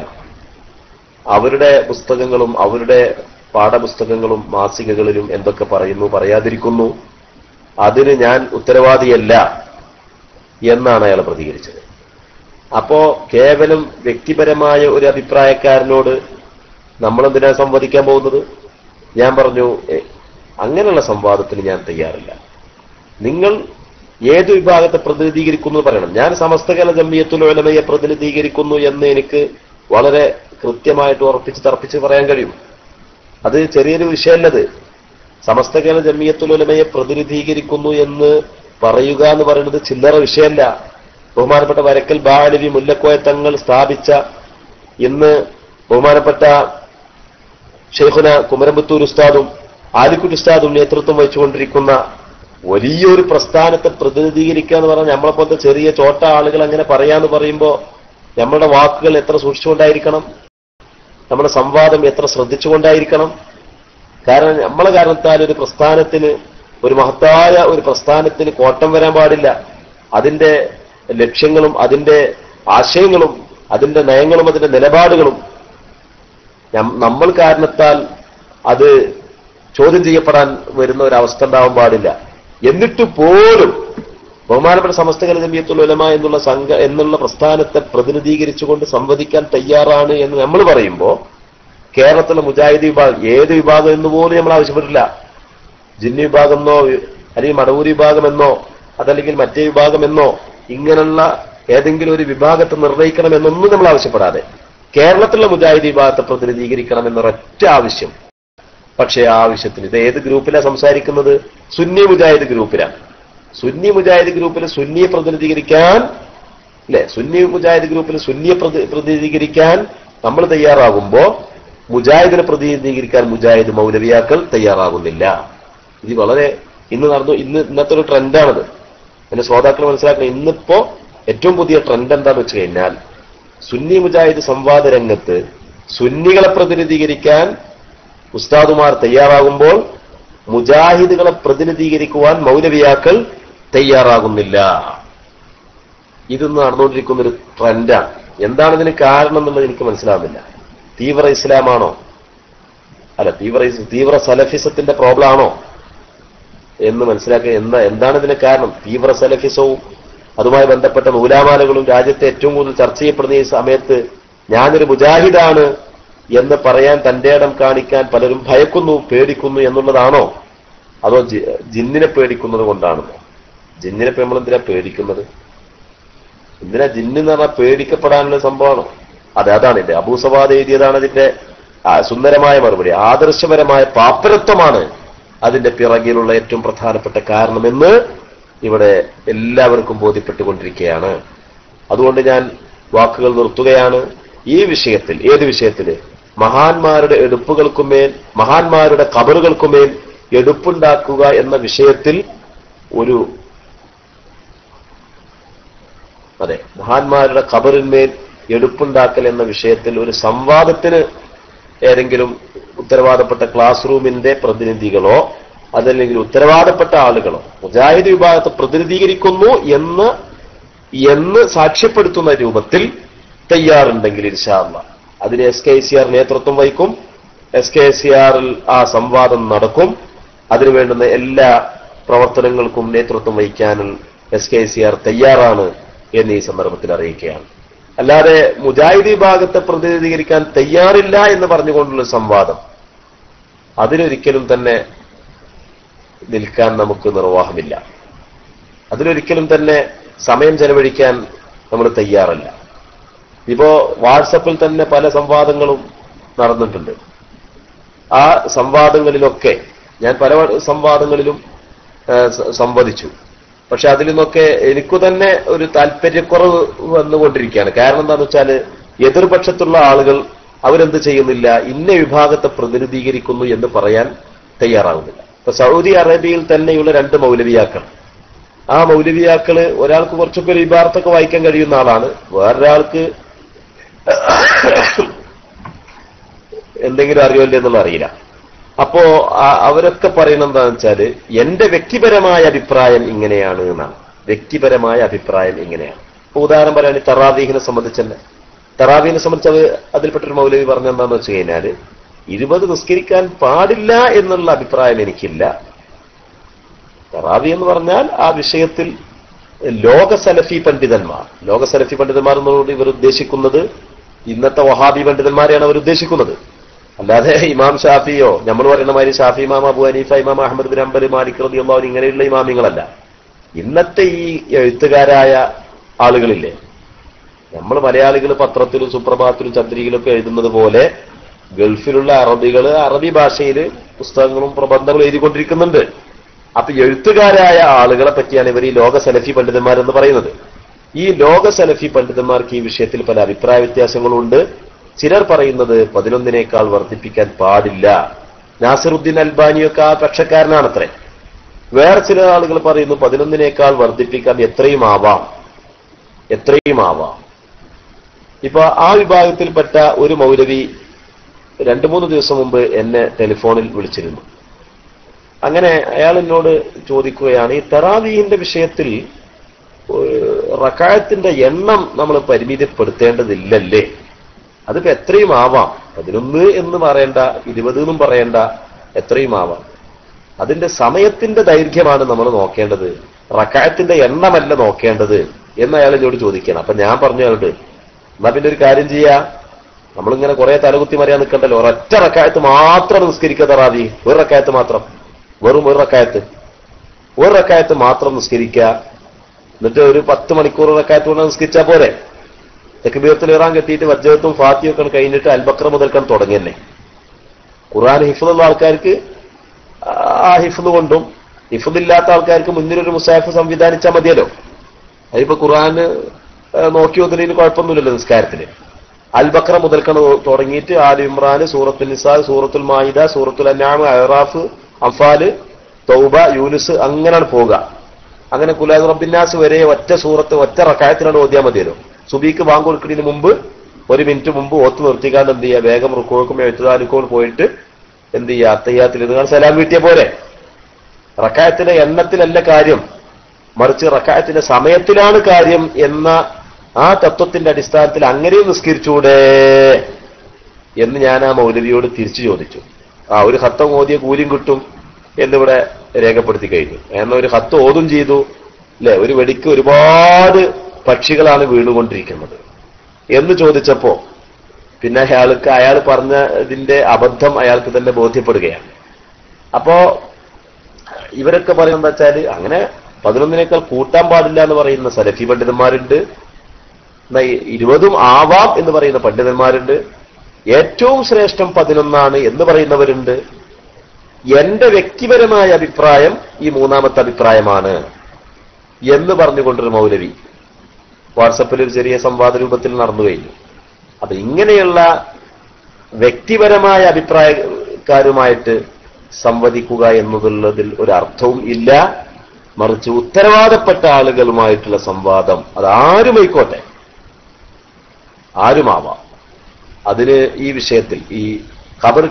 അവരുടെ പുസ്തകങ്ങളും അവരുടെ പാഠപുസ്തകങ്ങളും മാസികകളിലും എന്തൊക്കെ പറയുന്നു, പറയാതിരിക്കുന്നു, അതിന് ഞാൻ ഉത്തരവാദിയല്ല എന്നാണ് അയാൾ പ്രതികരിച്ചത്. അപ്പോ കേവലം വ്യക്തിപരമായ ഒരു അഭിപ്രായക്കാരനോട് നമ്മളെന്തിനാ സംവദിക്കാൻ പോകുന്നത്? ഞാൻ പറഞ്ഞു, അങ്ങനെയുള്ള സംവാദത്തിന് ഞാൻ തയ്യാറില്ല. നിങ്ങൾ ഏത് വിഭാഗത്തെ പ്രതിനിധീകരിക്കുന്നു പറയണം. ഞാൻ സമസ്ത കേരള ജംഇയ്യത്തുൽ ഉലമയെ പ്രതിനിധീകരിക്കുന്നു എന്ന് എനിക്ക് വളരെ കൃത്യമായിട്ട് ഉറപ്പിച്ച് തർപ്പിച്ച് പറയാൻ കഴിയും. അത് ചെറിയൊരു വിഷയമല്ലത്. സമസ്ത കേരള ജംഇയ്യത്തുൽ ഉലമയെ പ്രതിനിധീകരിക്കുന്നു എന്ന് പറയുക എന്ന് പറയുന്നത് ചില്ലറ വിഷയമല്ല. ബഹുമാനപ്പെട്ട വരക്കൽ ബാലവി മുല്ലക്കോയ തങ്ങൾ സ്ഥാപിച്ച, ഇന്ന് ബഹുമാനപ്പെട്ട ഷെയ്ഖുന കുമരമ്പത്തൂർ ഉസ്താദും ആലിക്കുട്ടി ഉസ്താദും നേതൃത്വം വഹിച്ചുകൊണ്ടിരിക്കുന്ന വലിയൊരു പ്രസ്ഥാനത്തെ പ്രതിനിധീകരിക്കുക എന്ന് പറഞ്ഞാൽ നമ്മളെപ്പോലത്തെ ചെറിയ ചോട്ട ആളുകൾ അങ്ങനെ പറയാന്ന് പറയുമ്പോൾ നമ്മളുടെ വാക്കുകൾ എത്ര സൂക്ഷിച്ചുകൊണ്ടായിരിക്കണം, നമ്മുടെ സംവാദം എത്ര ശ്രദ്ധിച്ചുകൊണ്ടായിരിക്കണം. കാരണം നമ്മളെ കാരണത്താൽ ഒരു പ്രസ്ഥാനത്തിന്, ഒരു മഹത്തായ ഒരു പ്രസ്ഥാനത്തിന് കോട്ടം വരാൻ പാടില്ല. അതിന്റെ ലക്ഷ്യങ്ങളും അതിന്റെ ആശയങ്ങളും അതിന്റെ നയങ്ങളും അതിന്റെ നിലപാടുകളും നമ്മൾ കാരണത്താൽ അത് ചോദ്യം ചെയ്യപ്പെടാൻ വരുന്ന ഒരവസ്ഥ ഉണ്ടാവാൻ പാടില്ല. എന്നിട്ട് പോലും ബഹുമാനപ്പെട്ട സമസ്ത കേരള ജംഇയ്യത്തുൽ ഉലമ എന്നുള്ള പ്രസ്ഥാനത്തെ പ്രതിനിധീകരിച്ചുകൊണ്ട് സംവദിക്കാൻ തയ്യാറാണ് എന്ന് നമ്മൾ പറയുമ്പോൾ കേരളത്തിലെ മുജാഹിദ് വിഭാഗം, ഏത് വിഭാഗം എന്ന് പോലും നമ്മൾ ആവശ്യപ്പെട്ടില്ല. ജിന്നി വിഭാഗമെന്നോ അല്ലെങ്കിൽ മടവൂരി വിഭാഗമെന്നോ അതല്ലെങ്കിൽ മറ്റേ വിഭാഗമെന്നോ ഇങ്ങനെയുള്ള ഏതെങ്കിലും ഒരു വിഭാഗത്തെ നിർണ്ണയിക്കണമെന്നൊന്നും നമ്മൾ ആവശ്യപ്പെടാതെ കേരളത്തിലുള്ള മുജാഹിദ് വിഭാഗത്തെ പ്രതിനിധീകരിക്കണം എന്നൊരൊറ്റ ആവശ്യം. പക്ഷേ ആ ആവശ്യത്തിന് ഇത് ഏത് ഗ്രൂപ്പിലാണ് സംസാരിക്കുന്നത്? സുന്നി മുജാഹിദ് ഗ്രൂപ്പിലാണ്. സുന്നി മുജാഹിദ് ഗ്രൂപ്പിൽ സുന്നിയെ പ്രതിനിധീകരിക്കാൻ, അല്ലെ, സുന്നി മുജാഹിദ് ഗ്രൂപ്പിൽ സുന്നിയെ പ്രതിനിധീകരിക്കാൻ നമ്മൾ തയ്യാറാകുമ്പോ മുജാഹിദിനെ പ്രതിനിധീകരിക്കാൻ മുജാഹിദ് മൗലവിയാക്കൾ തയ്യാറാകുന്നില്ല. ഇത് വളരെ ഇന്നത്തെ ഒരു ട്രെൻഡാണത്. എന്റെ ശ്രോതാക്കൾ മനസ്സിലാക്കണം. ഇന്നിപ്പോ ഏറ്റവും പുതിയ ട്രെൻഡ് എന്താന്ന് വെച്ച് കഴിഞ്ഞാൽ, സുന്നി മുജാഹിദ് സംവാദ രംഗത്ത് സുന്നികളെ പ്രതിനിധീകരിക്കാൻ ഉസ്താദുമാർ തയ്യാറാകുമ്പോൾ മുജാഹിദുകളെ പ്രതിനിധീകരിക്കുവാൻ മൗലവിയാക്കൾ തയ്യാറാകുന്നില്ല. ഇതൊന്ന് നടന്നുകൊണ്ടിരിക്കുന്ന ഒരു ട്രെൻഡാണ്. എന്താണ് ഇതിന് കാരണം എന്നുള്ളത് എനിക്ക് മനസ്സിലാവുന്നില്ല. തീവ്ര ഇസ്ലാമാണോ, അല്ല തീവ്ര സലഫിസത്തിന്റെ പ്രോബ്ലം ആണോ എന്ന് മനസ്സിലാക്കുക. എന്താണ് ഇതിന് കാരണം? തീവ്ര സലഫിസവും അതുമായി ബന്ധപ്പെട്ട നൂലാമാലകളും രാജ്യത്തെ ഏറ്റവും കൂടുതൽ ചർച്ച ചെയ്യപ്പെടുന്ന ഈ സമയത്ത് ഞാനൊരു മുജാഹിദാണ് എന്ന് പറയാൻ തന്റെ ഇടം കാണിക്കാൻ പലരും ഭയക്കുന്നു, പേടിക്കുന്നു എന്നുള്ളതാണോ? അതോ ജിന്നിനെ പേടിക്കുന്നത് കൊണ്ടാണോ? ജിന്നിനെ നമ്മൾ എന്തിനാ പേടിക്കുന്നത്? എന്തിനാ ജിന്ന് എന്ന് പറഞ്ഞാൽ പേടിക്കപ്പെടാനുള്ള സംഭവമാണോ? അതാണ് ഇതിന്റെ അബൂസവാദ് എഴുതിയതാണ് ഇതിന്റെ സുന്ദരമായ മറുപടി. ആദർശപരമായ പാപ്പരത്വമാണ് അതിന്റെ പിറകിലുള്ള ഏറ്റവും പ്രധാനപ്പെട്ട കാരണമെന്ന് ഇവിടെ എല്ലാവർക്കും ബോധ്യപ്പെട്ടുകൊണ്ടിരിക്കുകയാണ്. അതുകൊണ്ട് ഞാൻ വാക്കുകൾ നിർത്തുകയാണ്. ഈ വിഷയത്തിൽ, ഏത് വിഷയത്തില്? മഹാന്മാരുടെ എടുപ്പുകൾക്കുമേൽ, മഹാന്മാരുടെ ഖബറുകൾക്കുമേൽ എടുപ്പുണ്ടാക്കുക എന്ന വിഷയത്തിൽ മഹാന്മാരുടെ ഖബറിന്മേൽ എടുപ്പുണ്ടാക്കൽ എന്ന വിഷയത്തിൽ ഒരു സംവാദത്തിന് ഏതെങ്കിലും ഉത്തരവാദപ്പെട്ട ക്ലാസ് റൂമിന്റെ പ്രതിനിധികളോ അതല്ലെങ്കിൽ ഉത്തരവാദപ്പെട്ട ആളുകളോ മുജാഹിദ് വിഭാഗത്തെ പ്രതിനിധീകരിക്കുന്നു എന്ന് സാക്ഷ്യപ്പെടുത്തുന്ന രൂപത്തിൽ തയ്യാറുണ്ടെങ്കിൽ ഇൻഷാ അല്ലാഹ് അതിന് SKCR നേതൃത്വം വഹിക്കും. SKCRൽ ആ സംവാദം നടക്കും. അതിനുവേണ്ടുന്ന എല്ലാ പ്രവർത്തനങ്ങൾക്കും നേതൃത്വം വഹിക്കാനും SKCR തയ്യാറാണ് എന്ന് ഈ സന്ദർഭത്തിൽ അറിയിക്കുകയാണ്. അല്ലാതെ മുജാഹിദ് വിഭാഗത്തെ പ്രതിനിധീകരിക്കാൻ തയ്യാറില്ല എന്ന് പറഞ്ഞുകൊണ്ടുള്ള സംവാദം, അതിലൊരിക്കലും തന്നെ നിൽക്കാൻ നമുക്ക് നിർവാഹമില്ല. അതിലൊരിക്കലും തന്നെ സമയം ചെലവഴിക്കാൻ നമ്മൾ തയ്യാറല്ല. ഇപ്പോ വാട്സപ്പിൽ തന്നെ പല സംവാദങ്ങളും നടന്നിട്ടുണ്ട്. ആ സംവാദങ്ങളിലൊക്കെ ഞാൻ പല സംവാദങ്ങളിലും സംവദിച്ചു. പക്ഷെ അതിൽ നിന്നൊക്കെ എനിക്കു തന്നെ ഒരു താല്പര്യക്കുറവ് വന്നുകൊണ്ടിരിക്കുകയാണ്. കാരണം എന്താണെന്ന് വെച്ചാൽ എതിർപക്ഷത്തുള്ള ആളുകൾ അവരെന്ത് ചെയ്യുന്നില്ല, ഇന്ന വിഭാഗത്തെ പ്രതിനിധീകരിക്കുന്നു എന്ന് പറയാൻ തയ്യാറാകുന്നില്ല. ഇപ്പൊ സൗദി അറേബ്യയിൽ തന്നെയുള്ള 2 മൗലവിയാക്കൾ, ആ മൗലവിയാക്കള് ഒരാൾക്ക് കുറച്ചൊക്കെ ഒരു ഇബാറത്തൊക്കെ വായിക്കാൻ കഴിയുന്ന ആളാണ്, വേറൊരാൾക്ക് എന്തെങ്കിലും അറിയില്ല എന്നുള്ള അറിയില്ല. അപ്പോ അവരൊക്കെ പറയുന്നത് എന്താണെന്ന് വെച്ചാല് എന്റെ വ്യക്തിപരമായ അഭിപ്രായം ഇങ്ങനെയാണ് എന്നാണ്. വ്യക്തിപരമായ അഭിപ്രായം ഇങ്ങനെയാണ്. ഇപ്പൊ ഉദാഹരണം പറയുകയാണെങ്കിൽ തറാവീഹിനെ സംബന്ധിച്ചല്ലേ, തറാവീഹിനെ സംബന്ധിച്ച് അതിൽപ്പെട്ടൊരു മൗലവി പറഞ്ഞ എന്താണെന്ന് വെച്ച് കഴിഞ്ഞാല് 20 നിസ്കരിക്കാൻ പാടില്ല എന്നുള്ള അഭിപ്രായം എനിക്കില്ല. തറാവി എന്ന് പറഞ്ഞാൽ ആ വിഷയത്തിൽ ലോക സലഫി പണ്ഡിതന്മാർ എന്നോട് ഇവർ ഉദ്ദേശിക്കുന്നത് ഇന്നത്തെ വഹാബി പണ്ഡിതന്മാരെയാണ് അവർ ഉദ്ദേശിക്കുന്നത്. അല്ലാതെ ഇമാം ഷാഫിയോ നമ്മൾ പറയുന്ന മാതിരി ഷാഫി ഇമാം, അബു ഹനീഫ ഇമാം, അഹമ്മദ് ബിൻ ഹംബൽ, മാലിക് റളിയല്ലാഹു അൻഹു ഇങ്ങനെയുള്ള ഇമാമിങ്ങളല്ല. ഇന്നത്തെ ഈ എഴുത്തുകാരായ ആളുകളില്ലേ, നമ്മൾ മലയാളികൾ പത്രത്തിലും സുപ്രഭാതത്തിലും ചന്ദ്രികയിലൊക്കെ എഴുതുന്നത് പോലെ ഗൾഫിലുള്ള അറബികൾ അറബി ഭാഷയിൽ പുസ്തകങ്ങളും പ്രബന്ധങ്ങളും എഴുതിക്കൊണ്ടിരിക്കുന്നുണ്ട്. അപ്പൊ എഴുത്തുകാരായ ആളുകളെ പറ്റിയാണ് ഇവർ ഈ ലോക സലഫി പണ്ഡിതന്മാരെന്ന് പറയുന്നത്. ഈ ലോക സലഫി പണ്ഡിതന്മാർക്ക് ഈ വിഷയത്തിൽ പല അഭിപ്രായ വ്യത്യാസങ്ങളുണ്ട്. ചിലർ പറയുന്നത് 11 വർദ്ധിപ്പിക്കാൻ പാടില്ല. നാസിറുദ്ദീൻ അൽബാനിയൊക്കെ ആ പക്ഷക്കാരനാണത്രേ. വേറെ ചില ആളുകൾ പറയുന്നു 11 വർദ്ധിപ്പിക്കാൻ എത്രയും ആവാം. ഇപ്പൊ ആ വിഭാഗത്തിൽപ്പെട്ട ഒരു മൗലവി 2-3 ദിവസം മുമ്പ് എന്നെ ടെലിഫോണിൽ വിളിച്ചിരുന്നു. അങ്ങനെ അയാൾ എന്നോട് ചോദിക്കുകയാണ്, ഈ തറാവീഹിന്റെ വിഷയത്തിൽ റക്അത്തിന്റെ എണ്ണം നമ്മൾ പരിമിതപ്പെടുത്തേണ്ടതില്ലല്ലേ? അതിപ്പോ എത്രയും ആവാം, 11 എന്ന് പറയണ്ട, 20 എന്നും പറയണ്ട, എത്രയും ആവാം. അതിന്റെ സമയത്തിന്റെ ദൈർഘ്യമാണ് നമ്മൾ നോക്കേണ്ടത്, റക്അത്തിന്റെ എണ്ണമല്ല നോക്കേണ്ടത് എന്ന് അയാൾ എന്നോട് ചോദിക്കണം. അപ്പൊ ഞാൻ പറഞ്ഞു അയാളോട്, എന്നാ പിന്നെ ഒരു കാര്യം ചെയ്യാ, നമ്മളിങ്ങനെ കുറെ തലകുത്തി മറിയാൻ നിൽക്കണ്ടല്ലോ, ഒരൊറ്റ റക്അത്ത് മാത്രം നിസ്കരിക്കുക തറാവീഹ്, ഒരു റക്അത്ത് മാത്രം, വെറും ഒരു റക്അത്ത് മാത്രം നിസ്കരിക്കുക. എന്നിട്ട് ഒരു 10 മണിക്കൂർ റക്അത്ത് കൊണ്ട് നിസ്കരിച്ചാൽ പോരെ. തക്ബീറത്തുൽ ഇഹ്റാം കെട്ടിയിട്ട് വജ്ജത്തും ഫാത്തിയൊക്കെ കഴിഞ്ഞിട്ട് അൽബക്ര മുതൽക്കാൻ തുടങ്ങിയല്ലേ. ഖുർആൻ ഹിഫ്ളുള്ള ആൾക്കാർക്ക് ആ ഹിഫ്ള് കൊണ്ടും ഹിഫ്ളില്ലാത്ത ആൾക്കാർക്ക് മുന്നിലൊരു മുസാഫ് സംവിധാനിച്ചാൽ മതിയല്ലോ. അതിപ്പോ ഖുർആൻ നോക്കി ഓതുന്നതിന് കുഴപ്പമൊന്നുമില്ലല്ലോ നിസ്കാരത്തിന്. അൽബക്ര മുതൽക്കാണ് തുടങ്ങിയിട്ട് ആൽ ഇമ്രാൻ, സൂറത്തുൽ നിസാ, സൂറത്തുൽ മാഇദ, സൂറത്തുൽ അൻആം, അഅറാഫ്, അംഫാൽ, തൗബ, യൂനുസ് അങ്ങനെയാണ് പോവുക. അങ്ങനെ ഖുൽ റബ്ബിന്നാസ് വരെ ഒറ്റ സൂറത്ത് ഒറ്റ റക്അത്തിലാണ് ഓതിയാൽ മതിയല്ലോ. സുബീക്ക് ബാങ്ക് കൊടുക്കുന്നതിന് മുമ്പ് 1 മിനിറ്റ് മുമ്പ് ഓത്ത് നിർത്തിക്കാണ്ട് എന്ത് ചെയ്യുക, വേഗം റുക്കൂക്കും എഴുത്തുദാലിക്കും പോയിട്ട് എന്ത് ചെയ്യുക, അത്തഹിയ്യാത്തിൽ ഇരുന്ന് സലാം വീട്ടിയ പോലെ. റക്അത്തിന്റെ എണ്ണത്തിലല്ല കാര്യം, മറിച്ച് റക്അത്തിന്റെ സമയത്തിലാണ് കാര്യം എന്ന ആ തത്വത്തിന്റെ അടിസ്ഥാനത്തിൽ അങ്ങനെയും നിസ്കരിച്ചൂടെ എന്ന് ഞാൻ ആ മൗലവിയോട് തിരിച്ചു ചോദിച്ചു. ഒരു ഖത്തം ഓതിയ കൂലിയും കിട്ടും എന്നിവിടെ രേഖപ്പെടുത്തി കഴിഞ്ഞു. എന്നാൽ ഒരു ഖത്ത് ഓതും ചെയ്തു അല്ലെ. ഒരു വെടിക്ക് ഒരുപാട് പക്ഷികളാണ് വീണുകൊണ്ടിരിക്കുന്നത് എന്ന് ചോദിച്ചപ്പോ പിന്നെ അയാൾ പറഞ്ഞതിന്റെ അബദ്ധം അയാൾക്ക് തന്നെ ബോധ്യപ്പെടുകയാണ്. അപ്പോ ഇവരൊക്കെ പറയുന്നത് വെച്ചാല് അങ്ങനെ 11 കൂട്ടാൻ പാടില്ല എന്ന് പറയുന്ന സലഫി പണ്ഡിതന്മാരുണ്ട്, 20 ആവാം എന്ന് പറയുന്ന പണ്ഡിതന്മാരുണ്ട്, ഏറ്റവും ശ്രേഷ്ഠം 11 എന്ന് പറയുന്നവരുണ്ട്. എന്റെ വ്യക്തിപരമായ അഭിപ്രായം ഈ 3ാമത്തെ അഭിപ്രായമാണ് എന്ന് പറഞ്ഞുകൊണ്ടൊരു മൗലവി വാട്സപ്പിൽ ഒരു ചെറിയ സംവാദ രൂപത്തിൽ നടന്നു കഴിഞ്ഞു. അപ്പൊ ഇങ്ങനെയുള്ള വ്യക്തിപരമായ അഭിപ്രായക്കാരുമായിട്ട് സംവദിക്കുക എന്നതുള്ളതിൽ ഒരു അർത്ഥവും ഇല്ല. മറിച്ച് ഉത്തരവാദപ്പെട്ട ആളുകളുമായിട്ടുള്ള സംവാദം, അത് ആരുമായിക്കോട്ടെ, ആരുമാവാം, അതിന് ഈ വിഷയത്തിൽ ഈ ഖബർ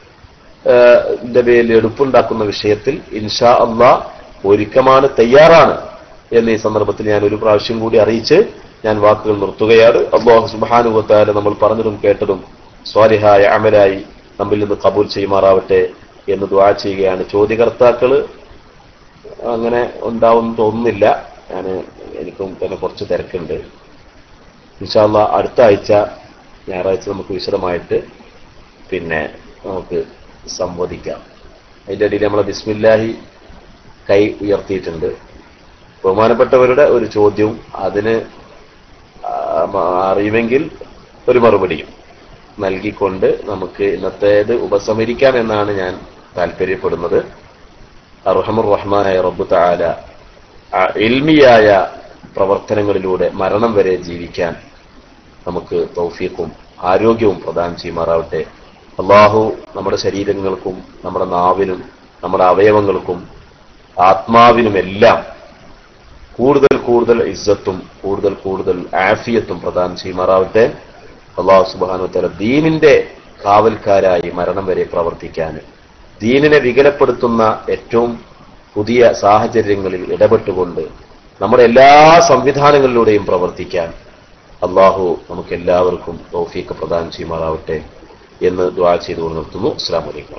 പേരിൽ എടുപ്പുണ്ടാക്കുന്ന വിഷയത്തിൽ ഇൻഷാ അല്ലാഹ് ഒരുക്കമാണ്, തയ്യാറാണ് എന്ന് ഈ സന്ദർഭത്തിൽ ഞാൻ ഒരു പ്രാവശ്യം കൂടി അറിയിച്ച് ഞാൻ വാക്കുകൾ നിർത്തുകയാണ്. അല്ലാഹു സുബ്ഹാനഹു വ തആല നമ്മൾ പറഞ്ഞതും കേട്ടതും സ്വാലിഹായ അമലായി നമ്മിൽ നിന്ന് ഖബൂൽ ചെയ്യുമാറാവട്ടെ എന്ന് ദുആ ചെയ്യുകയാണ്. ചോദ്യകർത്താക്കള് അങ്ങനെ ഉണ്ടാവും തോന്നുന്നില്ല. എനിക്കും തന്നെ കുറച്ച് തിരക്കുണ്ട്. ഇൻഷാ അല്ലാഹ് അടുത്ത ആഴ്ച ഞായറാഴ്ച നമുക്ക് വിശദമായിട്ട് പിന്നെ നമുക്ക് സംവദിക്കാം. അതിൻ്റെ ഇടയിൽ നമ്മളെ ബിസ്മില്ലാഹി കൈ ഉയർത്തിയിട്ടുണ്ട്. ബഹുമാനപ്പെട്ടവരുടെ ഒരു ചോദ്യവും അതിന് അറിയുമെങ്കിൽ ഒരു മറുപടിയും നൽകിക്കൊണ്ട് നമുക്ക് ഇന്നത്തേത് ഉപസംഹരിക്കാം എന്നാണ് ഞാൻ താല്പര്യപ്പെടുന്നത്. അർഹമുർ റഹ്മാനായ റബ്ബ് തആല ഇൽമിയായ പ്രവർത്തനങ്ങളിലൂടെ മരണം വരെ ജീവിക്കാൻ നമുക്ക് തൗഫീഖും ആരോഗ്യവും പ്രദാനം ചെയ്യുമാറാവട്ടെ. അല്ലാഹു നമ്മുടെ ശരീരങ്ങൾക്കും നമ്മുടെ നാവിനും നമ്മുടെ അവയവങ്ങൾക്കും ആത്മാവിനുമെല്ലാം കൂടുതൽ കൂടുതൽ ഇസ്സത്തും കൂടുതൽ കൂടുതൽ ആഫിയത്തും പ്രദാനം ചെയ്യുമാറാവട്ടെ. അല്ലാഹു സുബ്ഹാനഹു വ തആല ദീനിന്റെ കാവൽക്കാരായി മരണം വരെ പ്രവർത്തിക്കാൻ, ദീനിനെ വികലപ്പെടുത്തുന്ന ഏറ്റവും പുതിയ സാഹചര്യങ്ങളിൽ ഇടപെട്ടുകൊണ്ട് നമ്മുടെ എല്ലാ സംവിധാനങ്ങളിലൂടെയും പ്രവർത്തിക്കാൻ അല്ലാഹു നമുക്ക് എല്ലാവർക്കും തൗഫീഖ് പ്രദാനം ചെയ്യുമാറാവട്ടെ എന്ന് ദുആ ചെയ്തുകൊണ്ട് നിർത്തുന്നു. അസ്സലാമു അലൈക്കും.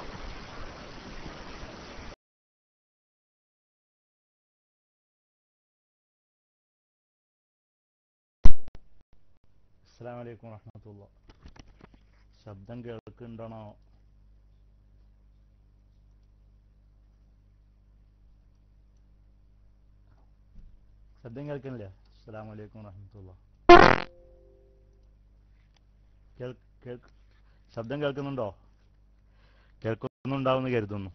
അസ്സലാമു അലൈക്കും വറഹ്മത്തുള്ളാഹി. ശബ്ദം കേൾക്കുന്നുണ്ടോ? ശബ്ദം കേൾക്കുന്നില്ലേ? അസ്സലാമു അലൈക്കും വറഹ്മത്തുള്ളാഹി. ശബ്ദം കേൾക്കുന്നുണ്ടോ? കേൾക്കുന്നുണ്ടാവുമെന്ന് കരുതുന്നു.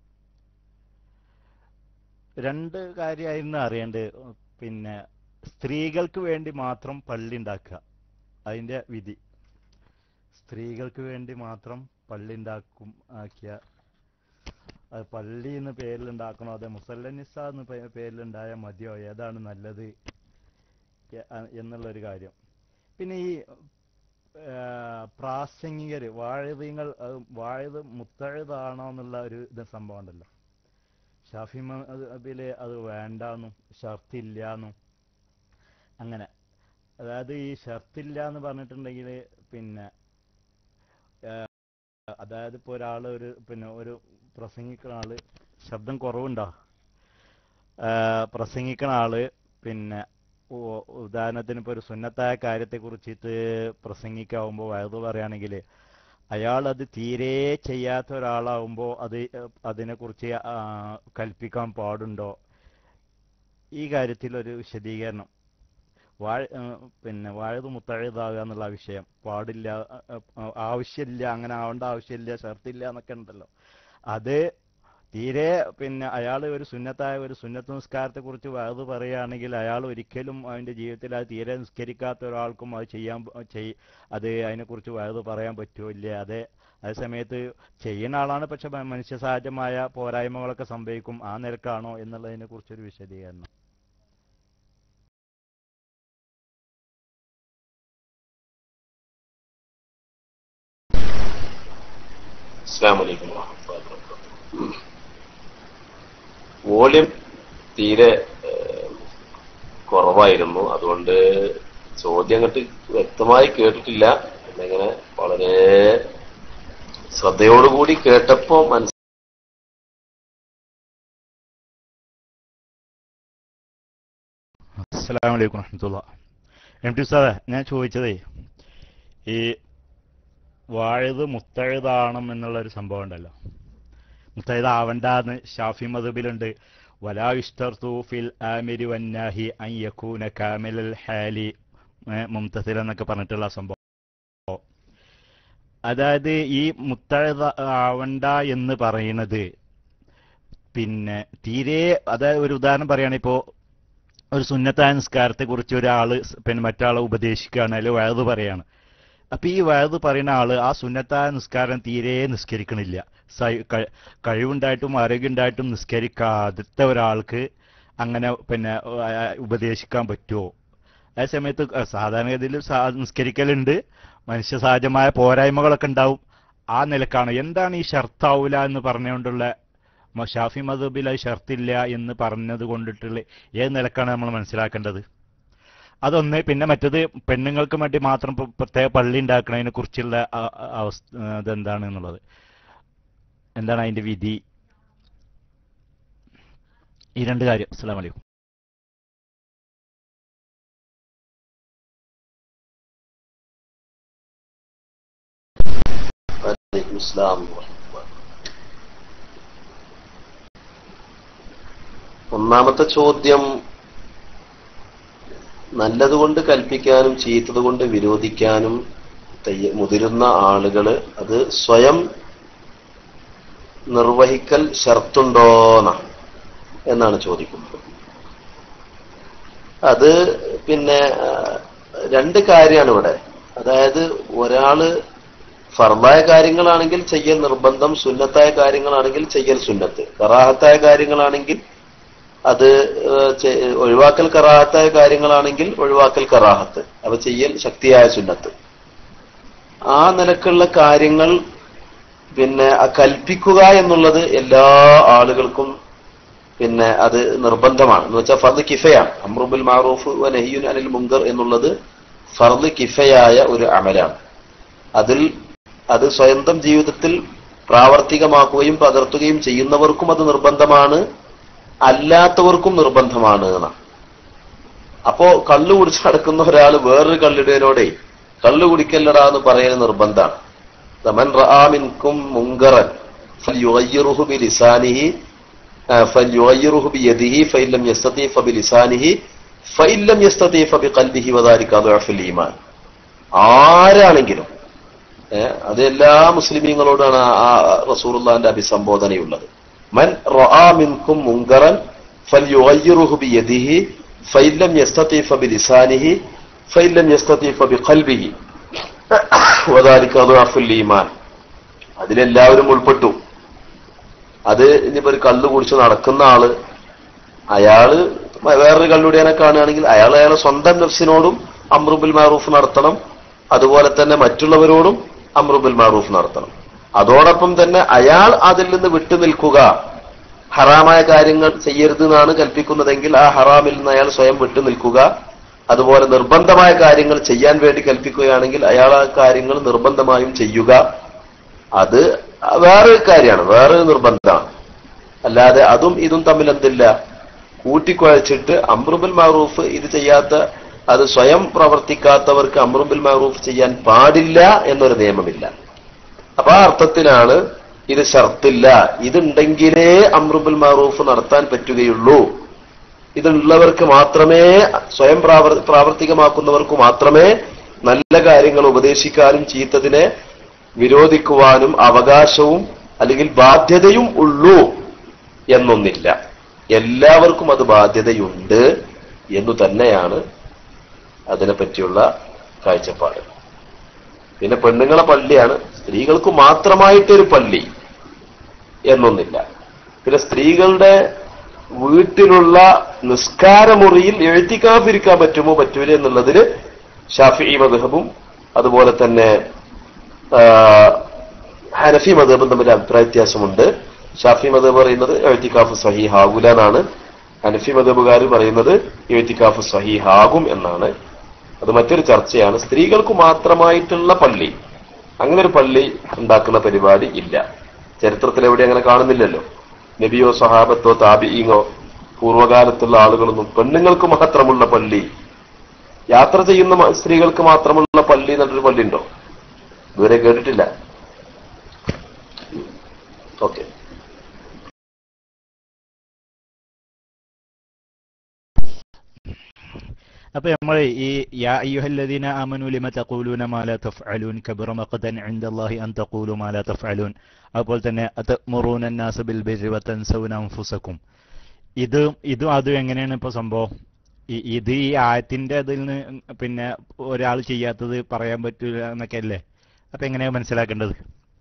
2 കാര്യമായിരുന്നു അറിയേണ്ടത്. പിന്നെ സ്ത്രീകൾക്ക് വേണ്ടി മാത്രം പള്ളി ഉണ്ടാക്കുക, അതിൻ്റെ വിധി. സ്ത്രീകൾക്ക് വേണ്ടി മാത്രം പള്ളി ആക്കിയ അത് പള്ളി എന്ന് പേരിലുണ്ടാക്കണോ അതെ മുസല്ലനിസ എന്ന് പേരിലുണ്ടായാൽ മതിയോ, ഏതാണ് നല്ലത് എന്നുള്ളൊരു കാര്യം. പിന്നെ ഈ പ്രാസംഗികർ വാഴത് മുത്തഴുതാണോ എന്നുള്ള ഒരു സംഭവം ഉണ്ടല്ലോ. ഷാഫി മദ്ഹബില് അത് വേണ്ടാന്നും ഷർത്തില്ലാന്നും അങ്ങനെ. അതായത് ഈ ഷർത്തില്ല എന്ന് പറഞ്ഞിട്ടുണ്ടെങ്കിൽ പിന്നെ അതായത് ഇപ്പോൾ ഒരാൾ ഒരു പ്രസംഗിക്കുന്ന ആള് ശബ്ദം കുറവുണ്ടോ, പ്രസംഗിക്കുന്ന ആള് പിന്നെ ഉദാഹരണത്തിന് ഇപ്പോൾ ഒരു സുന്നത്തായ കാര്യത്തെ കുറിച്ചിട്ട് പ്രസംഗിക്കാവുമ്പോൾ വയത് പറയുകയാണെങ്കിൽ അയാൾ അത് തീരെ ചെയ്യാത്ത ഒരാളാവുമ്പോൾ അതിനെക്കുറിച്ച് കൽപ്പിക്കാൻ പാടുണ്ടോ, ഈ കാര്യത്തിൽ ഒരു വിശദീകരണം. പിന്നെ വാഴത് മുത്തഴുതാകുക എന്നുള്ള വിഷയം പാടില്ല, ആവശ്യമില്ല, അങ്ങനെ ആവേണ്ട ആവശ്യമില്ല, ഷർത്തില്ല എന്നൊക്കെ ഉണ്ടല്ലോ. അത് തീരെ പിന്നെ അയാൾ ഒരു സുന്നത്തായ ഒരു സുന്നത്ത് നിസ്കാരത്തെ കുറിച്ച് വഅദ് പറയുകയാണെങ്കിൽ അയാൾ ഒരിക്കലും അവൻ്റെ ജീവിതത്തിൽ അത് തീരെ നിസ്കരിക്കാത്ത ഒരാൾക്കും അത് അത് അതിനെക്കുറിച്ച് വഅദ് പറയാൻ പറ്റുമോ ഇല്ല. അതേ സമയത്ത് ചെയ്യുന്ന ആളാണ്, പക്ഷെ മനുഷ്യ സഹജമായ പോരായ്മകളൊക്കെ സംഭവിക്കും. ആ നിരക്കാണോ എന്നുള്ളതിനെ കുറിച്ചൊരു വിശദീകരണം. അസ്സലാമു അലൈക്കും വറഹ്മത്തുള്ളാഹി വബറകാതുഹു. വോളിയം തീരെ കുറവായിരുന്നു, അതുകൊണ്ട് ചോദ്യം അങ്ങോട്ട് വ്യക്തമായി കേട്ടിട്ടില്ല. എന്നിങ്ങനെ വളരെ ശ്രദ്ധയോടുകൂടി കേട്ടപ്പോ അസ്സലാമു അലൈക്കും വറഹ്മത്തുള്ളാഹി. എം.ടി. സാറേ, ഞാൻ ചോദിച്ചതേ ഈ വാഴത് മുത്തഴുതാണം എന്നുള്ളൊരു സംഭവം ഉണ്ടല്ലോ. മുത്തഴുതാവണ്ടെന്ന് ഷാഫി മദ്ഹബിലുണ്ട്. വലാ യുഷ്തർതു ഫിൽ ആമിരി വന്നാഹി അൻ യകൂന കാമിലൽ ഹാലി മുംതസിൽ എന്നൊക്കെ പറഞ്ഞിട്ടുള്ള സംഭവം. അതായത് ഈ മുത്തഴുത ആവണ്ട എന്ന് പറയുന്നത് പിന്നെ തീരെ, അതായത് ഒരു ഉദാഹരണം പറയുകയാണെങ്കിൽ ഇപ്പോൾ ഒരു സുന്നത്തായ നിസ്കാരത്തെ കുറിച്ച് ഒരാള് പിന്നെ മറ്റാളെ ഉപദേശിക്കുകയാണ്, അല്ലെങ്കിൽ വഅദ് പറയാണ്. അപ്പൊ ഈ വഅദ് പറയുന്ന ആള് ആ സുന്നത്തായ നിസ്കാരം തീരെ നിസ്കരിക്കണില്ല, കഴിവുണ്ടായിട്ടും ആരോഗ്യമുണ്ടായിട്ടും നിസ്കരിക്കാത്ത ഒരാൾക്ക് അങ്ങനെ പിന്നെ ഉപദേശിക്കാൻ പറ്റുമോ? അതേ സമയത്ത് സാധാരണഗതിയിൽ നിസ്കരിക്കലുണ്ട്, മനുഷ്യ സഹജമായ പോരായ്മകളൊക്കെ ഉണ്ടാവും. ആ നിലക്കാണ് എന്താണ് ഈ ഷർത്താവൂല എന്ന് പറഞ്ഞുകൊണ്ടുള്ള ഷാഫി മദ്ഹബിൽ അത് ഷർത്തില്ല എന്ന് പറഞ്ഞത് കൊണ്ടിട്ടുള്ള ഏത് നിലക്കാണ് നമ്മൾ മനസ്സിലാക്കേണ്ടത്? അതൊന്ന്. പിന്നെ മറ്റത് പെണ്ണുങ്ങൾക്ക് വേണ്ടി മാത്രം പ്രത്യേക പള്ളി ഉണ്ടാക്കുന്നതിനെ കുറിച്ചുള്ള അവസ്ഥ അതെന്താണ് എന്നുള്ളത്, എന്താണ് അതിന്റെ വിധി? ഈ രണ്ട് കാര്യം. അസ്സലാമു അലൈക്കും. ഒന്നാമത്തെ ചോദ്യം, നല്ലതുകൊണ്ട് കൽപ്പിക്കാനും ചീത്തതുകൊണ്ട് വിരോധിക്കാനും മുതിരുന്ന ആളുകള് അത് സ്വയം നിർവഹിക്കൽ എന്നാണ് ചോദിക്കുന്നത്. അത് പിന്നെ രണ്ട് കാര്യമാണ് ഇവിടെ. അതായത് ഒരാള് ഫർദായ കാര്യങ്ങളാണെങ്കിൽ ചെയ്യൽ നിർബന്ധം, സുന്നത്തായ കാര്യങ്ങളാണെങ്കിൽ ചെയ്യൽ സുന്നത്ത്, കറാഹത്തായ കാര്യങ്ങളാണെങ്കിൽ അത് ഒഴിവാക്കൽ കറാഹത്തായ കാര്യങ്ങളാണെങ്കിൽ ഒഴിവാക്കൽ കറാഹത്ത്, അവ ചെയ്യൽ ശക്തിയായ സുന്നത്ത്. ആ നിലക്കുള്ള കാര്യങ്ങൾ പിന്നെ കൽപ്പിക്കുക എന്നുള്ളത് എല്ലാ ആളുകൾക്കും പിന്നെ അത് നിർബന്ധമാണ്. എന്ന് വെച്ചാൽ ഫർദ് കിഫയാണ്. അംറു ബിൽ മഅറൂഫ് വ നഹ്യുൻ അനിൽ മുൻകർ എന്നുള്ളത് ഫർദ് കിഫയായ ഒരു അമലാണ്. അത് സ്വന്തം ജീവിതത്തിൽ പ്രാവർത്തികമാക്കുകയും പകർത്തുകയും ചെയ്യുന്നവർക്കും അത് നിർബന്ധമാണ്, അല്ലാത്തവർക്കും നിർബന്ധമാണ് എന്നാണ്. അപ്പോ കള്ളു കുടിച്ച് നടക്കുന്ന ഒരാൾ വേറൊരു കള്ളിടേനോടെ കള്ളു കുടിക്കല്ലടാ എന്ന് പറയുന്നത് നിർബന്ധമാണ്. മൻ റആ മിൻകും മുൻകറൻ ഫൽയുഗയ്യിറുഹു ബിലിസാനിഹി ഫൽയുഗയ്യിറുഹു ബിയദിഹി ഫഇൻ ലം യസ്തതി ഫബിലിസാനിഹി ഫഇൻ ലം യസ്തതി ഫബിഖൽബിഹി വദാലിക അദ്അഫുൽ ഈമാൻ. ആരാണെങ്കിലും അത് എല്ലാ മുസ്ലിമീങ്ങളോടാണ് ആ റസൂലുള്ളാഹിന്റെ അഭിസംബോധനയുള്ളത്. മൻ റആ മിൻകും മുൻകറൻ ഫൽയുഗയ്യിറുഹു ബിയദിഹി ഫഇൻ ലം യസ്തതി ഫബിലിസാനിഹി ഫഇൻ ലം യസ്തതി ഫബിഖൽബിഹി വദാലിക അദ്അഫുൽ ഈമാൻ. അതിലെല്ലാവരും ഉൾപ്പെട്ടു. അത് ഇനിയിപ്പോ ഒരു കള്ളു കുടിച്ച് നടക്കുന്ന ആള് അയാള് വേറൊരു കള്ളുടിയാനെ കാണുകയാണെങ്കിൽ അയാളെ സ്വന്തം നഫ്സിനോടും അംറു ബിൽ മഅറൂഫ് നടത്തണം, അതുപോലെ തന്നെ മറ്റുള്ളവരോടും അംറു ബിൽ മഅറൂഫ് നടത്തണം. അതോടൊപ്പം തന്നെ അയാൾ അതിൽ നിന്ന് വിട്ടുനിൽക്കുക, ഹറാമായ കാര്യങ്ങൾ ചെയ്യരുത് എന്നാണ് കൽപ്പിക്കുന്നതെങ്കിൽ ആ ഹറാമിൽ നിന്ന് അയാൾ സ്വയം വിട്ടുനിൽക്കുക. അതുപോലെ നിർബന്ധമായ കാര്യങ്ങൾ ചെയ്യാൻ വേണ്ടി കൽപ്പിക്കുകയാണെങ്കിൽ അയാൾ ആ കാര്യങ്ങൾ നിർബന്ധമായും ചെയ്യുക. അത് വേറൊരു കാര്യമാണ്, വേറൊരു നിർബന്ധമാണ്. അല്ലാതെ അതും ഇതും തമ്മിൽ എന്തില്ല, കൂട്ടിക്കുഴച്ചിട്ട് അംറു ബിൽ മഅറൂഫ് ഇത് ചെയ്യാത്ത, അത് സ്വയം പ്രവർത്തിക്കാത്തവർക്ക് അംറു ബിൽ മഅറൂഫ് ചെയ്യാൻ പാടില്ല എന്നൊരു നിയമമില്ല. അപ്പൊ ആ അർത്ഥത്തിലാണ് ഇത് ഷർത്തില്ല, ഇതുണ്ടെങ്കിലേ അംറു ബിൽ മഅറൂഫ് നടത്താൻ പറ്റുകയുള്ളൂ ഇതുള്ളവർക്ക് മാത്രമേ, സ്വയം പ്രാവർത്തികമാക്കുന്നവർക്ക് മാത്രമേ നല്ല കാര്യങ്ങൾ ഉപദേശിക്കാനും ചീത്തതിനെ വിരോധിക്കുവാനും അവകാശവും അല്ലെങ്കിൽ ബാധ്യതയും ഉള്ളൂ എന്നൊന്നില്ല. എല്ലാവർക്കും അത് ബാധ്യതയുണ്ട് എന്നു തന്നെയാണ് അതിനെപ്പറ്റിയുള്ള കാഴ്ചപ്പാട്. പിന്നെ പെണ്ണുങ്ങളെ പള്ളിയാണ്, സ്ത്രീകൾക്ക് മാത്രമായിട്ടൊരു പള്ളി എന്നൊന്നില്ല. പിന്നെ സ്ത്രീകളുടെ വീട്ടിലുള്ള നിസ്കാരമുറിയിൽ എഴുത്തിക്കാതിരിക്കാൻ പറ്റുമോ പറ്റൂല എന്നുള്ളതിൽ ഷാഫിഈ മദ്ഹബും അതുപോലെ തന്നെ ഹനഫി മദ്ഹബും തമ്മിൽ അഭിപ്രായ വ്യത്യാസമുണ്ട്. ഷാഫി മദ്ഹബ് പറയുന്നത് എഴുത്തിക്കാഫ് സഹീഹാകൂല എന്നാണ്. ഹനഫി മദ്ഹബുകാർ പറയുന്നത് എഴുത്തിക്കാഫ് സഹീഹാകും എന്നാണ്. അത് മറ്റൊരു ചർച്ചയാണ്. സ്ത്രീകൾക്ക് മാത്രമായിട്ടുള്ള പള്ളി, അങ്ങനെ ഒരു പള്ളി ഉണ്ടാക്കുന്ന പരിപാടി ഇല്ല. ചരിത്രത്തിൽ എവിടെ അങ്ങനെ കാണുന്നില്ലല്ലോ. നബിയോ സഹാബത്തോ താബിഈങ്ങോ പൂർവ്വകാലത്തുള്ള ആളുകളൊന്നും പെണ്ണുങ്ങൾക്ക് മാത്രമുള്ള പള്ളി, യാത്ര ചെയ്യുന്ന സ്ത്രീകൾക്ക് മാത്രമുള്ള പള്ളി എന്നൊരു പള്ളി ഉണ്ടോ? ഇതുവരെ കേട്ടിട്ടില്ല. ഓക്കെ. അപ്പൊ നമ്മൾ ഈ യാ അയ്യുഹല്ലദീന ആമനൂ ലിമ തഖൂലൂന മാ ലാ തഫ്അലൂൻ കബറ മഖ്തൻ ഇൻദല്ലാഹി അൻ തഖൂലു മാ ലാ തഫ്അലൂൻ. അതുപോലെ തന്നെ അതഅ്മുറൂന അന്നാസ ബിൽ ബിർരി വതൻസൗന അൻഫുസകും. ഇതും അതും എങ്ങനെയാണ് ഇപ്പൊ സംഭവം? ഇത് ഈ ആയത്തിന്റെ അതിൽ നിന്ന് പിന്നെ ഒരാൾ ചെയ്യാത്തത് പറയാൻ പറ്റൂല എന്നൊക്കെ അല്ലേ? അപ്പൊ എങ്ങനെയാണ് മനസ്സിലാക്കേണ്ടത്?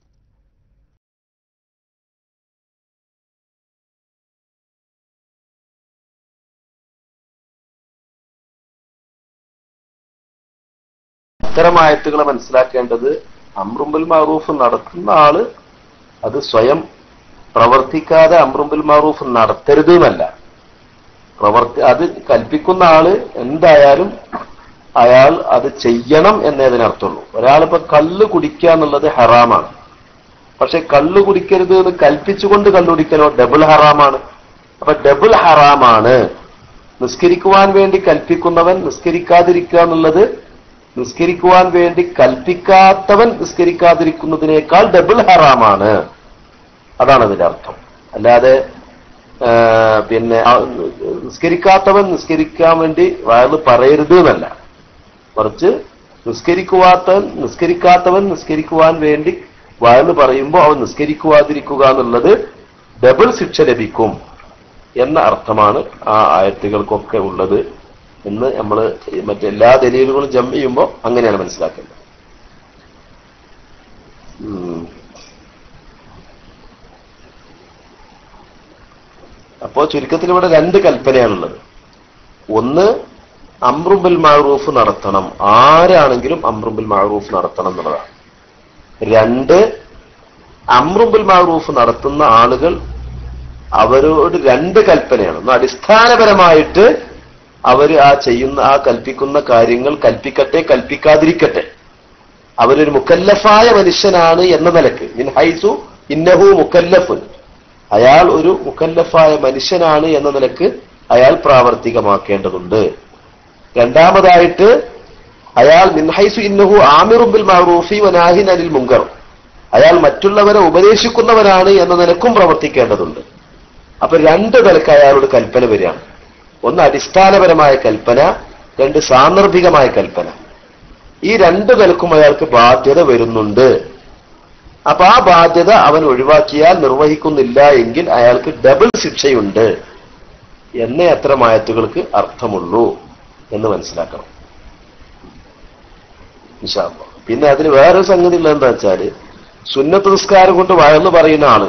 ഇത്തരം ആയത്തുകളെ മനസ്സിലാക്കേണ്ടത് അംറും ബിൽ മഅറൂഫ് നടത്തുന്ന ആള് അത് സ്വയം പ്രവർത്തിക്കാതെ അംറും ബിൽ മഅറൂഫ് നടത്തരുത് എന്നല്ല. അത് കൽപ്പിക്കുന്ന ആള് എന്തായാലും അയാൾ അത് ചെയ്യണം എന്നതിനർത്ഥമുള്ളൂ. ഒരാളിപ്പോ കള്ള് കുടിക്കുക എന്നുള്ളത് ഹറാമാണ്. പക്ഷെ കള്ള് കുടിക്കരുത് എന്ന് കൽപ്പിച്ചുകൊണ്ട് കള്ളു കുടിക്കലോ ഡബിൾ ഹറാമാണ്. അപ്പൊ ഡബിൾ ഹറാമാണ്. നിസ്കരിക്കുവാൻ വേണ്ടി കൽപ്പിക്കുന്നവൻ നിസ്കരിക്കാതിരിക്കുക എന്നുള്ളത് നിസ്കരിക്കുവാൻ വേണ്ടി കൽപ്പിക്കാത്തവൻ നിസ്കരിക്കാതിരിക്കുന്നതിനേക്കാൾ ഡബിൾ ഹറാമാണ്. അതാണ് അതിന്റെ അർത്ഥം. അല്ലാതെ പിന്നെ നിസ്കരിക്കാത്തവൻ നിസ്കരിക്കാൻ വേണ്ടി വയറ് പറയരുത് എന്നല്ല. മറിച്ച് നിസ്കരിക്കാത്തവൻ നിസ്കരിക്കുവാൻ വേണ്ടി വയറ് പറയുമ്പോൾ അവൻ നിസ്കരിക്കുവാതിരിക്കുക എന്നുള്ളത് ഡബിൾ ശിക്ഷ ലഭിക്കും എന്ന അർത്ഥമാണ് ആ ആയത്തുകൾക്കൊക്കെ ഉള്ളത് എന്ന് നമ്മൾ മറ്റെല്ലാ ദലീലുകളും ജംഅ് ചെയ്യുമ്പോൾ അങ്ങനെയാണ് മനസ്സിലാക്കേണ്ടത്. അപ്പോ ചുരുക്കത്തിൽ ഇവിടെ രണ്ട് കൽപ്പനയാണുള്ളത്. ഒന്ന്, അംറും ബിൽ മഅറൂഫ് നടത്തണം, ആരാണെങ്കിലും അംറും ബിൽ മഅറൂഫ് നടത്തണം എന്നുള്ളതാണ്. രണ്ട്, അംറും ബിൽ മഅറൂഫ് നടത്തുന്ന ആളുകൾ അവരോട് രണ്ട് കൽപ്പനയാണ്. ഒന്ന്, അടിസ്ഥാനപരമായിട്ട് അവര് ആ കൽപ്പിക്കുന്ന കാര്യങ്ങൾ കൽപ്പിക്കട്ടെ കൽപ്പിക്കാതിരിക്കട്ടെ, അവരൊരു മുക്കല്ലഫായ മനുഷ്യനാണ് എന്ന നിലക്ക്, മിൻ ഹൈസു ഇന്നഹു മുക്കല്ലഫുൻ, അയാൾ ഒരു മുക്കല്ലഫായ മനുഷ്യനാണ് എന്ന നിലക്ക് അയാൾ പ്രാവർത്തികമാക്കേണ്ടതുണ്ട്. രണ്ടാമതായിട്ട് അയാൾ മിൻ ഹൈസു ഇന്നഹു ആമിറും ബിൽ മഅറൂഫി വനാഹിൻ അനിൽ മുങ്കർ, അയാൾ മറ്റുള്ളവരെ ഉപദേശിക്കുന്നവരാണ് എന്ന നിലക്കും പ്രവർത്തിക്കേണ്ടതുണ്ട്. അപ്പൊ രണ്ട് നിലക്ക് അയാളോട് കൽപ്പന വരികയാണ്. ഒന്ന് അടിസ്ഥാനപരമായ കൽപ്പന, രണ്ട് സാന്ദർഭികമായ കൽപ്പന. ഈ രണ്ട് നിലക്കും അയാൾക്ക് ബാധ്യത വരുന്നുണ്ട്. അപ്പൊ ആ ബാധ്യത അവൻ ഒഴിവാക്കിയാൽ, നിർവഹിക്കുന്നില്ല എങ്കിൽ അയാൾക്ക് ഡബിൾ ശിക്ഷയുണ്ട് എന്നേ അത്തരം ആയത്തുകൾക്ക് അർത്ഥമുള്ളൂ എന്ന് മനസ്സിലാക്കണം ഇൻഷാ അല്ലാഹ്. പിന്നെ അതിന് വേറൊരു സംഗതി ഉള്ളത് എന്താ വെച്ചാല്, സുന്നത്ത് നിസ്കാരം കൊണ്ട് വയന്ന് പറയുന്ന ആള്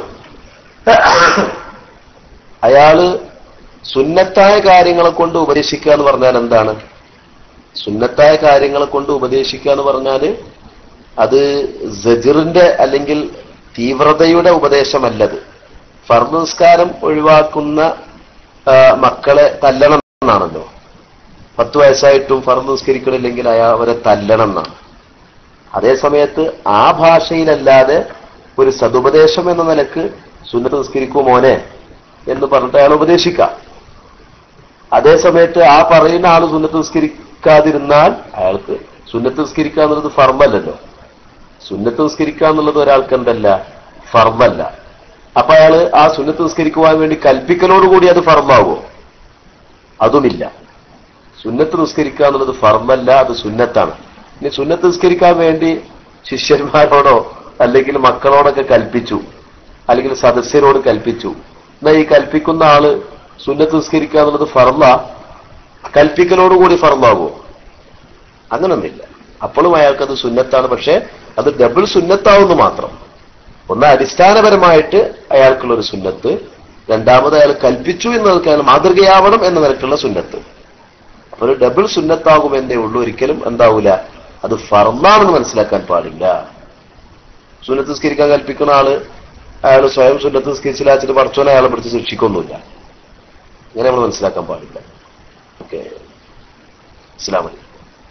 അയാള് സുന്നത്തായ കാര്യങ്ങളെ കൊണ്ട് ഉപദേശിക്കുക എന്ന് പറഞ്ഞാൽ എന്താണ്? സുന്നത്തായ കാര്യങ്ങളെ കൊണ്ട് ഉപദേശിക്കുക എന്ന് പറഞ്ഞാല് അത് സജിറിന്റെ അല്ലെങ്കിൽ തീവ്രതയുടെ ഉപദേശമല്ലത്. ഫർദ് നിസ്കാരം ഒഴിവാക്കുന്ന മക്കളെ തല്ലണം എന്നാണല്ലോ. 10 വയസ്സായിട്ടും ഫർദ് നിസ്കരിക്കണില്ലെങ്കിൽ അവരെ തല്ലണം എന്നാണ്. അതേസമയത്ത് ആ ഭാഷയിലല്ലാതെ ഒരു സതുപദേശം എന്ന നിലക്ക് സുന്നത്ത് നിസ്കരിക്കൂ മോനെ എന്ന് പറഞ്ഞിട്ട് അയാൾ ഉപദേശിക്കാം. അതേസമയത്ത് ആ പറയുന്ന ആള് സുന്നത്ത് നിസ്കരിക്കാതിരുന്നാൽ അയാൾക്ക് സുന്നത്ത് നിസ്കരിക്കുക എന്നുള്ളത് ഫർദല്ലല്ലോ. സുന്നത്ത് നിസ്കരിക്കുക എന്നുള്ളത് ഒരാൾക്ക് എന്തല്ല, ഫർദല്ല. അപ്പൊ അയാള് ആ സുന്നത്ത് നിസ്കരിക്കുവാൻ വേണ്ടി കൽപ്പിക്കലോടുകൂടി അത് ഫർദാവോ? അതുമില്ല. സുന്നത്ത് നിസ്കരിക്കുക എന്നുള്ളത് ഫർളല്ല, അത് സുന്നത്താണ്. ഇനി സുന്നത്ത് നിസ്കരിക്കാൻ വേണ്ടി ശിഷ്യന്മാരോടോ അല്ലെങ്കിൽ മക്കളോടൊക്കെ കൽപ്പിച്ചു, അല്ലെങ്കിൽ സദസ്യരോട് കൽപ്പിച്ചു. എന്നാ ഈ കൽപ്പിക്കുന്ന ആള് സുന്നത്ത് നിസ്കരിക്കുക എന്നുള്ളത് ഫർള, കൽപ്പിക്കലോടുകൂടി ഫർളാകുമോ? അങ്ങനൊന്നുമില്ല. അപ്പോഴും അയാൾക്കത് സുന്നത്താണ്. പക്ഷെ അത് ഡബിൾ സുന്നത്താവുന്നു മാത്രം. ഒന്ന് അടിസ്ഥാനപരമായിട്ട് അയാൾക്കുള്ളൊരു സുന്നത്ത്, രണ്ടാമത് അയാൾ കൽപ്പിച്ചു എന്നതൊക്കെ അയാൾ മാതൃകയാവണം എന്ന നിലക്കുള്ള സുന്നത്ത്. അപ്പൊ ഒരു ഡബിൾ സുന്നത്താകുമെന്നേ ഉള്ളൂ. ഒരിക്കലും എന്താവൂല, അത് ഫർളാണെന്ന് മനസ്സിലാക്കാൻ പാടില്ല. സുന്നത്ത് നിസ്കരിക്കാൻ കൽപ്പിക്കുന്ന ആള് അയാൾ സ്വയം സുന്നത്ത് നിസ്കരിച്ചില്ലാച്ചിട്ട് പഠിച്ചോനെ അയാളെ പിടിച്ച് ശിക്ഷിക്കൊന്നുമില്ല. അങ്ങനെ നമ്മൾ മനസ്സിലാക്കാൻ പാടില്ല. ഓക്കെ, അസ്സലാമു അലൈക്കും.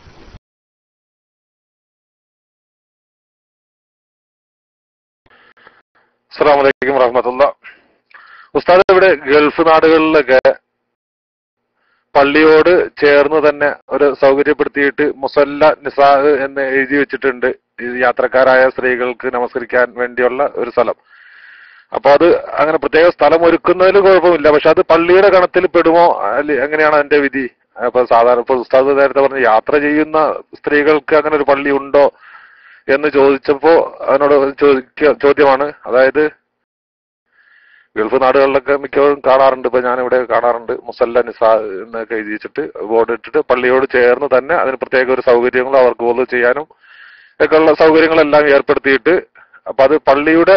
അസ്സലാമു അലൈക്കും വറഹ്മത്തുള്ളാഹി. ഉസ്താദ്, ഇവിടെ ഗൾഫ് നാടുകളിലൊക്കെ പള്ളിയോട് ചേർന്ന് തന്നെ ഒരു സൗകര്യപ്പെടുത്തിയിട്ട് മുസല്ല നിസാ എന്ന് എഴുതി വെച്ചിട്ടുണ്ട്. യാത്രക്കാരായ സ്ത്രീകൾക്ക് നമസ്കരിക്കാൻ വേണ്ടിയുള്ള ഒരു സ്ഥലം. അപ്പൊ അത് അങ്ങനെ പ്രത്യേക സ്ഥലം ഒരുക്കുന്നതിൽ കുഴപ്പമില്ല. പക്ഷെ അത് പള്ളിയുടെ ഗണത്തിൽ പെടുമോ? എങ്ങനെയാണ് അതിന്റെ വിധി? അപ്പൊ സാധാരണ ഇപ്പൊ ഉസ്താദ് നേരത്തെ പറഞ്ഞ യാത്ര ചെയ്യുന്ന സ്ത്രീകൾക്ക് അങ്ങനെ ഒരു പള്ളി ഉണ്ടോ എന്ന് ചോദിച്ചപ്പോ അതിനോട് ചോദ്യമാണ്. അതായത് ഗൾഫ് നാടുകളിലൊക്കെ മിക്കവാറും കാണാറുണ്ട്, ഇപ്പൊ ഞാനിവിടെ കാണാറുണ്ട്, മുസല്ല നിസാ എന്നൊക്കെ എഴുതി വെച്ചിട്ട് ബോർഡ് ഇട്ടിട്ട് പള്ളിയോട് ചേർന്ന് തന്നെ അതിന് പ്രത്യേക ഒരു സൗകര്യങ്ങളും അവർക്ക് വോള് ചെയ്യാനും ഒക്കെ ഉള്ള സൗകര്യങ്ങളെല്ലാം ഏർപ്പെടുത്തിയിട്ട്, അപ്പൊ അത് പള്ളിയുടെ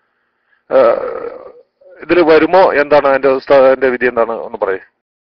ഇതിൽ വരുമോ? എന്താണ് അതിന്റെ വിധി എന്താണ് ഒന്ന് പറയും.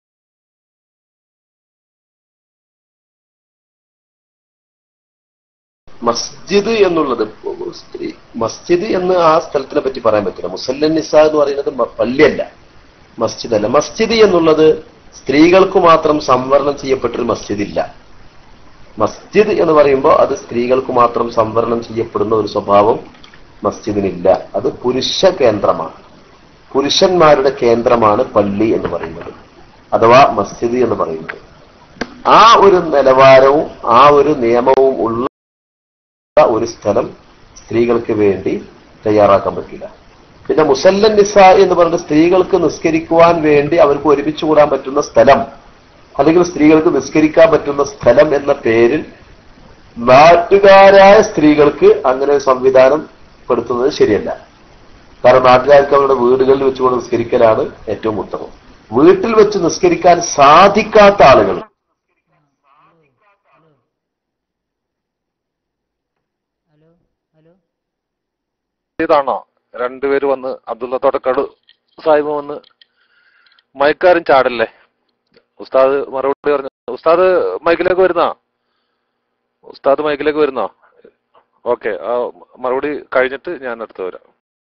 മസ്ജിദ് എന്നുള്ളത്, മസ്ജിദ് എന്ന് ആ സ്ഥലത്തിനെ പറ്റി പറയാൻ പറ്റില്ല. മുസല്ലൻ നിസാ എന്ന് പറയുന്നത് പള്ളിയല്ല, മസ്ജിദ് അല്ല. മസ്ജിദ് എന്നുള്ളത് സ്ത്രീകൾക്ക് മാത്രം സംവരണം ചെയ്യപ്പെട്ടൊരു മസ്ജിദ് ഇല്ല. മസ്ജിദ് എന്ന് പറയുമ്പോൾ അത് സ്ത്രീകൾക്ക് മാത്രം സംവരണം ചെയ്യപ്പെടുന്ന ഒരു സ്വഭാവം മസ്ജിദിനില്ല. അത് പുരുഷ കേന്ദ്രമാണ്, പുരുഷന്മാരുടെ കേന്ദ്രമാണ് പള്ളി എന്ന് പറയുന്നത്, അഥവാ മസ്ജിദ് എന്ന് പറയുന്നത്. ആ ഒരു നിലവാരവും ആ ഒരു നിയമവും ഉള്ള ഒരു സ്ഥലം സ്ത്രീകൾക്ക് വേണ്ടി തയ്യാറാക്കാൻ പറ്റില്ല. പിന്നെ മുസല്ലൻ നിസാ എന്ന് പറഞ്ഞിട്ട് സ്ത്രീകൾക്ക് നിസ്കരിക്കുവാൻ വേണ്ടി അവർക്ക് ഒരുമിച്ച് കൂടാൻ പറ്റുന്ന സ്ഥലം, അല്ലെങ്കിൽ സ്ത്രീകൾക്ക് നിസ്കരിക്കാൻ പറ്റുന്ന സ്ഥലം എന്ന പേരിൽ നാട്ടുകാരായ സ്ത്രീകൾക്ക് അങ്ങനെ സംവിധാനം പെടുത്തുന്നത് ശരിയല്ല. കാരണം നാട്ടുകാർക്ക് അവരുടെ വീടുകളിൽ വെച്ചുകൊണ്ട് നിസ്കരിക്കലാണ് ഏറ്റവും ഉത്തമം. വീട്ടിൽ വെച്ച് നിസ്കരിക്കാൻ സാധിക്കാത്ത ആളുകൾ ഇതാണോ രണ്ടുപേര് വന്ന് അബ്ദുള്ള തോട്ടക്കാട് സാഹിബ് വന്ന് മയക്കാരും ചാടല്ലേ? ഉസ്താദ് മറുപടി പറഞ്ഞു. ഉസ്താദ് മൈക്കിലേക്ക് വരുന്നോ? ഓക്കെ, ആ മറുപടി കഴിഞ്ഞിട്ട് ഞാൻ അടുത്ത് വരാം.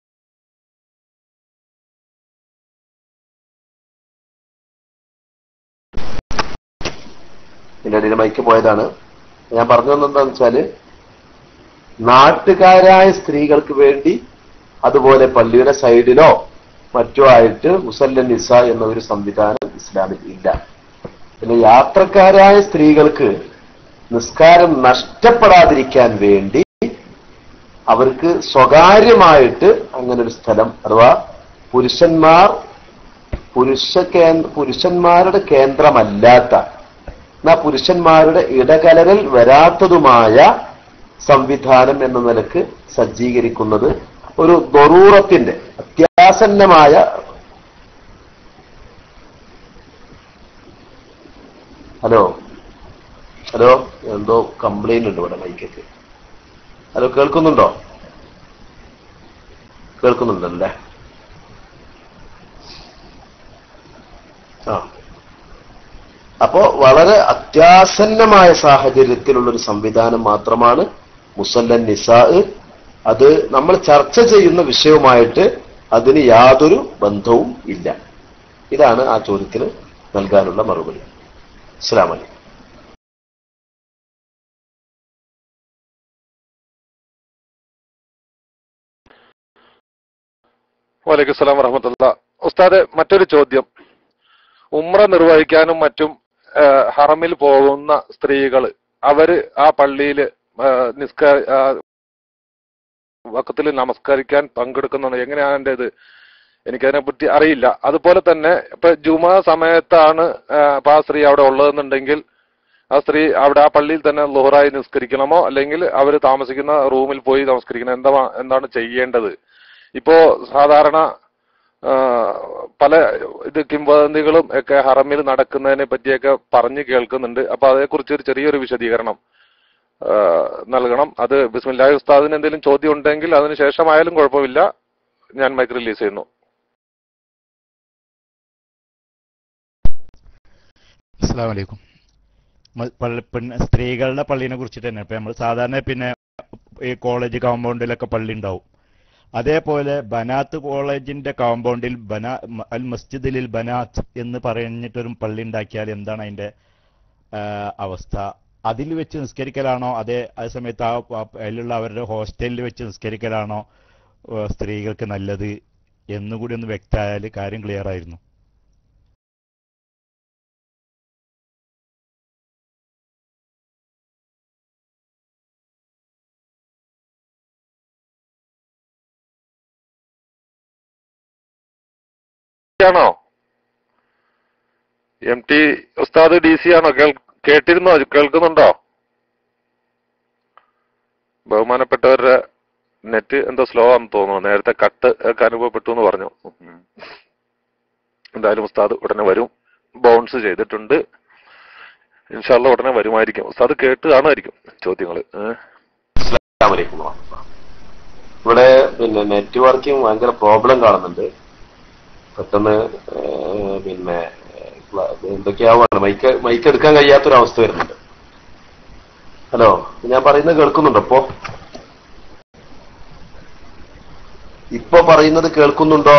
ഇതിന്റെ ഇടയിൽ മൈക്ക് പോയതാണ്. ഞാൻ പറഞ്ഞു വന്നതെന്താന്ന് വെച്ചാല്, നാട്ടുകാരായ സ്ത്രീകൾക്ക് വേണ്ടി അതുപോലെ പള്ളിയുടെ സൈഡിലോ മറ്റോ ആയിട്ട് മുസല്ലൻ നിസാ എന്ന ഒരു സംവിധാനം ഇസ്ലാമിൽ ഇല്ല. പിന്നെ യാത്രക്കാരായ സ്ത്രീകൾക്ക് നിസ്കാരം നഷ്ടപ്പെടാതിരിക്കാൻ വേണ്ടി അവർക്ക് സ്വകാര്യമായിട്ട് അങ്ങനെ ഒരു സ്ഥലം, അഥവാ പുരുഷന്മാരുടെ കേന്ദ്രമല്ലാത്ത, എന്നാ പുരുഷന്മാരുടെ ഇടകലരൽ വരാത്തതുമായ സംവിധാനം എന്ന നിലക്ക് സജ്ജീകരിക്കുന്നത് ഒരു ദറൂറത്തിന്റെ അത്യാസന്നമായ ഹലോ എന്തോ കംപ്ലൈന്റ് ഉണ്ട് ഇവിടെ മൈക്കൊക്കെ. ഹലോ, കേൾക്കുന്നുണ്ടല്ലേ? അപ്പോ വളരെ അത്യാസന്നമായ സാഹചര്യത്തിലുള്ളൊരു സംവിധാനം മാത്രമാണ് മുസല്ലൻ നിസാ. അത് നമ്മൾ ചർച്ച ചെയ്യുന്ന വിഷയവുമായിട്ട് അതിന് യാതൊരു ബന്ധവും ഇല്ല. ഇതാണ് ആ ചോദ്യത്തിന് നൽകാനുള്ള മറുപടി. അസ്സലാമു അലൈക്കും. വലൈക്കും സ്സലാം വറഹ്മത്തുള്ളാഹി. ഉസ്താദെ, മറ്റൊരു ചോദ്യം. ഉംറ നിർവഹിക്കാനും മറ്റും ഹറമിൽ പോകുന്ന സ്ത്രീകള് അവര് ആ പള്ളിയിൽ വഖത്തിൽ നമസ്കരിക്കാൻ പങ്കെടുക്കുന്നുണ്ട്. എങ്ങനെയാണ് എൻ്റെ ഇത്? എനിക്കതിനെപ്പറ്റി അറിയില്ല. അതുപോലെ തന്നെ ഇപ്പൊ ജുമാ സമയത്താണ് ഇപ്പൊ ആ സ്ത്രീ അവിടെ ഉള്ളതെന്നുണ്ടെങ്കിൽ ആ സ്ത്രീ അവിടെ ആ പള്ളിയിൽ തന്നെ ളുഹറായി നിസ്കരിക്കണമോ അല്ലെങ്കിൽ അവർ താമസിക്കുന്ന റൂമിൽ പോയി നമസ്കരിക്കണം, എന്താണ് ചെയ്യേണ്ടത്? ഇപ്പോ സാധാരണ പല കിംവദന്തികളും ഒക്കെ ഹറമിൽ നടക്കുന്നതിനെ പറ്റിയൊക്കെ പറഞ്ഞു കേൾക്കുന്നുണ്ട്. അപ്പൊ അതേക്കുറിച്ച് ഒരു ചെറിയൊരു വിശദീകരണം നൽകണം. അത് ബിസ്മില്ലാഹി ഉസ്താദിന് എന്തെങ്കിലും ചോദ്യം ഉണ്ടെങ്കിൽ അതിന് ശേഷമായാലും കുഴപ്പമില്ല. ഞാൻ മൈക്ക് റിലീസ് ചെയ്യുന്നു. അസ്സലാമു അലൈക്കും. സ്ത്രീകളുടെ പള്ളിനെ കുറിച്ചിട്ട് തന്നെ ഇപ്പൊ നമ്മൾ സാധാരണ പിന്നെ ഈ കോളേജ് കോമ്പൗണ്ടിലൊക്കെ പള്ളി ഉണ്ടാവും. അതേപോലെ ബനാത്ത് കോളേജിന്റെ കോമ്പൗണ്ടിൽ അൽ മസ്ജിദിൽ ബനാത്ത് എന്ന് പറഞ്ഞിട്ടൊരു പള്ളി ഉണ്ടാക്കിയാൽ എന്താണ് അതിന്റെ അവസ്ഥ? അതിൽ വെച്ച് നിസ്കരിക്കലാണോ അതേ സമയത്ത് അതിലുള്ള അവരുടെ ഹോസ്റ്റലിൽ വെച്ച് നിസ്കരിക്കലാണോ സ്ത്രീകൾക്ക് നല്ലത് എന്നുകൂടി ഒന്ന് വ്യക്തമായാൽ കാര്യം ക്ലിയർ ആയിരുന്നു. ആണോ MT ഉസ്താദ് DC ആണോ? കേട്ടിരുന്നോ? കേൾക്കുന്നുണ്ടോ? ബഹുമാനപ്പെട്ടവരുടെ നെറ്റ് എന്തോ സ്ലോ ആണെന്ന് തോന്നുന്നു. നേരത്തെ കട്ട് ഒക്കെ അനുഭവപ്പെട്ടു എന്ന് പറഞ്ഞു. എന്തായാലും ഉസ്താദ് ഉടനെ വരും. ബൗൺസ് ചെയ്തിട്ടുണ്ട്. ഇൻഷാ അല്ലാഹ് ഉടനെ വരുമായിരിക്കും. ഉസ്താദ് കേട്ട് കാണുമായിരിക്കും ചോദ്യങ്ങള്. ഇവിടെ പിന്നെ നെറ്റ്വർക്കിംഗ് ഭയങ്കര പ്രോബ്ലം കാണുന്നുണ്ട്. പെട്ടെന്ന് പിന്നെ എന്തൊക്കെയാവാണ് മൈക്ക് എടുക്കാൻ കഴിയാത്തൊരവസ്ഥ വരുന്നുണ്ട്. ഹലോ, ഞാൻ പറയുന്നത് കേൾക്കുന്നുണ്ടോ? ഇപ്പൊ പറയുന്നത് കേൾക്കുന്നുണ്ടോ?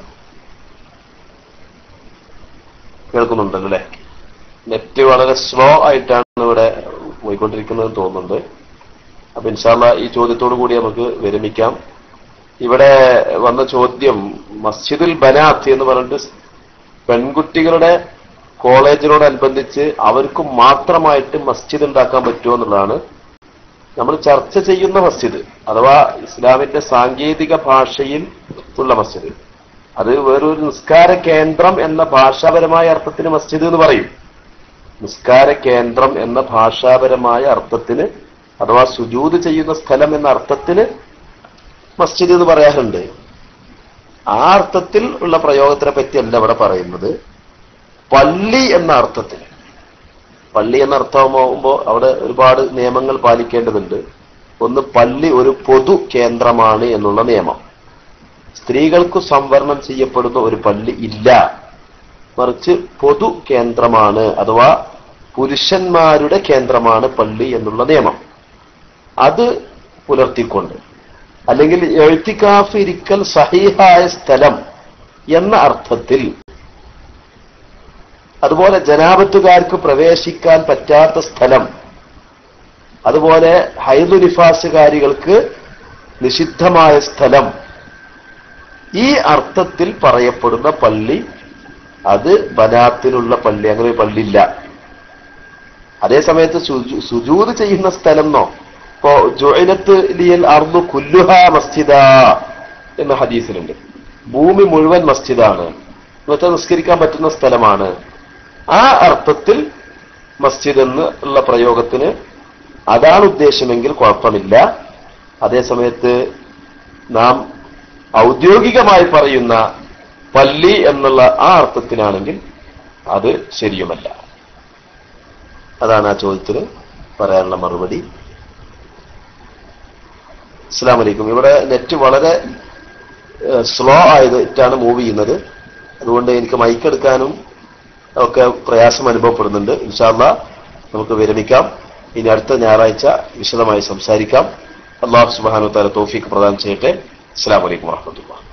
കേൾക്കുന്നുണ്ടല്ലോ അല്ലെ? നെറ്റ് വളരെ സ്ലോ ആയിട്ടാണ് ഇവിടെ പോയിക്കൊണ്ടിരിക്കുന്നത് തോന്നുന്നുണ്ട്. അപ്പൊ ഇൻഷാ അല്ലാഹ് ഈ ചോദ്യത്തോടു കൂടി നമുക്ക് വിരമിക്കാം. ഇവിടെ വന്ന ചോദ്യം മസ്ജിദുൽ ബനാത്ത് എന്ന് പറഞ്ഞിട്ട് പെൺകുട്ടികളുടെ കോളേജിനോടനുബന്ധിച്ച് അവർക്ക് മാത്രമായിട്ട് മസ്ജിദ് ഉണ്ടാക്കാൻ പറ്റുമോ എന്നുള്ളതാണ് നമ്മൾ ചർച്ച ചെയ്യുന്ന മസ്ജിദ്, അഥവാ ഇസ്ലാമിന്റെ സാങ്കേതിക ഭാഷയിൽ ഉള്ള മസ്ജിദ്. അത് വേറൊരു നിസ്കാര കേന്ദ്രം എന്ന ഭാഷാപരമായ അർത്ഥത്തിന് മസ്ജിദ് എന്ന് പറയും. നിസ്കാര കേന്ദ്രം എന്ന ഭാഷാപരമായ അർത്ഥത്തിന് അഥവാ സുജൂദ് ചെയ്യുന്ന സ്ഥലം എന്ന അർത്ഥത്തിന് മസ്ജിദ് എന്ന് പറയാറുണ്ട്. ആ അർത്ഥത്തിൽ ഉള്ള പ്രയോഗത്തിനെ പറ്റിയല്ല ഇവിടെ പറയുന്നത്. പള്ളി എന്ന അർത്ഥത്തിൽ, പള്ളി എന്ന അർത്ഥമാകുമ്പോൾ അവിടെ ഒരുപാട് നിയമങ്ങൾ പാലിക്കേണ്ടതുണ്ട്. ഒന്ന്, പള്ളി ഒരു പൊതു കേന്ദ്രമാണ് എന്നുള്ള നിയമം. സ്ത്രീകൾക്ക് സംവരണം ചെയ്യപ്പെടുന്ന ഒരു പള്ളി ഇല്ല, മറിച്ച് പൊതു കേന്ദ്രമാണ് അഥവാ പുരുഷന്മാരുടെ കേന്ദ്രമാണ് പള്ളി എന്നുള്ള നിയമം. അത് പുലർത്തിക്കൊണ്ട്, അല്ലെങ്കിൽ എഴുത്തിക്കാഫ് ഇരിക്കൽ സഹീഹായ സ്ഥലം എന്ന അർത്ഥത്തിൽ, അതുപോലെ ജനാബത്തുകാർക്ക് പ്രവേശിക്കാൻ പറ്റാത്ത സ്ഥലം, അതുപോലെ ഹൈദു നിഫാസുകാരികൾക്ക് നിഷിദ്ധമായ സ്ഥലം, ഈ അർത്ഥത്തിൽ പറയപ്പെടുന്ന പള്ളി അത് ബനാത്തിലുള്ള പള്ളി. അങ്ങനെ ഒരു പള്ളിയില്ല. അതേസമയത്ത് സുജൂദ് ചെയ്യുന്ന സ്ഥലം എന്നോ, ഇപ്പോ ജുഇലത്ത് ലിയൽ അർദു കുല്ലുഹാ മസ്ജിദ എന്ന ഹദീസിലുണ്ട്. ഭൂമി മുഴുവൻ മസ്ജിദാണ്, എന്നുവെച്ചാൽ നിസ്കരിക്കാൻ പറ്റുന്ന സ്ഥലമാണ്. ആ അർത്ഥത്തിൽ മസ്ജിദ് എന്നുള്ള പ്രയോഗത്തിന് അതാണ് ഉദ്ദേശമെങ്കിൽ കുഴപ്പമില്ല. അതേസമയത്ത് നാം ഔദ്യോഗികമായി പറയുന്ന പള്ളി എന്നുള്ള ആ അർത്ഥത്തിനാണെങ്കിൽ അത് ശരിയുമല്ല. അതാണ് ആ ചോദ്യത്തിന് പറയാനുള്ള മറുപടി. അസ്സലാമു അലൈക്കും. ഇവിടെ നെറ്റ് വളരെ സ്ലോ ആയിട്ടാണ് മൂവ് ചെയ്യുന്നത്. അതുകൊണ്ട് എനിക്ക് മൈക്ക് എടുക്കാനും ഒക്കെ പ്രയാസം അനുഭവപ്പെടുന്നുണ്ട്. ഇൻഷാ അല്ലാഹ് നമുക്ക് വിരമിക്കാം. ഇനി അടുത്ത ഞായറാഴ്ച വിശദമായി സംസാരിക്കാം. അല്ലാഹു സുബ്ഹാനഹു വ തആല തൗഫീഖ് പ്രദാനം ചെയ്യട്ടെ. അസ്സലാമു അലൈക്കും വറഹ്മത്തുള്ളാഹി.